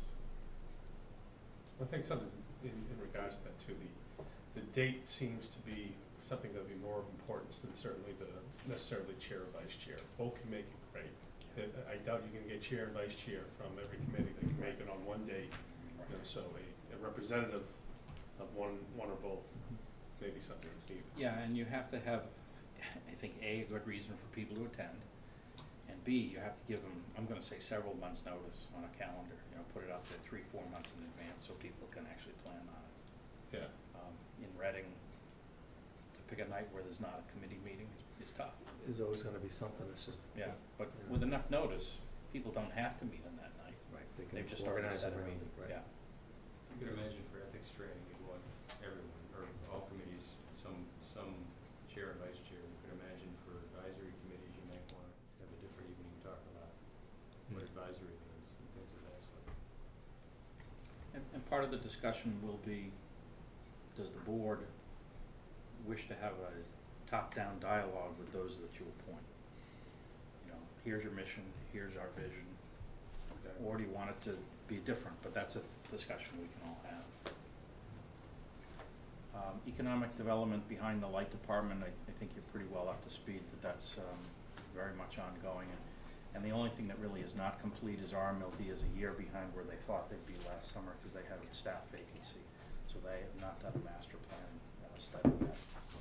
I think something in, in regards to that too, the, the date seems to be something that would be more of importance than certainly the necessarily chair or vice chair. Both can make it great. I- I doubt you can get chair and vice chair from every committee that can make it on one date. You know, so a, a representative of one, one or both may be something that's needed. Yeah, and you have to have, I think, A, a good reason for people to attend, and B, you have to give them, I'm gonna say several months' notice on a calendar, you know, put it out there three, four months in advance so people can actually plan on it. Yeah. Um, in Reading, to pick a night where there's not a committee meeting is, is tough. There's always gonna be something, it's just. Yeah, but Yeah. with enough notice, people don't have to meet on that night. Right, they They've can just already organize set a around meeting, it, right. yeah. You could imagine for ethics training, you'd want everyone, or all committees, some, some chair and vice chair. You could imagine for advisory committees, you might want to have a different evening to talk about what advisory means and things of that sort. And, and part of the discussion will be, does the board wish to have a top-down dialogue with those that you appoint? You know, here's your mission, here's our vision, or do you want it to be different? But that's a discussion we can all have. Um, economic development behind the light department, I, I think you're pretty well up to speed that that's, um, very much ongoing. And, and the only thing that really is not complete is R M L D is a year behind where they thought they'd be last summer because they have a staff vacancy. So they have not done a master plan uh, study yet.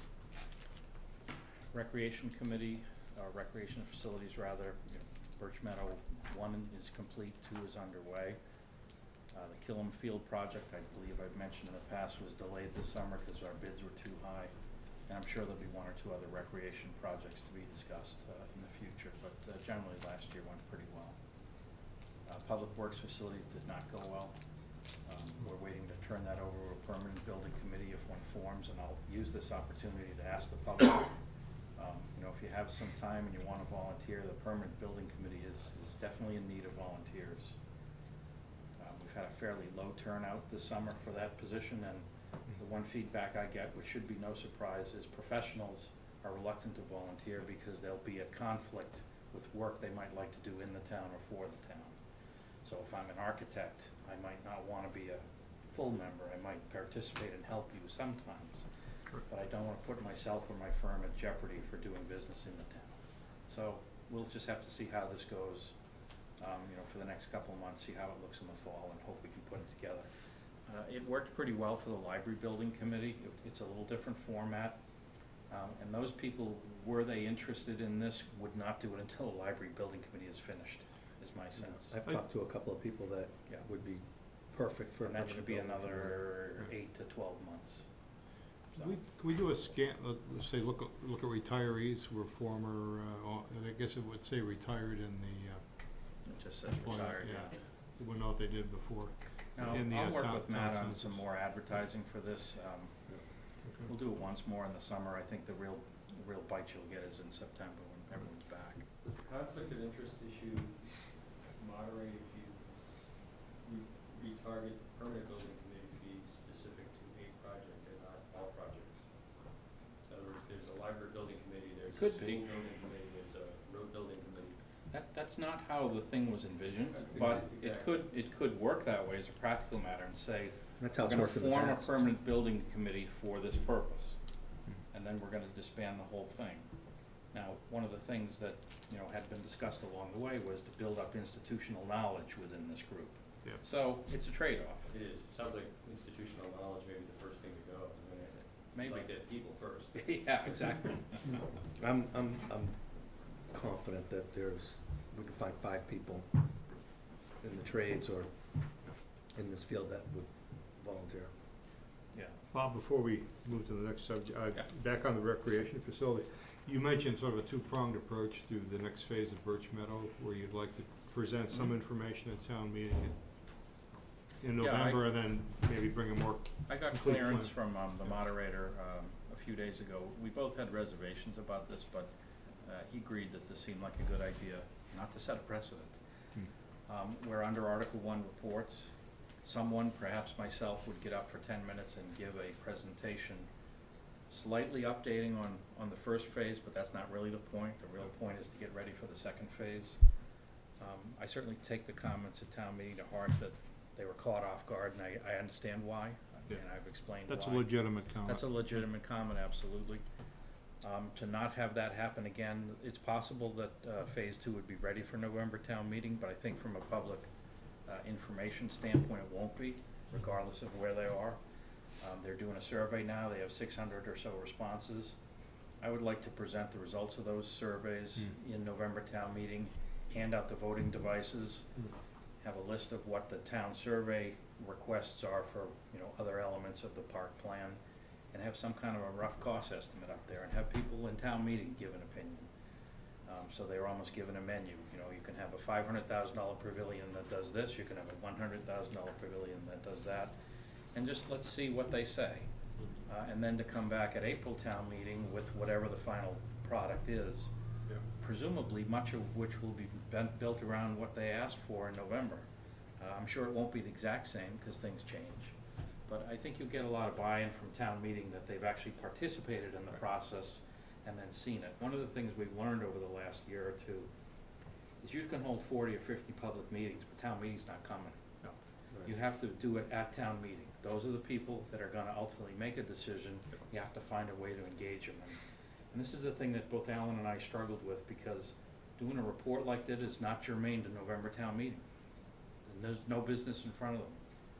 Recreation Committee, uh, Recreation Facilities rather, you know, Birch Meadow, one is complete, two is underway. Uh, the Killam Field project, I believe I've mentioned in the past, was delayed this summer because our bids were too high. And I'm sure there'll be one or two other recreation projects to be discussed, uh, in the future, but, uh, generally last year went pretty well. Uh, Public Works Facilities did not go well. Um, we're waiting to turn that over to a permanent building committee if one forms, and I'll use this opportunity to ask the public, um, you know, if you have some time and you wanna volunteer, the permanent building committee is, is definitely in need of volunteers. Um, we've had a fairly low turnout this summer for that position, and the one feedback I get, which should be no surprise, is professionals are reluctant to volunteer because they'll be at conflict with work they might like to do in the town or for the town. So if I'm an architect, I might not wanna be a full member, I might participate and help you sometimes. Correct. But I don't wanna put myself or my firm at jeopardy for doing business in the town. So we'll just have to see how this goes, um, you know, for the next couple of months, see how it looks in the fall, and hope we can put it together. Uh, it worked pretty well for the library building committee. It, it's a little different format. Um, and those people, were they interested in this, would not do it until the library building committee is finished, is my sense. I've I- talked to a couple of people that Yeah. would be perfect for. a And that should be permanent building another Yeah. eight to twelve months. So, Can we, can we do a scan, let- let's say, look, at- look at retirees who were former, uh, au- I guess it would say retired in the, uh, it just says employment, retired, yeah. You wouldn't know what they did before. Now, in the, I'll uh, work town- with town Matt on some census. more advertising for this. Um, Okay. we'll do it once more in the summer. I think the real, the real bite you'll get is in September when everyone's back. Does the conflict of interest issue moderate if you re- retarget the permanent building committee to be specific to a project and not all projects? In other words, there's a library building committee, there's a Could school be. building committee, there's a road building committee. That, that's not how the thing was envisioned, Uh, but exactly. it could, it could work that way as a practical matter and say, That's how we're it's gonna worked in the form a past. permanent building committee for this purpose, Hmm. and then we're gonna disband the whole thing. Now, one of the things that, you know, had been discussed along the way was to build up institutional knowledge within this group. Yeah. So, it's a trade-off. It is, it sounds like institutional knowledge may be the first thing to go, and then it, Maybe. like to have people first. Yeah, exactly. I'm, I'm, I'm confident that there's, we can find five people in the trades or in this field that would volunteer. Yeah, Bob, before we move to the next subject, uh, Yeah. back on the recreation facility, you mentioned sort of a two-pronged approach to the next phase of Birch Meadow, where you'd like to present some Mhm. information at town meeting in, in Yeah, I- November, and then maybe bring a more I got complete clearance plan. from, um, the Yeah. moderator, um, a few days ago. We both had reservations about this, but, uh, he agreed that this seemed like a good idea, not to set a precedent. Hmm. Um, we're under Article One reports. Someone, perhaps myself, would get up for ten minutes and give a presentation slightly updating on, on the first phase, but that's not really the point. The real point is to get ready for the second phase. Um, I certainly take the comments at town meeting to heart that they were caught off guard, and I, I understand why, Yeah. and I've explained why. That's a legitimate comment. That's a legitimate comment, absolutely. Um, to not have that happen again, it's possible that, uh, phase two would be ready for November town meeting, but I think from a public, uh, information standpoint, it won't be, regardless of where they are. Um, they're doing a survey now, they have six hundred or so responses. I would like to present the results of those surveys Hmm. in November town meeting, hand out the voting devices, have a list of what the town survey requests are for, you know, other elements of the park plan, and have some kind of a rough cost estimate up there, and have people in town meeting give an opinion. Um, so they're almost given a menu, you know, you can have a five hundred thousand dollar pavilion that does this, you can have a one hundred thousand dollar pavilion that does that, and just let's see what they say. Uh, and then to come back at April town meeting with whatever the final product is. Yeah. Presumably, much of which will be bent, built around what they asked for in November. Uh, I'm sure it won't be the exact same, because things change. But I think you'll get a lot of buy-in from town meeting that they've actually participated in the Right. process and then seen it. One of the things we've learned over the last year or two is you can hold forty or fifty public meetings, but town meeting's not coming. No. You have to do it at town meeting. Those are the people that are gonna ultimately make a decision. You have to find a way to engage them. And, and this is the thing that both Alan and I struggled with, because doing a report like that is not germane to November town meeting. And there's no business in front of them.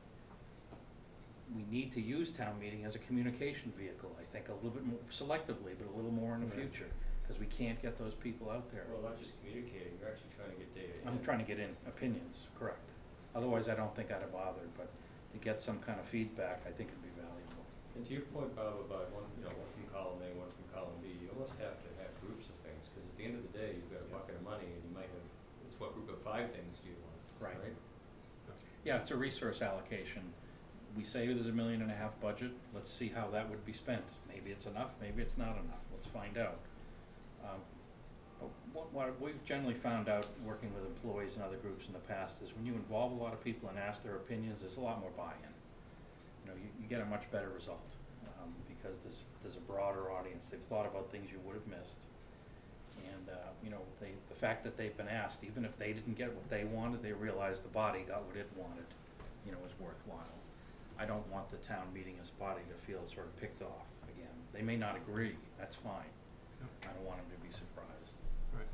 We need to use town meeting as a communication vehicle, I think, a little bit more selectively, but a little more in the Right. future, because we can't get those people out there. Well, not just communicating, you're actually trying to get data in. I'm trying to get in opinions, correct. Otherwise, I don't think I'd have bothered, but to get some kind of feedback, I think it'd be valuable. And to your point, Bob, about one, you know, one from column A, one from column B, you almost have to have groups of things, because at the end of the day, you've got a bucket of money, and you might have, it's what group of five things do you want, Right. right? Yeah, it's a resource allocation. We say there's a million and a half budget, let's see how that would be spent. Maybe it's enough, maybe it's not enough, let's find out. Um, but what, what we've generally found out, working with employees and other groups in the past, is when you involve a lot of people and ask their opinions, there's a lot more buy-in. You know, you, you get a much better result, um, because there's, there's a broader audience, they've thought about things you would have missed. And, uh, you know, they, the fact that they've been asked, even if they didn't get what they wanted, they realized the body got what it wanted, you know, is worthwhile. I don't want the town meeting as a body to feel sort of picked off again. They may not agree, that's fine. Yeah. I don't want them to be surprised. Right.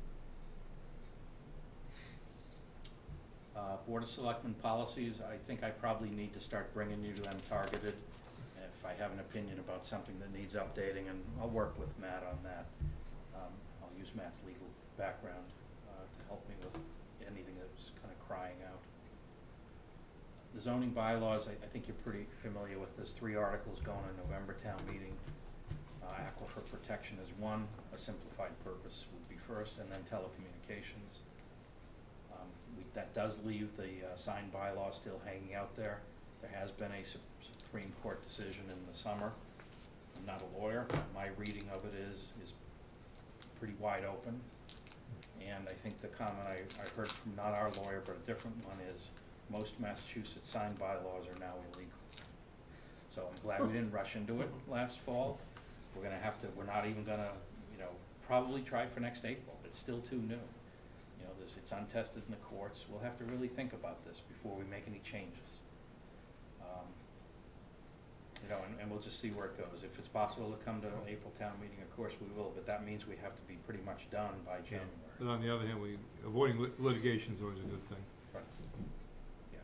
Uh, Board of Selectmen policies, I think I probably need to start bringing you to them targeted if I have an opinion about something that needs updating, and I'll work with Matt on that. Um, I'll use Matt's legal background, uh, to help me with anything that's kind of crying out. The zoning bylaws, I, I think you're pretty familiar with. There's three articles going in November town meeting. Uh, aquifer protection is one, a simplified purpose would be first, and then telecommunications. Um, we, that does leave the, uh, signed bylaw still hanging out there. There has been a Sup- Supreme Court decision in the summer. I'm not a lawyer, my reading of it is, is pretty wide open. And I think the comment I, I heard from not our lawyer, but a different one is, most Massachusetts signed bylaws are now illegal. So I'm glad we didn't rush into it last fall. We're gonna have to, we're not even gonna, you know, probably try for next April. It's still too new. You know, there's, it's untested in the courts. We'll have to really think about this before we make any changes. Um, you know, and, and we'll just see where it goes. If it's possible to come to April town meeting, of course we will, but that means we have to be pretty much done by January. But on the other hand, we, avoiding lit- litigation is always a good thing. Right. Yeah.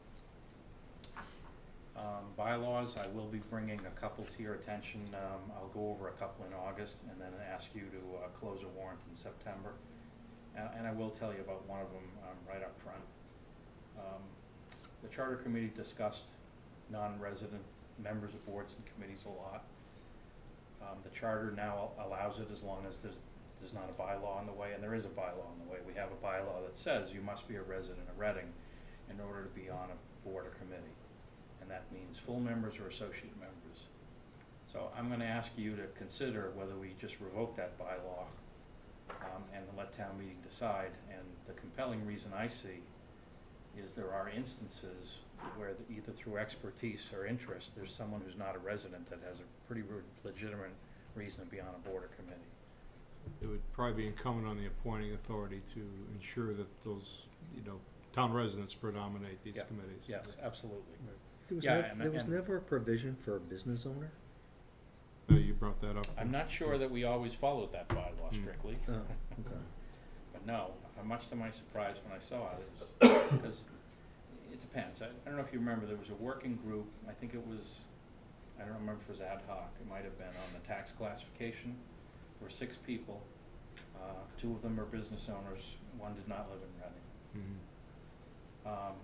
Um, bylaws, I will be bringing a couple to your attention. Um, I'll go over a couple in August and then ask you to, uh, close a warrant in September. And, and I will tell you about one of them, um, right up front. Um, the Charter Committee discussed non-resident members of boards and committees a lot. Um, the charter now allows it as long as there's, there's not a bylaw in the way, and there is a bylaw in the way. We have a bylaw that says you must be a resident of Reading in order to be on a board or committee. And that means full members or associate members. So I'm gonna ask you to consider whether we just revoke that bylaw um, and let town meeting decide. And the compelling reason I see is there are instances where the, either through expertise or interest, there's someone who's not a resident that has a pretty legitimate reason to be on a board or committee. It would probably be incumbent on the appointing authority to ensure that those, you know, town residents predominate these Yeah. committees. Yes, absolutely. There was, Yeah, nev- and- there was and- never a provision for a business owner? Uh, you brought that up. I'm not sure that we always followed that bylaw Mm. strictly. Oh, okay. But no, uh, much to my surprise when I saw it, it was, because it depends. I, I don't know if you remember, there was a working group, I think it was, I don't remember if it was ad hoc, it might have been on the tax classification. There were six people, uh, two of them are business owners, one did not live in Reading. Mhm. Um,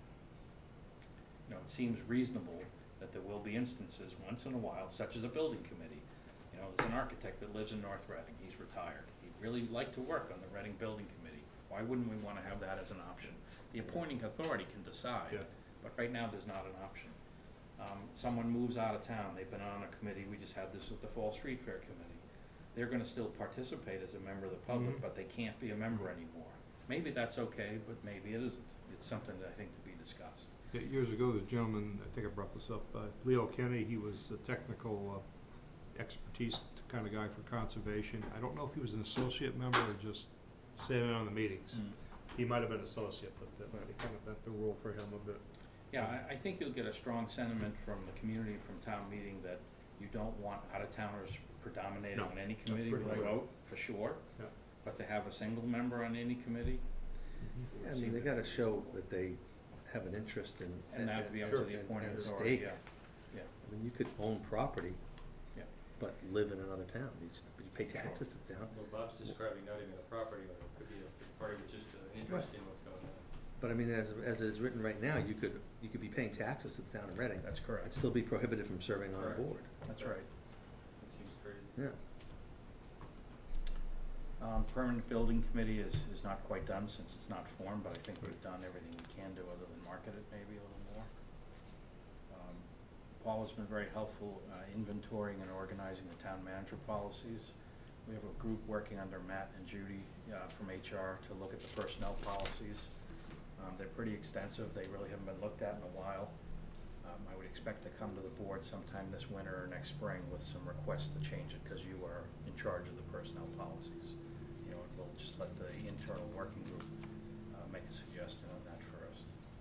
you know, it seems reasonable that there will be instances once in a while, such as a building committee. You know, there's an architect that lives in North Reading, he's retired. He'd really like to work on the Reading Building Committee. Why wouldn't we wanna have that as an option? The appointing authority can decide, Yeah. but right now there's not an option. Um, someone moves out of town, they've been on a committee, we just had this with the Fall Street Fair Committee. They're gonna still participate as a member of the public, Mhm. but they can't be a member anymore. Maybe that's okay, but maybe it isn't. It's something that I think to be discussed. Yeah, years ago, the gentleman, I think I brought this up, uh, Leo Kenny, he was a technical uh, expertise kind of guy for conservation. I don't know if he was an associate member or just sat in on the meetings. He might have been associate, but that, they kind of bent the rule for him a bit. Yeah, I, I think you'll get a strong sentiment from the community and from town meeting that you don't want out-of-towners predominating No, on any no, committee with a right. vote, for sure. Yeah. But to have a single member on any committee, Yeah, I seem mean, they to gotta be show reasonable. that they have an interest in. and that would be up and- to the and- appointing and a authority, stake. yeah. I mean, you could own property, Yeah. but live in another town, you just, you pay taxes to the town. Well, Bob's describing not even a property owner, it could be a party with just an interest in what's going on. But I mean, as, as it is written right now, you could, you could be paying taxes to the town of Reading, That's and correct. still be prohibited from serving on a Correct. board. That's right. It seems crazy. Yeah. Um, permanent building committee is, is not quite done since it's not formed, but I think we've done everything we can do other than market it maybe a little more. Um, Paul has been very helpful, uh, inventorying and organizing the town manager policies. We have a group working under Matt and Judy, uh, from H R to look at the personnel policies. Um, they're pretty extensive, they really haven't been looked at in a while. Um, I would expect to come to the board sometime this winter or next spring with some requests to change it, cause you are in charge of the personnel policies. You know, and we'll just let the internal working group, uh, make a suggestion on that first.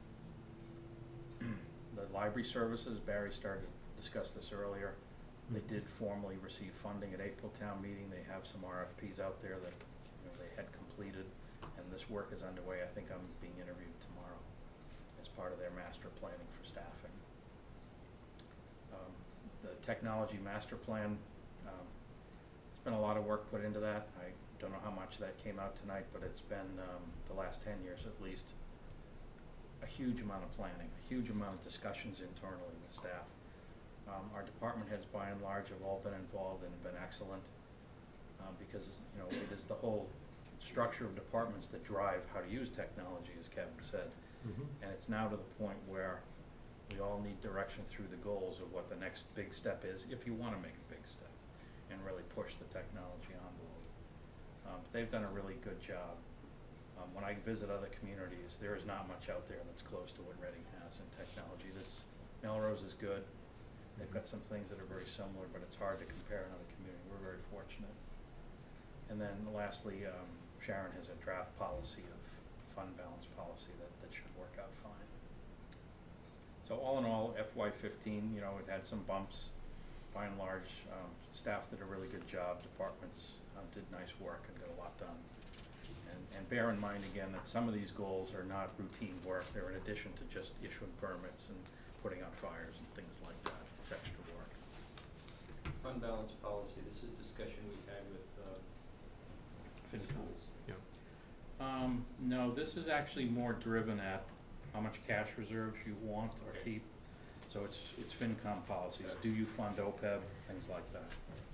The library services, Barry started to discuss this earlier. They did formally receive funding at April town meeting. They have some R F Ps out there that, you know, they had completed, and this work is underway. I think I'm being interviewed tomorrow as part of their master planning for staffing. Um, the technology master plan, um, there's been a lot of work put into that. I don't know how much that came out tonight, but it's been, um, the last ten years at least, a huge amount of planning, a huge amount of discussions internally with staff. Um, our department heads by and large have all been involved and been excellent, um, because, you know, it is the whole structure of departments that drive how to use technology, as Kevin said. Mhm. And it's now to the point where we all need direction through the goals of what the next big step is, if you wanna make a big step, and really push the technology envelope. Um, but they've done a really good job. Um, when I visit other communities, there is not much out there that's close to what Reading has in technology. This, Melrose is good. They've got some things that are very similar, but it's hard to compare another community. We're very fortunate. And then lastly, um, Sharon has a draft policy of fund balance policy that, that should work out fine. So all in all, F Y fifteen, you know, it had some bumps. By and large, um, staff did a really good job. Departments uh, did nice work and got a lot done. And, and bear in mind again that some of these goals are not routine work. They're in addition to just issuing permits and putting out fires and things like that. It's extra work. Fund balance policy, this is discussion we had with, uh, FinCom. Yeah. Um, no, this is actually more driven at how much cash reserves you want or Okay. keep. So it's, it's FinCom policies, do you fund O P E B, things like that.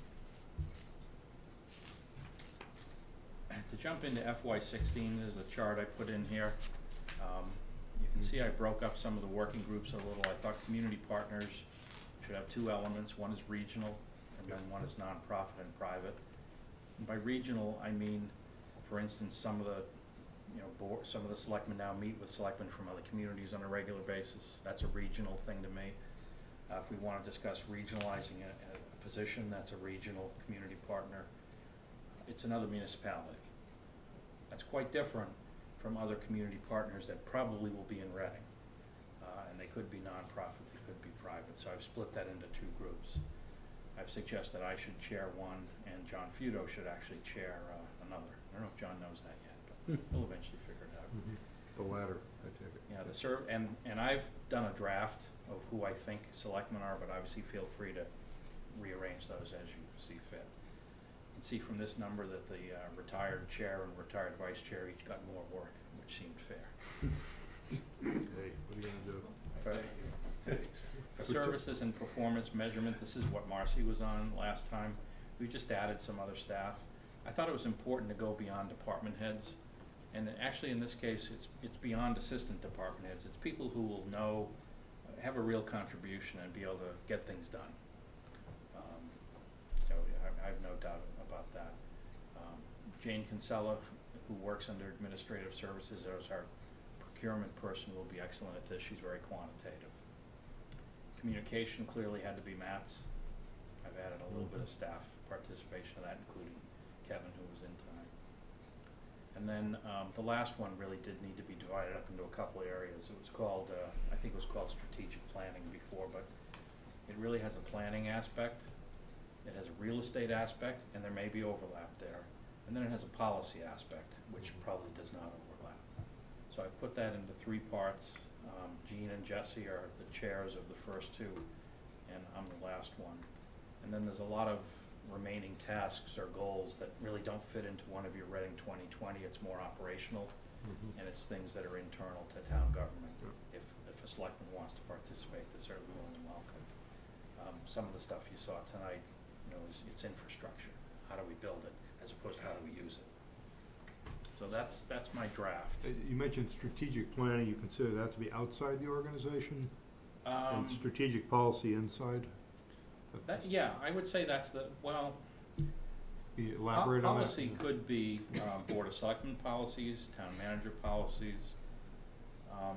To jump into F Y sixteen, there's a chart I put in here. Um, you can see I broke up some of the working groups a little. I thought community partners should have two elements. One is regional, and then one is nonprofit and private. And by regional, I mean, for instance, some of the, you know, board, some of the selectmen now meet with selectmen from other communities on a regular basis. That's a regional thing to me. Uh, if we want to discuss regionalizing a, a position, that's a regional community partner. It's another municipality. That's quite different from other community partners that probably will be in Reading. Uh, and they could be nonprofit, they could be private. So I've split that into two groups. I've suggested I should chair one and John Fudo should actually chair uh, another. I don't know if John knows that yet, but he'll eventually figure it out. Mhm. The latter, I take it. Yeah, the serv, and, and I've done a draft of who I think selectmen are, but obviously feel free to rearrange those as you see fit. You can see from this number that the uh, retired chair and retired vice chair each got more work, which seemed fair. Hey, what are you gonna do? For, for services and performance measurement, this is what Marcy was on last time. We just added some other staff. I thought it was important to go beyond department heads. And actually, in this case, it's, it's beyond assistant department heads. It's people who will know, have a real contribution and be able to get things done. Um, so I, I have no doubt about that. Um, Jane Kinsella, who works under administrative services as our procurement person, will be excellent at this. She's very quantitative. Communication clearly had to be Matt's. I've added a little bit of staff participation to that, including Kevin, who was in tonight. And then um, the last one really did need to be divided up into a couple of areas. It was called, uh, I think it was called strategic planning before, but it really has a planning aspect. It has a real estate aspect, and there may be overlap there. And then it has a policy aspect, which probably does not overlap. So I put that into three parts. Um, Jean and Jesse are the chairs of the first two, and I'm the last one. And then there's a lot of remaining tasks or goals that really don't fit into one of your Reading twenty twenty. It's more operational, Mhm. and it's things that are internal to town government. Yep. If, if a selectman wants to participate, they're certainly more than welcome. Um, some of the stuff you saw tonight, you know, is it's infrastructure. How do we build it, as opposed to how do we use it? So that's, that's my draft. Uh, You mentioned strategic planning. You consider that to be outside the organization? Um, And strategic policy inside? that, yeah, I would say that's the, well, Can you Po- elaborate on that? Policy could be, um, Board of Selectmen policies, town manager policies. Um,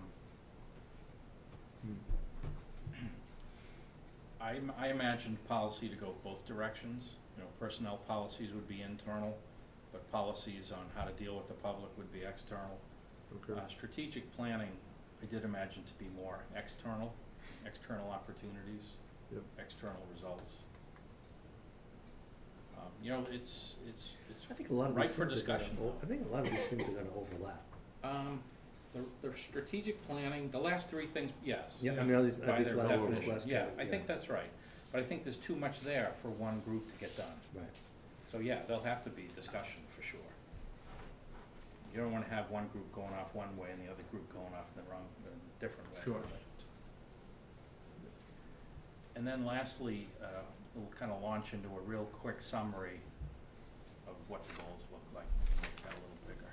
Hmm. I, im- I imagined policy to go both directions. You know, personnel policies would be internal, but policies on how to deal with the public would be external. Okay. Uh, strategic planning, I did imagine to be more external, external opportunities, Yep. external results. Um, you know, it's, it's, it's I think a lot of ripe these for things are gonna, discussion. o- I think a lot of these things are gonna overlap. Um, the, the strategic planning, the last three things, yes. Yeah, I mean, all these, By these their last, this definition. last Yeah, category, I think that's right. But I think there's too much there for one group to get done. Right. So, yeah, there'll have to be discussion for sure. You don't wanna have one group going off one way and the other group going off in the wrong, uh, different way. Sure. And then lastly, uh, we'll kinda launch into a real quick summary of what the goals look like. Make that a little bigger.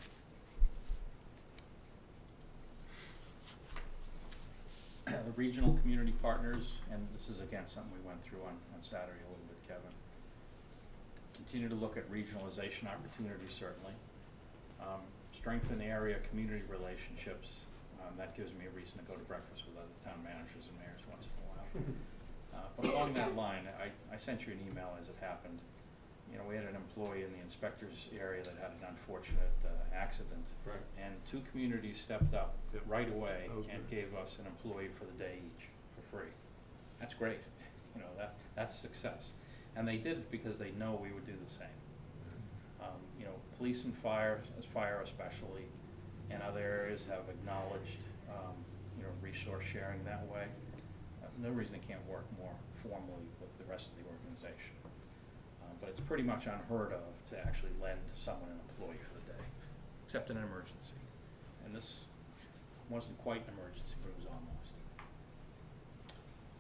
The regional community partners, and this is again something we went through on, on Saturday a little bit, Kevin. Continue to look at regionalization opportunities, certainly. Um, strengthen area community relationships. Um, that gives me a reason to go to breakfast with other town managers and mayors once in a while. Uh, but along that line, I, I sent you an email as it happened. You know, we had an employee in the inspector's area that had an unfortunate uh, accident. Right. And two communities stepped up Yep. right away That was and good. gave us an employee for the day each, for free. That's great, you know, that, that's success. And they did it because they know we would do the same. Um, you know, police and fire, as fire especially, and other areas have acknowledged, um, you know, resource sharing that way. Uh, no reason it can't work more formally with the rest of the organization. Uh, but it's pretty much unheard of to actually lend someone an employee for the day, except in an emergency. And this wasn't quite an emergency, but it was almost.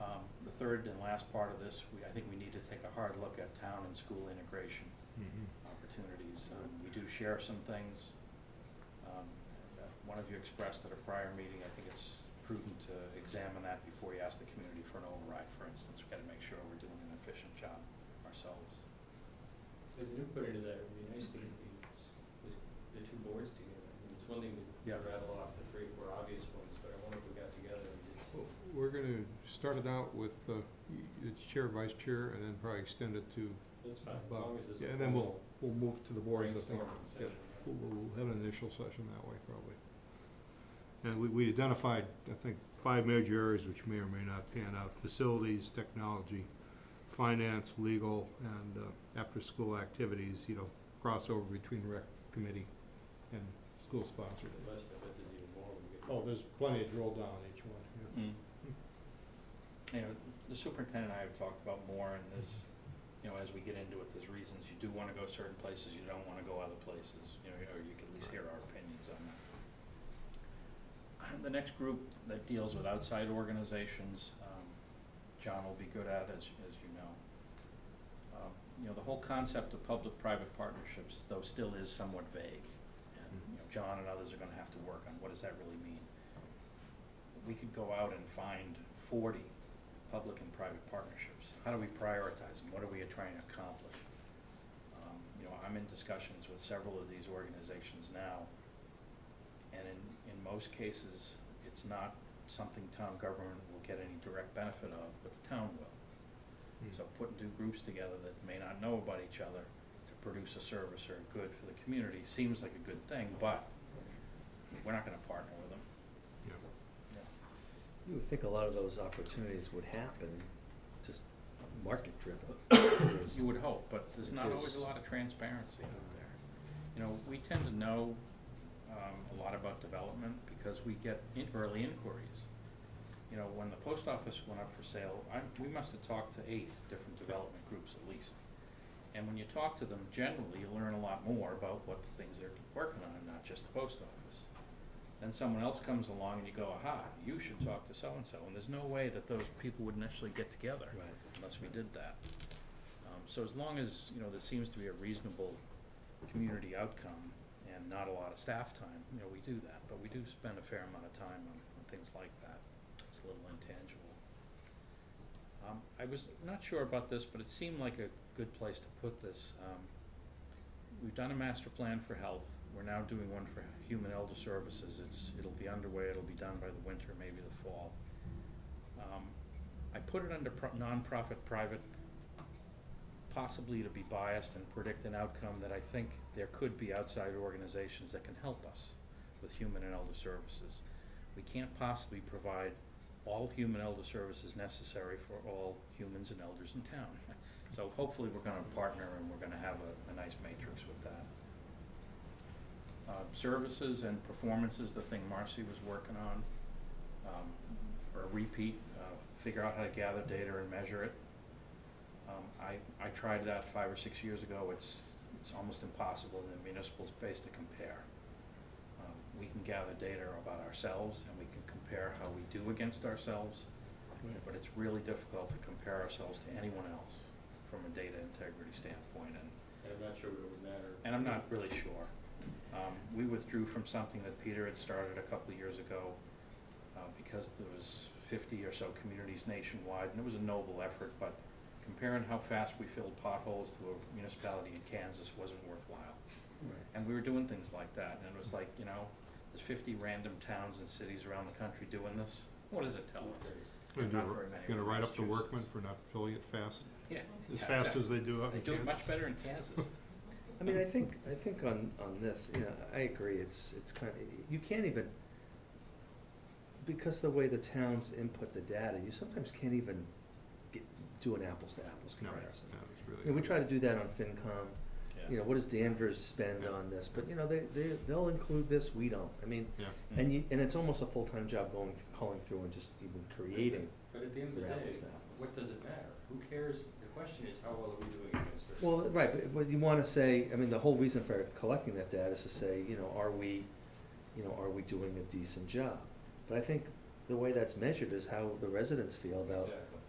Um, the third and last part of this, we, I think we need to take a hard look at town and school integration Mhm. opportunities. Um, we do share some things. Um, and, uh, one of you expressed at a prior meeting, I think it's prudent to examine that before you ask the community for an override, for instance. We've got to make sure we're doing an efficient job ourselves. As an input into that, it would be nice to get the, the two boards together. I mean, it's one thing to Yeah. rattle off the three, four obvious ones, but I wonder if we got together and did some. Well, we're gonna start it out with, uh, y- it's chair, vice chair, and then probably extend it to That's fine, as Bob. long as there's a Yeah, and then we'll, formal we'll move to the boards, I think. brainstorming Yeah, session. we'll, we'll have an initial session that way, probably. And we, we identified, I think, five major areas which may or may not pan out: facilities, technology, finance, legal, and, uh, after-school activities, you know, crossover between rec committee and school sponsored. The list, I bet there's even more we could. Oh, there's plenty of drill down on each one, yeah. Mm. You know, the superintendent and I have talked about more, and there's, you know, as we get into it, there's reasons you do wanna go certain places, you don't wanna go other places, you know, or you can at least hear our opinions on that. The next group that deals with outside organizations, um, John will be good at, as, as you know. Um, you know, the whole concept of public-private partnerships, though, still is somewhat vague. And, you know, John and others are gonna have to work on what does that really mean. We could go out and find forty public and private partnerships. How do we prioritize them? What are we trying to accomplish? Um, you know, I'm in discussions with several of these organizations now, and in, in most cases, it's not something town government will get any direct benefit of, but the town will. Hmm. So putting two groups together that may not know about each other to produce a service or a good for the community seems like a good thing, but we're not gonna partner with them. Yeah. Yeah. You would think a lot of those opportunities would happen just market driven. You would hope, but there's not There's- always a lot of transparency out there. You know, we tend to know, um, a lot about development because we get in early inquiries. You know, when the post office went up for sale, I, we must have talked to eight different development groups at least. And when you talk to them, generally, you learn a lot more about what the things they're working on, not just the post office. Then someone else comes along and you go, aha, you should talk to so-and-so, and there's no way that those people would necessarily get together Right. unless we did that. Um, so as long as, you know, there seems to be a reasonable community outcome and not a lot of staff time, you know, we do that, but we do spend a fair amount of time on, on things like that. It's a little intangible. Um, I was not sure about this, but it seemed like a good place to put this. Um, we've done a master plan for health. We're now doing one for human elder services. It's, it'll be underway, it'll be done by the winter, maybe the fall. Um, I put it under pro- nonprofit, private, possibly to be biased and predict an outcome that I think there could be outside organizations that can help us with human and elder services. We can't possibly provide all human elder services necessary for all humans and elders in town. So hopefully we're gonna partner and we're gonna have a, a nice matrix with that. Uh, services and performances, the thing Marcy was working on, um, or repeat, uh, figure out how to gather data and measure it. Um, I, I tried that five or six years ago. It's, it's almost impossible in the municipal space to compare. Um, we can gather data about ourselves and we can compare how we do against ourselves, Right. but it's really difficult to compare ourselves to anyone else from a data integrity standpoint, and, And I'm not sure what it would matter. and I'm not really sure. Um, we withdrew from something that Peter had started a couple of years ago, uh, because there was fifty or so communities nationwide, and it was a noble effort, but comparing how fast we filled potholes to a municipality in Kansas wasn't worthwhile. Right. And we were doing things like that, and it was like, you know, there's fifty random towns and cities around the country doing this. What does it tell us? Gonna Not do- very many Gonna in write up the Massachusetts. workmen for not filling it fast, Yeah. as yeah, fast exactly. as they do out in They do Kansas. it much better in Kansas. I mean, I think, I think on, on this, you know, I agree, it's, it's kind of, you can't even, because the way the towns input the data, you sometimes can't even get, do an apples to apples No, comparison. no, it's really. You know, we try to do that on FinCom, Yeah. you know, what does Danvers spend Yeah. on this, but you know, they, they, they'll include this, we don't, I mean, Yeah. and you, and it's almost a full-time job going, th- calling through and just even creating. But at the end of the Your day, apples to apples. what does it matter? Who cares? The question is, how well are we doing against ourselves? Well, right, but, but you wanna say, I mean, the whole reason for collecting that data is to say, you know, are we, you know, are we doing a decent job? But I think the way that's measured is how the residents feel about Exactly.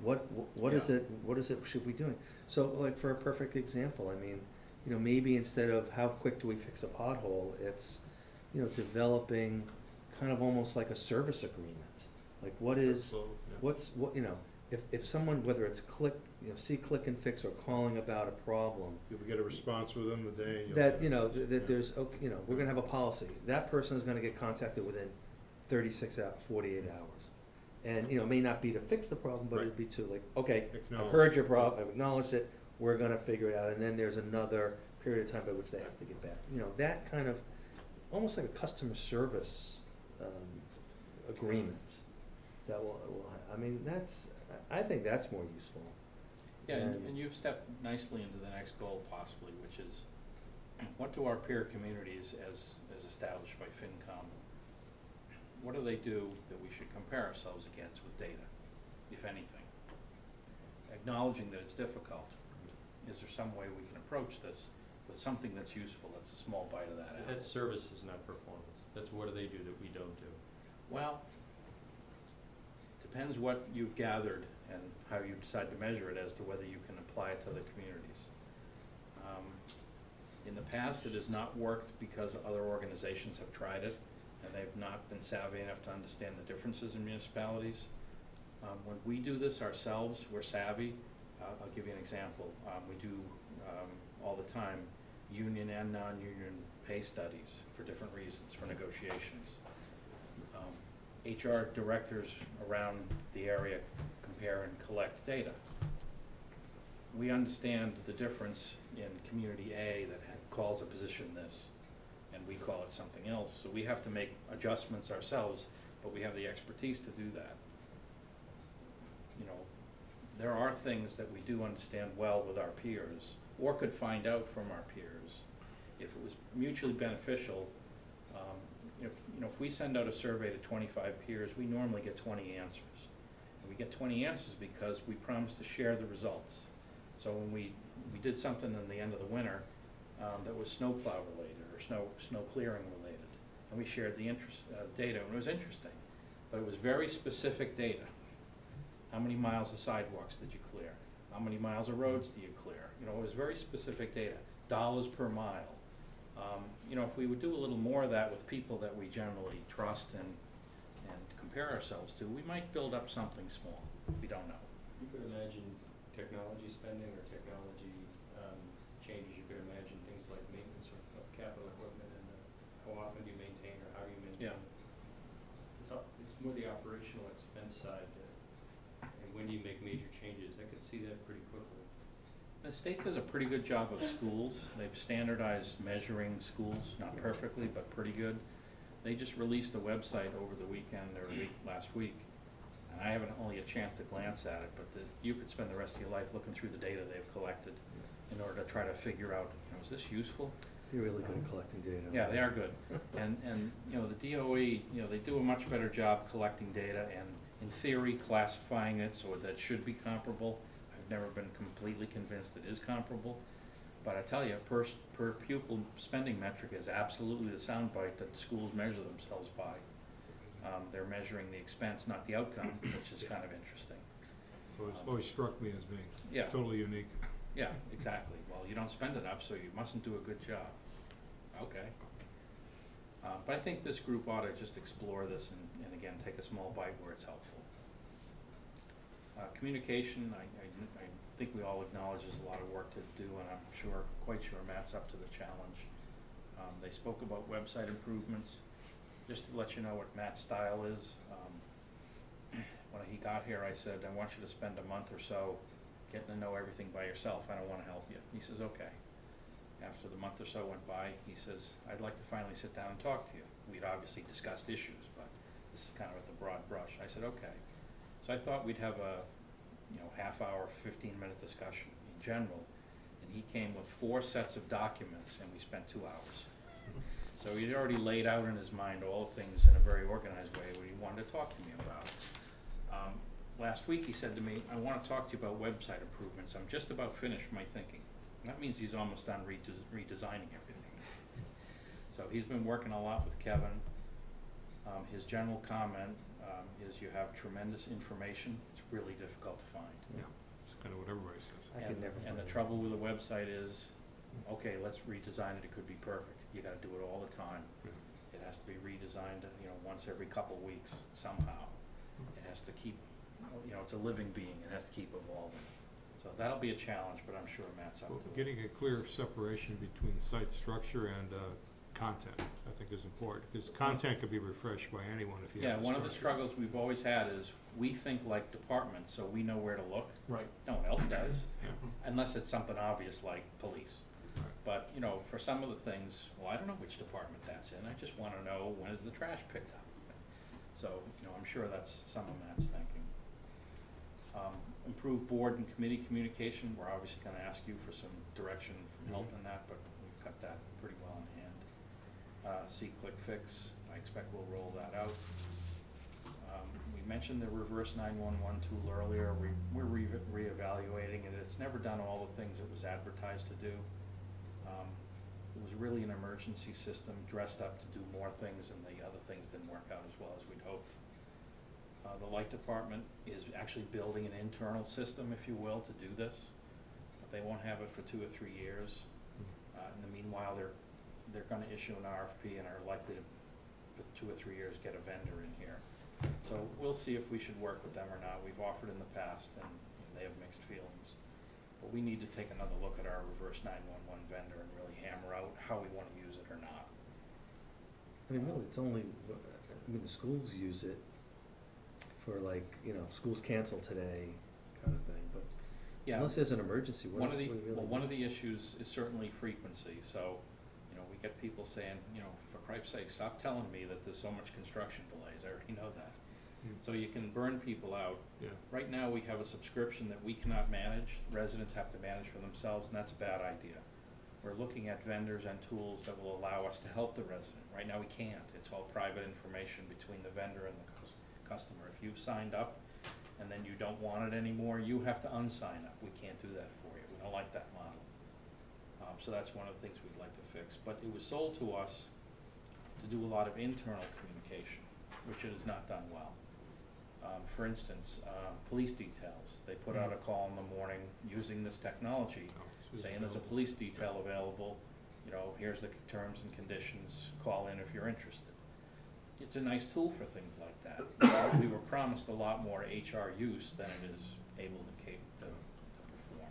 What, wh- what is Yeah. it, what is it should we doing? So, like, for a perfect example, I mean, you know, maybe instead of how quick do we fix a pothole, it's, you know, developing kind of almost like a service agreement. Like, what is, Absolutely, yeah. what's, what, you know, if, if someone, whether it's click, you know, see, click and fix or calling about a problem, If we get a response within the day. you'll that, get you it. know, th- that Yeah. there's, okay, you know, we're gonna have a policy. That person is gonna get contacted within thirty-six hours, forty-eight hours. And, you know, it may not be to fix the problem, but Right. it'd be to like, okay, I've Acknowledge. heard your problem, I've acknowledged it, we're gonna figure it out, and then there's another period of time by which they have to get back. You know, that kind of, almost like a customer service, um, agreement that will, will, I mean, that's, I I think that's more useful. Yeah, and, And- and you've stepped nicely into the next goal possibly, which is, what do our peer communities as, as established by FinCom, what do they do that we should compare ourselves against with data, if anything? Acknowledging that it's difficult, is there some way we can approach this with something that's useful, that's a small bite of that apple? That's services, not performance. That's what do they do that we don't do? Well, depends what you've gathered and how you decide to measure it as to whether you can apply it to other communities. Um, in the past, it has not worked because other organizations have tried it, and they've not been savvy enough to understand the differences in municipalities. Um, when we do this ourselves, we're savvy. Uh, I'll give you an example. Um, we do, um, all the time, union and non-union pay studies for different reasons, for negotiations. Um, H R directors around the area compare and collect data. We understand the difference in community A that ha- calls a position this, and we call it something else, so we have to make adjustments ourselves, but we have the expertise to do that. You know, there are things that we do understand well with our peers, or could find out from our peers. If it was mutually beneficial, um, if, you know, if we send out a survey to twenty-five peers, we normally get twenty answers. And we get twenty answers because we promised to share the results. So when we, we did something in the end of the winter, um, that was snowplow related or snow, snow clearing related, and we shared the interest, uh, data, and it was interesting. But it was very specific data. How many miles of sidewalks did you clear? How many miles of roads do you clear? You know, it was very specific data, dollars per mile. Um, you know, if we would do a little more of that with people that we generally trust and, and compare ourselves to, we might build up something small. We don't know. You could imagine technology spending or technology, um, changes. You could imagine things like maintenance of, of capital equipment and uh, how often you maintain or how you maintain. Yeah. It's up, it's more the operational expense side, uh, and when do you make major changes? I could see that pretty quickly. The state does a pretty good job of schools. They've standardized measuring schools, not perfectly, but pretty good. They just released a website over the weekend or week, last week, and I haven't only a chance to glance at it, but the, you could spend the rest of your life looking through the data they've collected in order to try to figure out, you know, is this useful? They're really good at collecting data. Yeah, they are good. And, and, you know, the D O E, you know, they do a much better job collecting data and, in theory, classifying it so that it should be comparable. I've never been completely convinced it is comparable. But I tell you, per, s- per pupil spending metric is absolutely the soundbite that schools measure themselves by. Um, they're measuring the expense, not the outcome, which is kind of interesting. So it's always struck me as being Yeah. totally unique. Yeah, exactly. Well, you don't spend enough, so you mustn't do a good job. Okay. Uh, but I think this group ought to just explore this and, and again, take a small bite where it's helpful. Uh, communication, I, I, I think we all acknowledge there's a lot of work to do, and I'm sure, quite sure Matt's up to the challenge. Um, they spoke about website improvements. Just to let you know what Matt's style is, um, when he got here, I said, I want you to spend a month or so getting to know everything by yourself. I don't wanna help you. He says, okay. After the month or so went by, he says, I'd like to finally sit down and talk to you. We'd obviously discussed issues, but this is kind of at the broad brush. I said, okay. So I thought we'd have a, you know, half hour, fifteen minute discussion in general, and he came with four sets of documents, and we spent two hours. So he'd already laid out in his mind all things in a very organized way what he wanted to talk to me about. Um, last week he said to me, I wanna talk to you about website improvements. I'm just about finished my thinking. That means he's almost done redes- redesigning everything. So he's been working a lot with Kevin. Um, his general comment, um, is you have tremendous information, it's really difficult to find. Yeah, it's kind of what everybody says. I And- could never And find the it. trouble with the website is, okay, let's redesign it, it could be perfect, you gotta do it all the time. Yeah. It has to be redesigned, you know, once every couple weeks somehow. It has to keep, you know, it's a living being, it has to keep evolving. So that'll be a challenge, but I'm sure Matt's up Well, to it. getting a clear separation between site structure and uh, content, I think is important, because content could be refreshed by anyone if you Yeah, have the one of the structure. struggles we've always had is, we think like departments, so we know where to look. Right. No one else does, Yeah. unless it's something obvious like police. Right. But, you know, for some of the things, well, I don't know which department that's in, I just wanna know when is the trash picked up. So, you know, I'm sure that's some of Matt's thinking. Um, improve board and committee communication, we're obviously gonna ask you for some direction from help Mhm. in that, but we've got that pretty well in hand. Uh, see, click, fix, I expect we'll roll that out. Um, we mentioned the reverse nine one one tool earlier, we, we're re- reevaluating it, it's never done all the things it was advertised to do. Um, it was really an emergency system dressed up to do more things, and the other things didn't work out as well as we'd hoped. Uh, the light department is actually building an internal system, if you will, to do this, but they won't have it for two or three years. Uh, in the meanwhile, they're, they're gonna issue an R F P and are likely to, with two or three years, get a vendor in here. So we'll see if we should work with them or not. We've offered in the past, and they have mixed feelings. But we need to take another look at our reverse nine one one vendor and really hammer out how we wanna use it or not. I mean, really, it's only, I mean, the schools use it for like, you know, schools cancel today kind of thing, but Yeah. unless there's an emergency, what One else of do the, we really? well, one do? of the issues is certainly frequency, so, you know, we get people saying, you know, for Christ's sake, stop telling me that there's so much construction delays, I already know that. Mm. So you can burn people out. Yeah. Right now, we have a subscription that we cannot manage, residents have to manage for themselves, and that's a bad idea. We're looking at vendors and tools that will allow us to help the resident. Right now, we can't, it's all private information between the vendor and the cus- customer. If you've signed up and then you don't want it anymore, you have to unsign up, we can't do that for you, we don't like that model. Um, so that's one of the things we'd like to fix, but it was sold to us to do a lot of internal communication, which it has not done well. Um, for instance, uh, police details, they put out a call in the morning using this technology, Oh, so saying there's a available. police detail available, you know, here's the terms and conditions, call in if you're interested. It's a nice tool for things like that. We were promised a lot more H R use than it is able to cap- to, to perform.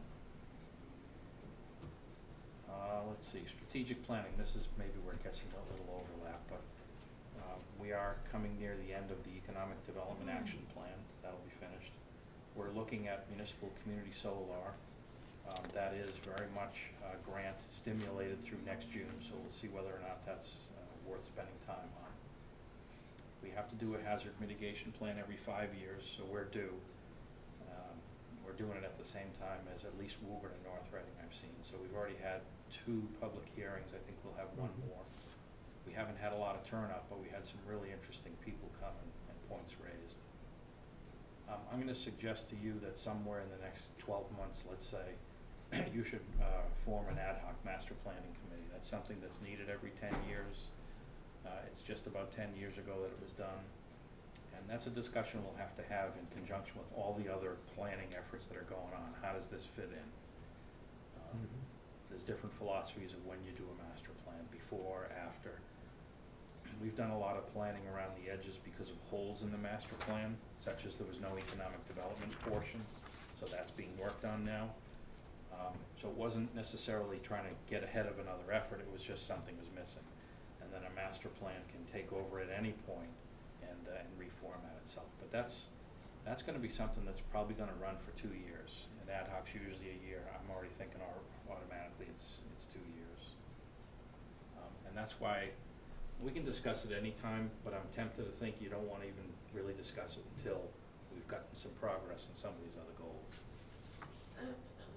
Uh, let's see, strategic planning, this is maybe where it gets a little overlap, but, um, we are coming near the end of the Economic Development Action Plan, that'll be finished. We're looking at municipal community solar, um, that is very much, uh, grant stimulated through next June, so we'll see whether or not that's, uh, worth spending time on. We have to do a hazard mitigation plan every five years, so we're due. Um, we're doing it at the same time as at least Woburn and North Reading I've seen, so we've already had two public hearings, I think we'll have one Mhm. more. We haven't had a lot of turnout, but we had some really interesting people come and, and points raised. Um, I'm gonna suggest to you that somewhere in the next twelve months, let's say, you should, uh, form an ad hoc master planning committee. That's something that's needed every ten years. Uh, it's just about ten years ago that it was done. And that's a discussion we'll have to have in conjunction with all the other planning efforts that are going on. How does this fit in? Um, Mhm. There's different philosophies of when you do a master plan, before, after. We've done a lot of planning around the edges because of holes in the master plan, such as there was no economic development portion, so that's being worked on now. Um, so it wasn't necessarily trying to get ahead of another effort, it was just something was missing. And then a master plan can take over at any point and, uh, and reformat itself. But that's, that's gonna be something that's probably gonna run for two years. And ad hoc's usually a year, I'm already thinking au- automatically it's, it's two years. Um, and that's why, we can discuss it anytime, but I'm tempted to think you don't wanna even really discuss it until we've gotten some progress in some of these other goals.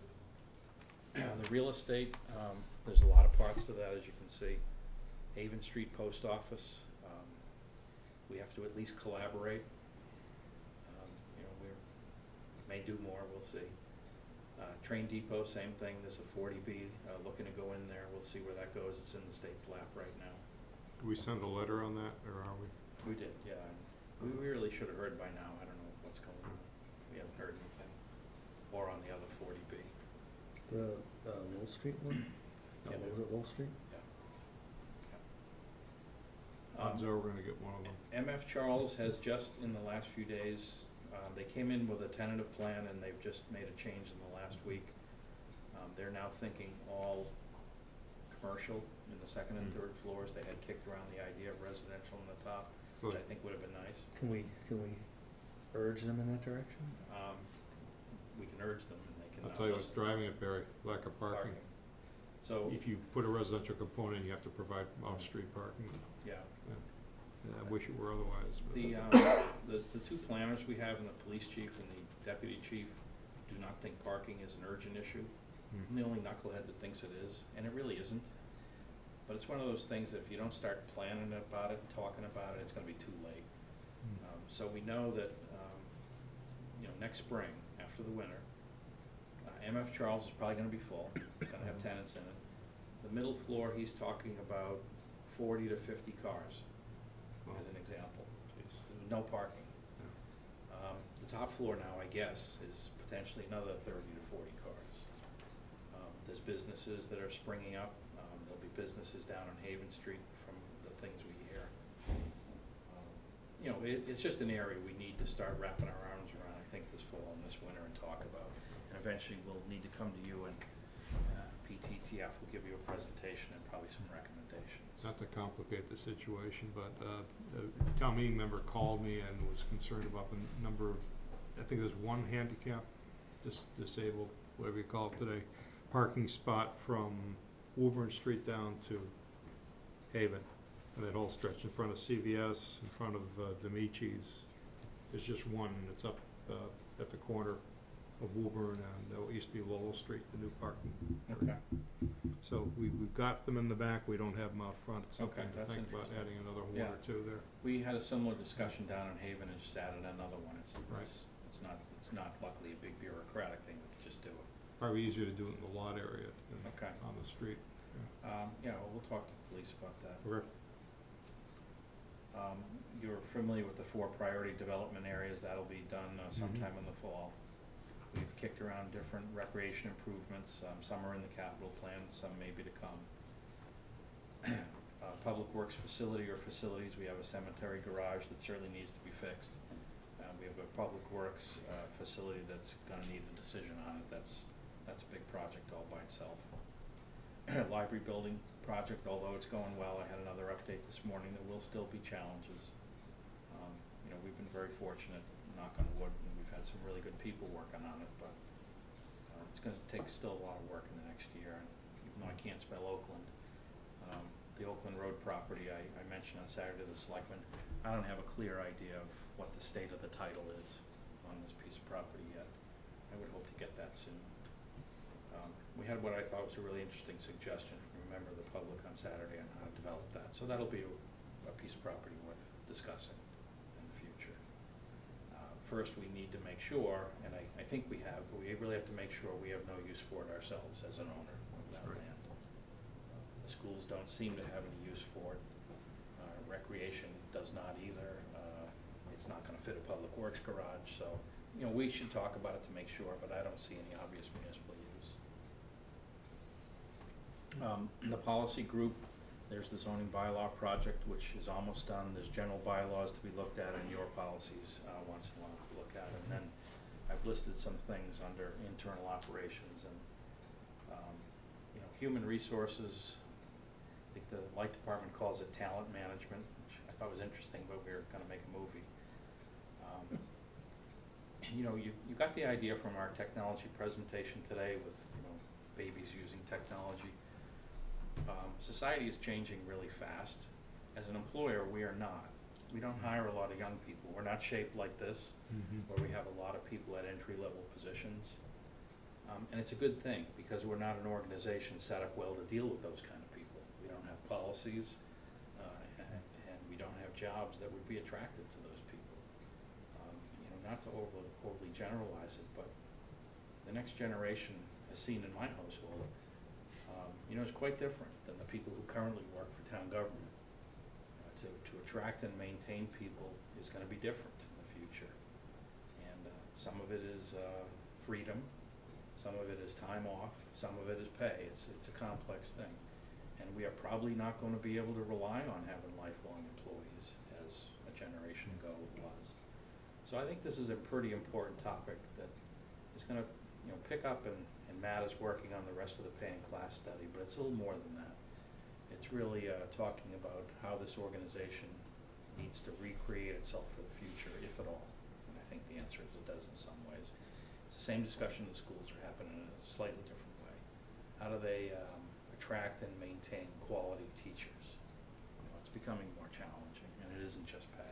The real estate, um, there's a lot of parts to that, as you can see. Haven Street Post Office, um, we have to at least collaborate. Um, you know, we're, may do more, we'll see. Uh, Train Depot, same thing, there's a forty B, uh, looking to go in there, we'll see where that goes, it's in the state's lap right now. Do we send a letter on that, or are we? We did, yeah, and We we really should have heard by now, I don't know what's going on, we haven't heard anything, or on the other forty B. The, uh, Lowell Street one? Yeah, Uh, there- was it Lowell Street? Odds Um, are we're gonna get one of them. M F Charles has just, in the last few days, uh, they came in with a tentative plan and they've just made a change in the last week. Um, they're now thinking all commercial in the second and Mm. third floors. They had kicked around the idea of residential on the top, So which I think would have been nice. Can we, can we urge them in that direction? Um, we can urge them and they can. I'll not tell you what's listen. driving it, Barry, lack of parking. So, If you put a residential component, you have to provide off-street parking. yeah. And I wish it were otherwise, but. The, um, the, the two planners we have, and the police chief and the deputy chief, do not think parking is an urgent issue. Hmm. I'm the only knucklehead that thinks it is, and it really isn't. But it's one of those things that if you don't start planning about it, talking about it, it's gonna be too late. Hmm. Um, so we know that, um, you know, next spring, after the winter, uh, M F Charles is probably gonna be full, gonna have tenants in it. The middle floor, he's talking about forty to fifty cars, Wow. as an example. No parking. Um, the top floor now, I guess, is potentially another thirty to forty cars. Um, there's businesses that are springing up. Um, there'll be businesses down on Haven Street from the things we hear. Um, You know, it, it's just an area we need to start wrapping our arms around, I think, this fall and this winter and talk about. And eventually, we'll need to come to you and, uh, P T T F will give you a presentation and probably some recommendations. Not to complicate the situation, but uh, a town meeting member called me and was concerned about the n- number of, I think there's one handicap, dis- disabled, whatever you call it today, parking spot from Woburn Street down to Haven. And that whole stretch in front of C V S, in front of uh, Demici's. There's just one, and it's up uh, at the corner of Woburn and uh, what used to be Lowell Street, the new parking. Okay. So we, we've got them in the back, we don't have them out front. It's something Okay, to that's think about interesting. adding another one Yeah. or two there. We had a similar discussion down in Haven and just added another one. It's, Right. it's, it's not, it's not luckily a big bureaucratic thing, we could just do it. Probably easier to do it in the lot area than Okay. on the street. Um, yeah, well, we'll talk to the police about that. Okay. Um, you're familiar with the four priority development areas, that'll be done uh, sometime in the fall. We've kicked around different recreation improvements, um, some are in the capital plan, some may be to come. Uh, Public Works facility or facilities, we have a cemetery garage that certainly needs to be fixed. Uh, we have a Public Works, uh, facility that's gonna need a decision on it, that's, that's a big project all by itself. Library building project, although it's going well, I had another update this morning, there will still be challenges. Um, you know, we've been very fortunate, knock on wood, and we've had some really good people working on it, but uh, it's gonna take still a lot of work in the next year, and even though I can't spell Oakland, um, the Oakland Road property I, I mentioned on Saturday to the Selectmen, I don't have a clear idea of what the state of the title is on this piece of property yet. I would hope to get that soon. Um, we had what I thought was a really interesting suggestion from a member of the public on Saturday on how to develop that, so that'll be a, a piece of property worth discussing in the future. Uh, first, we need to make sure, and I, I think we have, but we really have to make sure we have no use for it ourselves as an owner of that Right. land. The schools don't seem to have any use for it. Uh, recreation does not either. Uh, it's not gonna fit a public works garage, so, you know, we should talk about it to make sure, but I don't see any obvious municipal use. Um, in the policy group, there's the zoning bylaw project, which is almost done. There's general bylaws to be looked at and your policies, uh, once in a while to look at. And then I've listed some things under internal operations and, um, you know, human resources. I think the light department calls it talent management, which I thought was interesting, but we we're gonna make a movie. Um, you know, you, you got the idea from our technology presentation today with, you know, babies using technology. Um, society is changing really fast. As an employer, we are not. We don't hire a lot of young people. We're not shaped like this, Mm-hmm. where we have a lot of people at entry-level positions. Um, and it's a good thing, because we're not an organization set up well to deal with those kind of people. We don't have policies, uh, and, and we don't have jobs that would be attractive to those people. Um, you know, not to overly, overly generalize it, but the next generation, as seen in my household, um, you know, is quite different than the people who currently work for town government. Uh, to to, to attract and maintain people is gonna be different in the future. And, uh, some of it is, uh, freedom, some of it is time off, some of it is pay. It's, it's a complex thing. And we are probably not gonna be able to rely on having lifelong employees as a generation ago was. So I think this is a pretty important topic that is gonna, you know, pick up, and, and Matt is working on the rest of the pay and class study, but it's a little more than that. It's really, uh, talking about how this organization needs to recreate itself for the future, if at all. And I think the answer is it does in some ways. It's the same discussion the schools are happening in a slightly different way. How do they, um, attract and maintain quality teachers? You know, it's becoming more challenging, and it isn't just pay.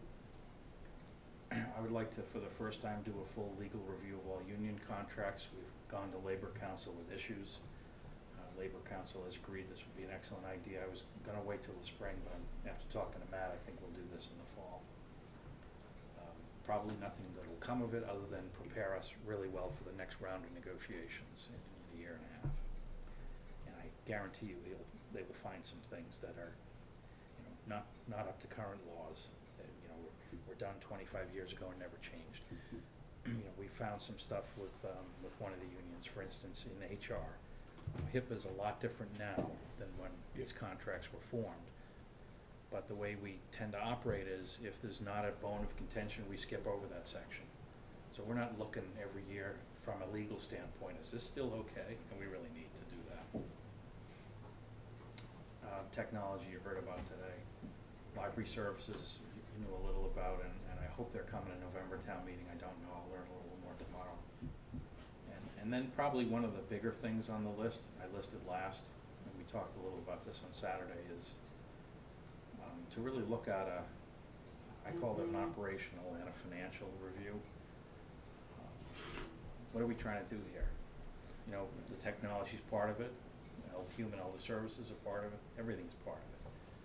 I would like to, for the first time, do a full legal review of all union contracts. We've gone to Labor Council with issues. Uh, Labor Council has agreed this would be an excellent idea. I was gonna wait till the spring, but I'm- after talking to Matt, I think we'll do this in the fall. Um, probably nothing that will come of it other than prepare us really well for the next round of negotiations in, in a year and a half. And I guarantee you, they'll, they will find some things that are, you know, not, not up to current laws. That, you know, were, were done twenty-five years ago and never changed. You know, we found some stuff with, um, with one of the unions, for instance, in H R. HIPAA is a lot different now than when these contracts were formed. But the way we tend to operate is, if there's not a bone of contention, we skip over that section. So we're not looking every year from a legal standpoint, is this still okay? And we really need to do that. Uh, technology you heard about today. Library services you you knew a little about, and, and I hope they're coming to November town meeting. I don't know, I'll learn a little more tomorrow. And, and then probably one of the bigger things on the list, I listed last, and we talked a little about this on Saturday, is um, to really look at a, I call it an operational and a financial review. Um, What are we trying to do here? You know, the technology's part of it, el- human elder services are part of it, everything's part of it.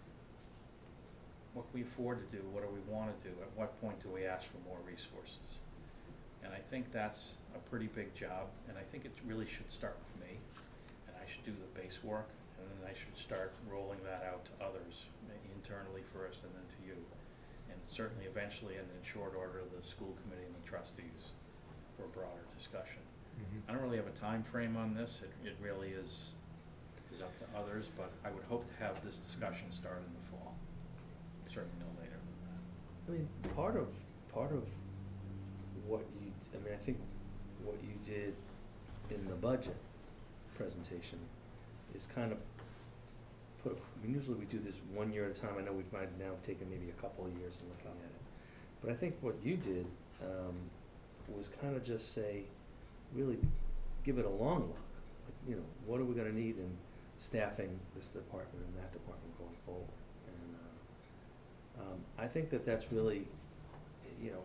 What can we afford to do? What do we wanna do? At what point do we ask for more resources? And I think that's a pretty big job, and I think it really should start with me, and I should do the base work, and then I should start rolling that out to others, internally first and then to you. And certainly eventually, and in short order, the school committee and the trustees for a broader discussion. Mhm. I don't really have a time frame on this. It, it really is, is up to others, but I would hope to have this discussion start in the fall. Certainly no later than that. I mean, part of, part of what you, I mean, I think what you did in the budget presentation is kind of put, a- I mean, usually we do this one year at a time. I know we might now have taken maybe a couple of years in looking at it. But I think what you did, um, was kind of just say, really give it a long look. Like, you know, what are we gonna need in staffing this department and that department going forward? And, uh, um, I think that that's really, you know,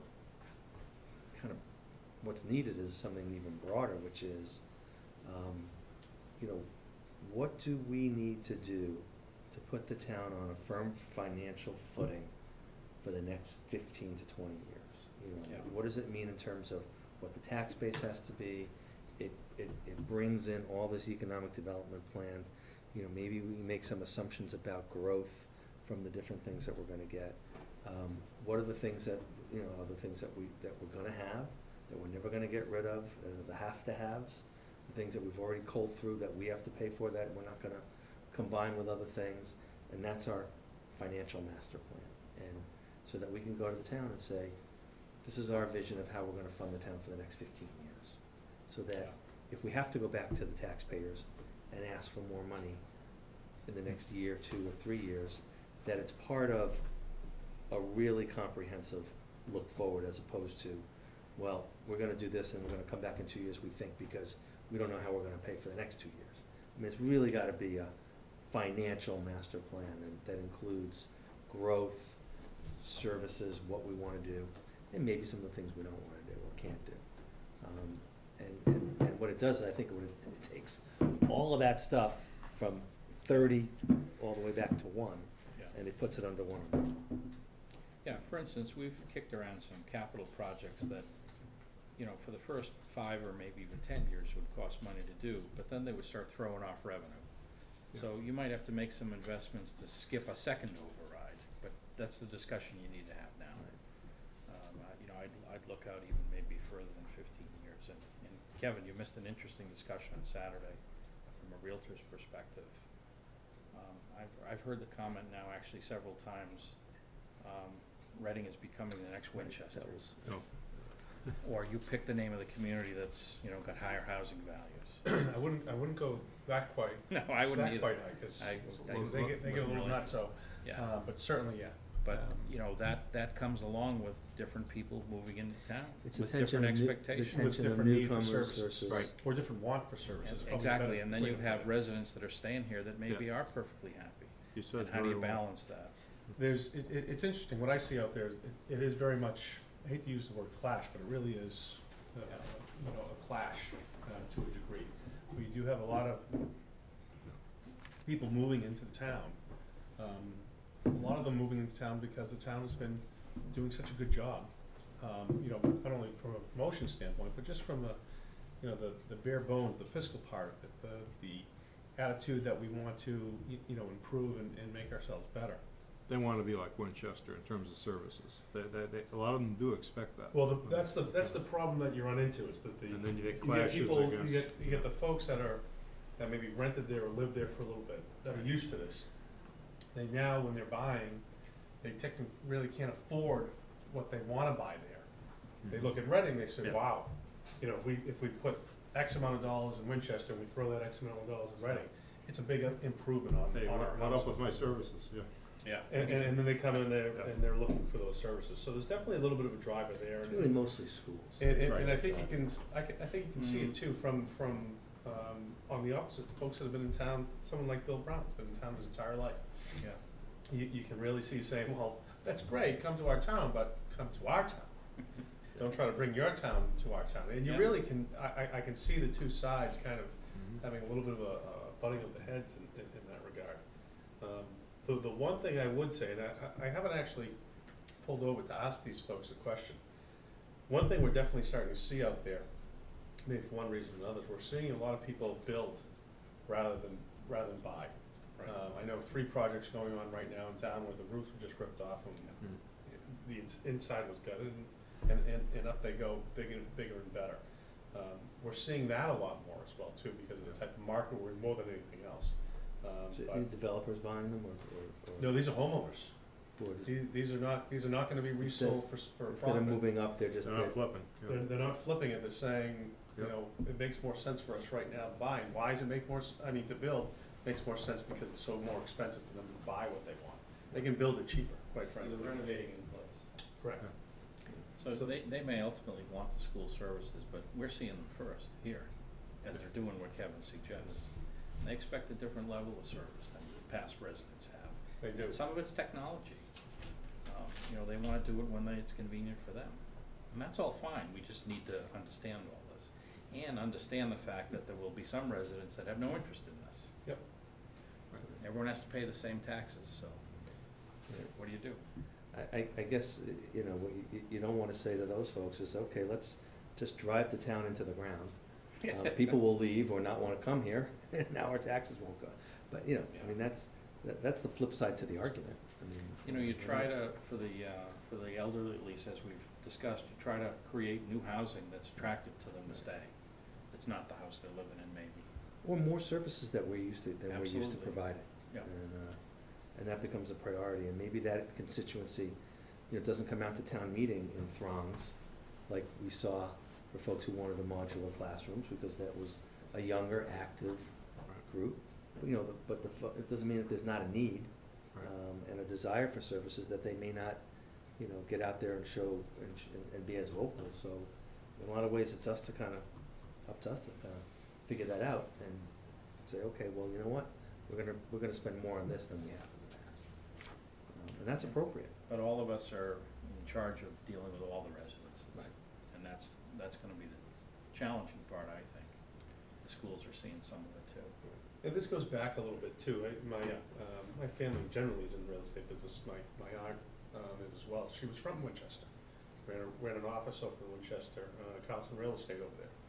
kind of what's needed is something even broader, which is, um, you know, what do we need to do to put the town on a firm financial footing for the next fifteen to twenty years? You know, Yeah. what does it mean in terms of what the tax base has to be? It, it, it brings in all this economic development plan. You know, maybe we make some assumptions about growth from the different things that we're gonna get. Um, what are the things that, you know, are the things that we, that we're gonna have, that we're never gonna get rid of, uh, the have-to-haves, the things that we've already culled through that we have to pay for that we're not gonna combine with other things, and that's our financial master plan. And so that we can go to the town and say, this is our vision of how we're gonna fund the town for the next fifteen years. So that if we have to go back to the taxpayers and ask for more money in the next year, two or three years, that it's part of a really comprehensive look forward, as opposed to, well, we're gonna do this and we're gonna come back in two years, we think, because we don't know how we're gonna pay for the next two years. I mean, it's really gotta be a financial master plan, and that includes growth, services, what we wanna do, and maybe some of the things we don't wanna do or can't do. Um, and, and, and what it does, I think, what it, it takes all of that stuff from thirty all the way back to one, Yeah. and it puts it under one umbrella. Yeah, for instance, we've kicked around some capital projects that, you know, for the first five or maybe even ten years would cost money to do, but then they would start throwing off revenue. So you might have to make some investments to skip a second override, but that's the discussion you need to have now. Um, uh, you know, I'd, I'd look out even maybe further than fifteen years. And, and Kevin, you missed an interesting discussion on Saturday from a realtor's perspective. Um, I've, I've heard the comment now actually several times, um, Reading is becoming the next Winchester. That was, No. Or you pick the name of the community that's, you know, got higher housing values. I wouldn't, I wouldn't go that quite, No, I wouldn't that either. quite high, cause, I- I- 'cause they get, they get a little Really? nutso, Yeah. uh, but certainly, yeah. But, Um, you know, that, that comes along with different people moving into town it's a with tension different of new, the expectations. With tension of different need for newcomers services. versus. Right. Or different want for services. probably a Exactly, better and then way you to have put it. residents that are staying here that maybe Yeah. are perfectly happy. You said And how do you very well. balance that? There's, it, it, it's interesting, what I see out there, it, it is very much, I hate to use the word clash, but it really is, uh, you know, a clash, uh, to a degree. We do have a lot of people moving into the town. Um, a lot of them moving into town because the town has been doing such a good job. Um, you know, not only from a promotion standpoint, but just from a, you know, the, the bare bones, the fiscal part of it, the, the attitude that we want to, y- you know, improve and, and make ourselves better. They want to be like Winchester in terms of services. They, they, they, a lot of them do expect that. Well, the, that's the, that's the problem that you run into, is that the, And then you get you get clashes people, you against. get, you get the folks that are, that maybe rented there or lived there for a little bit, that are used to this. They now, when they're buying, they technically really can't afford what they wanna buy there. They look at Reading, they say, Yeah. wow, you know, if we, if we put X amount of dollars in Winchester, and we throw that X amount of dollars in Reading, it's a big uh, improvement on, Hey, on our what, what house. up with my services, yeah. Yeah. And, and, and then they come in there, Yeah. and they're looking for those services, so there's definitely a little bit of a driver there. It's and- really mostly schools. And, and, Right. and I think you can, s- I can, I think you can see it Mhm. too from, from, um, on the opposite, folks that have been in town, someone like Bill Brown's been in town his entire life. Yeah. You, you can really see saying, well, that's great, come to our town, but come to our town. Don't try to bring your town to our town. And you Yeah. really can, I, I, I can see the two sides kind of Mhm. having a little bit of a, a butting of the heads in, in, in that regard. Um, the, the one thing I would say, and I, I haven't actually pulled over to ask these folks a question. One thing we're definitely starting to see out there, maybe for one reason or another, is we're seeing a lot of people build rather than, rather than buy. Right. Um, I know three projects going on right now in town where the roofs were just ripped off and Mm. the ins- inside was gutted, and, and, and, and up they go, bigger, bigger and better. Um, we're seeing that a lot more as well too, because of the type of market we're in more than anything else. Um, So but- the developers buying them or, or, or? no, these are homeowners. or just- These, these are not, these are not gonna be Instead- resold for, s- for a Instead of profit. moving up, they're just, They're not they're- flipping, yeah. They're, they're not flipping it, they're saying, you Yep. know, it makes more sense for us right now buying. Why does it make more, s- I mean, to build, makes more sense because it's so more expensive for them to buy what they want. They can build it cheaper, quite frankly. They're renovating in place. Correct. So they, they may ultimately want the school services, but we're seeing them first here, as they're doing what Kevin suggests. They expect a different level of service than the past residents have. They do. And some of it's technology. Um, you know, they wanna do it when they, it's convenient for them. And that's all fine, we just need to understand all this. And understand the fact that there will be some residents that have no interest in this. Yep. Everyone has to pay the same taxes, so what do you do? I, I, I guess, uh, you know, what you, you don't wanna say to those folks is, okay, let's just drive the town into the ground. Uh, people will leave or not wanna come here, and now our taxes won't go. But, you know, I Yeah. mean, that's, that, that's the flip side to the argument. I mean, You know, you try to, for the, uh, for the elderly at least, as we've discussed, you try to create new housing that's attractive to them to stay. It's not the house they're living in maybe. Or more services that we're used to, that we're used to Absolutely. providing. Yeah. And, uh, and that becomes a priority, and maybe that constituency, you know, doesn't come out to town meeting in throngs, like we saw for folks who wanted the modular classrooms, because that was a younger, active group. But, you know, the- but the, fo- it doesn't mean that there's not a need, Right. um, and a desire for services that they may not, you know, get out there and show and, sh- and- and be as vocal, so in a lot of ways, it's us to kinda, up to us to kinda figure that out and say, okay, well, you know what, we're gonna, we're gonna spend more on this than we have in the past. Um, and that's appropriate. But all of us are in charge of dealing with all the residents. Right. And that's, that's gonna be the challenging part, I think. The schools are seeing some of it too. And this goes back a little bit too. I, my, Yeah. um, my family generally is in the real estate business. My, my aunt, um, is as well. She was from Winchester. Ran, a, ran an office over in Winchester, uh, Carlson Real Estate over there.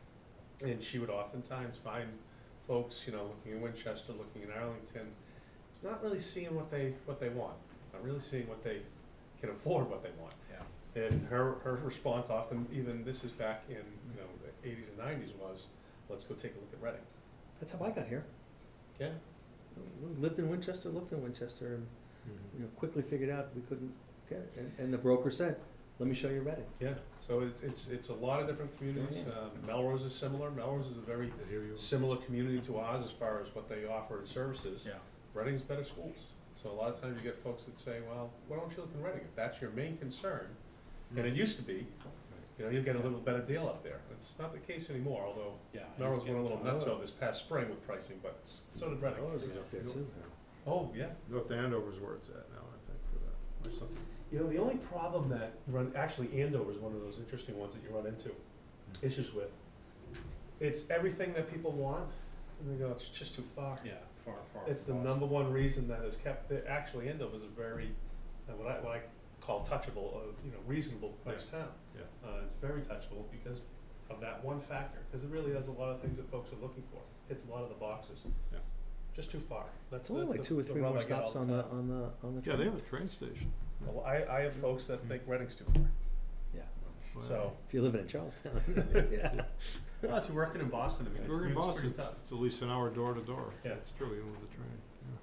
And she would oftentimes find folks, you know, looking in Winchester, looking in Arlington, not really seeing what they, what they want. not really seeing what they can afford, what they want. Yeah. And her, her response often, even this is back in, you know, the eighties and nineties was, let's go take a look at Reading. That's how I got here. Yeah. We lived in Winchester, looked in Winchester, and, Mhm. you know, quickly figured out we couldn't get it. And, and the broker said, let me show you Reading. Yeah, so it's, it's, it's a lot of different communities. Yeah. Um, Melrose is similar. Melrose is a very I hear you. similar community to ours as far as what they offer in services. Yeah. Reading's better schools. So a lot of times you get folks that say, well, why don't you look in Reading? If that's your main concern, and it used to be, you know, you'll get a little better deal up there. It's not the case anymore, although Yeah. Melrose went a little getting nutso this past spring with pricing, but s- so did Reading. Melrose is up there too. Oh, yeah. North Andover's where it's at now, I think, for that. My son. You know, the only problem that you run, actually Andover is one of those interesting ones that you run into issues with. It's everything that people want, and they go, it's just too far. Yeah, far, far. It's the across. number one reason that has kept, the- actually Andover's a very, uh, what I, what I call touchable, uh, you know, reasonable price town. Yeah. Uh, it's very touchable because of that one factor, because it really does a lot of things that folks are looking for. Hits a lot of the boxes. Yeah. Just too far. That's, It's only that's like the- two or the three rub more I get all stops on the, time. on the, on the Yeah, train. they have a train station. Well, I, I have folks that think Reading's too far, Yeah, Wow. so. if you're living in Charlestown. Yeah. Well, if you're working in Boston, I mean, If you're in it's Boston, pretty it's, tough. it's at least an hour door to door. Yeah. It's true, even with the train, yeah.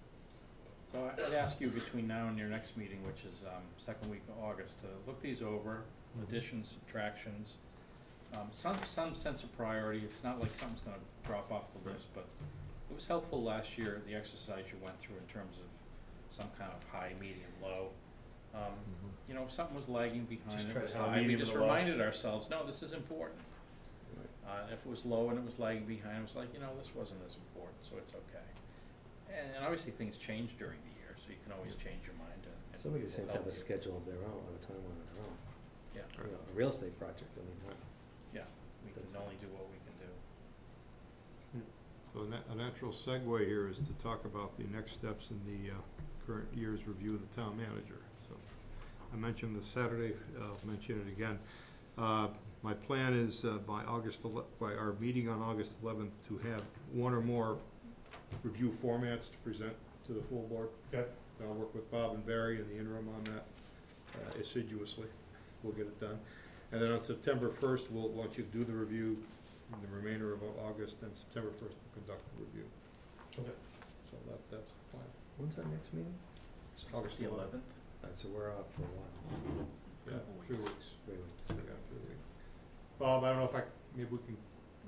So I- I'd ask you between now and your next meeting, which is um, second week of August, to look these over, Mhm. additions, subtractions, um, some, some sense of priority. It's not like something's gonna drop off the list, but it was helpful last year, the exercise you went through in terms of some kind of high, medium, low. Um, Mhm. You know, if something was lagging behind, Just it try to was have a high, we medium just and a low. reminded ourselves, no, this is important. Uh, if it was low and it was lagging behind, it was like, you know, this wasn't as important, so it's okay. And, and obviously things change during the year, so you can always change your mind and. and Some of these it will things have help a you. schedule of their own, or a timeline of their own. Yeah, You know, a real estate project, I mean, huh? yeah, we can only do what we can do. So a na- a natural segue here is to talk about the next steps in the uh, current year's review of the town manager. So I mentioned this Saturday, uh, I'll mention it again. Uh, My plan is uh, by August, ele- by our meeting on August eleventh, to have one or more review formats to present to the full board. Okay. And I'll work with Bob and Barry in the interim on that uh, assiduously. We'll get it done. And then on September first, we'll, once you do the review, in the remainder of August, then September first, we'll conduct the review. Okay. So that, that's the plan. When's our next meeting? It's August The eleventh. eleventh? Alright, so we're out for a while, Yeah, Couple three weeks. weeks. three weeks. Yeah, three weeks. Bob, I don't know if I, c- maybe we can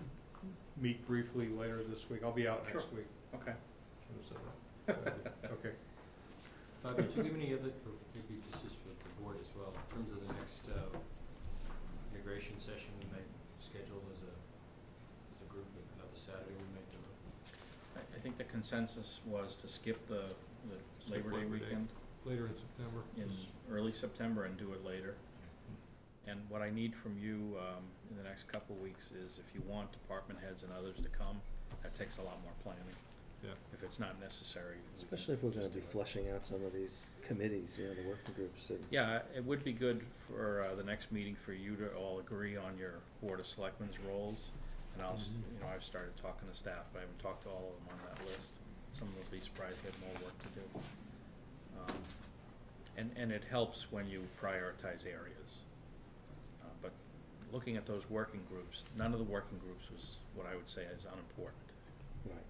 meet briefly later this week. I'll be out Sure. next week. Okay. Shouldn't have said that. Okay. Bob, did you give any other, or maybe this is for the board as well, in terms of the next uh, integration session we might schedule as a, as a group, another Saturday we might do it? I, I think the consensus was to skip the, the Skip Labor Day Labor Day. weekend Later in September. in early September and do it later. And what I need from you, um, in the next couple of weeks is if you want department heads and others to come, that takes a lot more planning. Yeah. If it's not necessary. we can Especially if we're gonna just be do it. fleshing out some of these committees, you know, the working groups and. Yeah, it would be good for, uh, the next meeting for you to all agree on your Board of Selectmen's roles. And I'll, s- Mhm. you know, I've started talking to staff, but I haven't talked to all of them on that list. Some will be surprised they have more work to do. Um, And, and it helps when you prioritize areas. Uh, But looking at those working groups, none of the working groups was what I would say is unimportant. Right.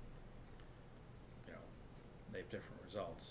You know, they have different results.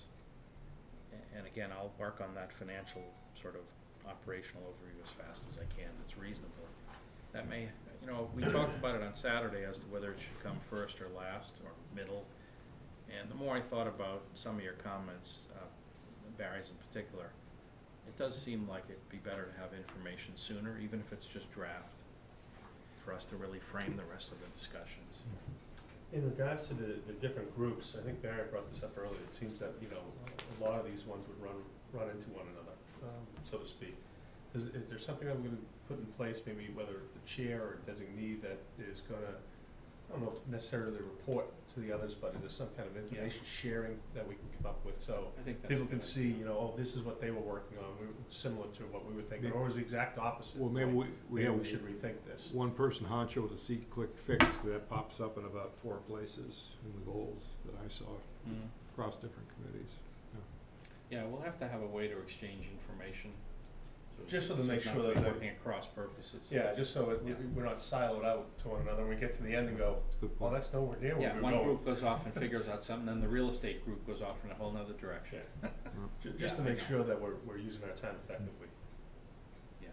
A- And again, I'll work on that financial sort of operational overview as fast as I can, that's reasonable. That may, you know, we talked about it on Saturday as to whether it should come first or last, or middle. And the more I thought about some of your comments, uh, Barry's in particular, it does seem like it'd be better to have information sooner, even if it's just draft, for us to really frame the rest of the discussions. In regards to the, the different groups, I think Barry brought this up earlier, it seems that, you know, a lot of these ones would run, run into one another, um, so to speak. Is, is there something that we're gonna put in place, maybe whether the chair or designee that is gonna, I don't know, necessarily report to the others, but is there some kind of information sharing that we can come up with, so I think that's. people a can good see, idea. you know, oh, this is what they were working on, we, similar to what we were thinking, or is the exact opposite? Well, maybe we, like, we maybe have we should rethink this. one person honcho with a seat click fix, 'cause that pops up in about four places in the goals that I saw Mhm. across different committees. Yeah. Yeah, we'll have to have a way to exchange information. so Just so to it's make not sure to be that they're- working at cross purposes. Yeah, just so it, we- Yeah. we're not siloed out to one another, and we get to the end and go, Good well, point. that's nowhere near where Yeah, we're one going. group goes off and figures out something, then the real estate group goes off in a whole nother direction. Ju- Just to Yeah, I make know. sure that we're, we're using our time effectively. Yeah.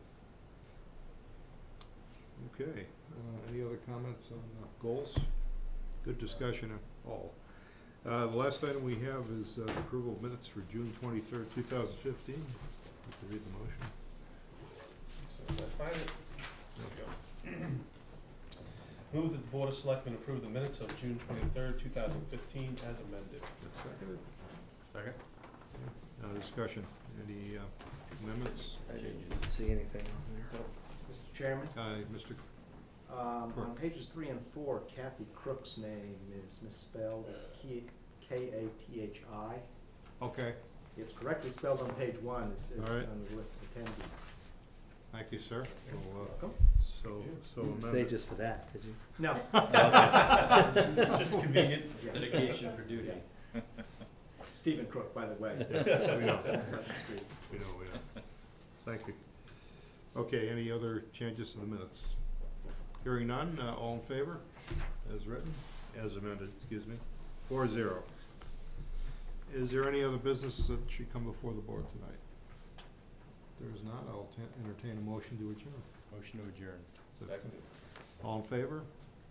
Okay, uh, any other comments on uh, goals? Good discussion of all. Uh, the last item we have is uh, approval of minutes for June twenty-third, two thousand fifteen. You can read the motion. So if I find it, there we go. Move that the Board of Selectmen approve the minutes of June twenty-third, two thousand fifteen as amended. That's seconded. Second? Uh, discussion, any uh, amendments? I didn't see anything on there. Mister Chairman, Uh, Mister um, Crook. on pages three and four, Kathy Crook's name is misspelled. It's K A T H I. Okay, It's correctly spelled on page one, it's, it's All right. on the list of attendees. thank you, sir. We'll, uh, Welcome. So, so You didn't stay amended. just for that, did you? No. Just convenient. Yeah. Dedication for duty. Stephen Crook, by the way. Yes, we know. Pleasant Street. We know, we know. Thank you. Okay, any other changes to the minutes? Hearing none, uh, all in favor, as written, as amended, excuse me, four zero. Is there any other business that should come before the board tonight? If there is not, I'll ta- entertain a motion to adjourn. Motion to adjourn. Seconded. All in favor?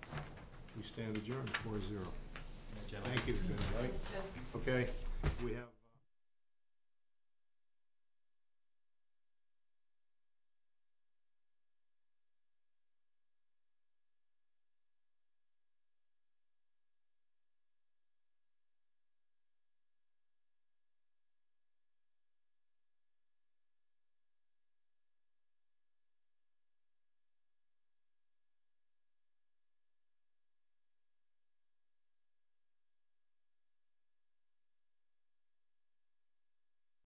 We stand adjourned, four zero. Gentlemen. Thank you, gentlemen. Okay, we have.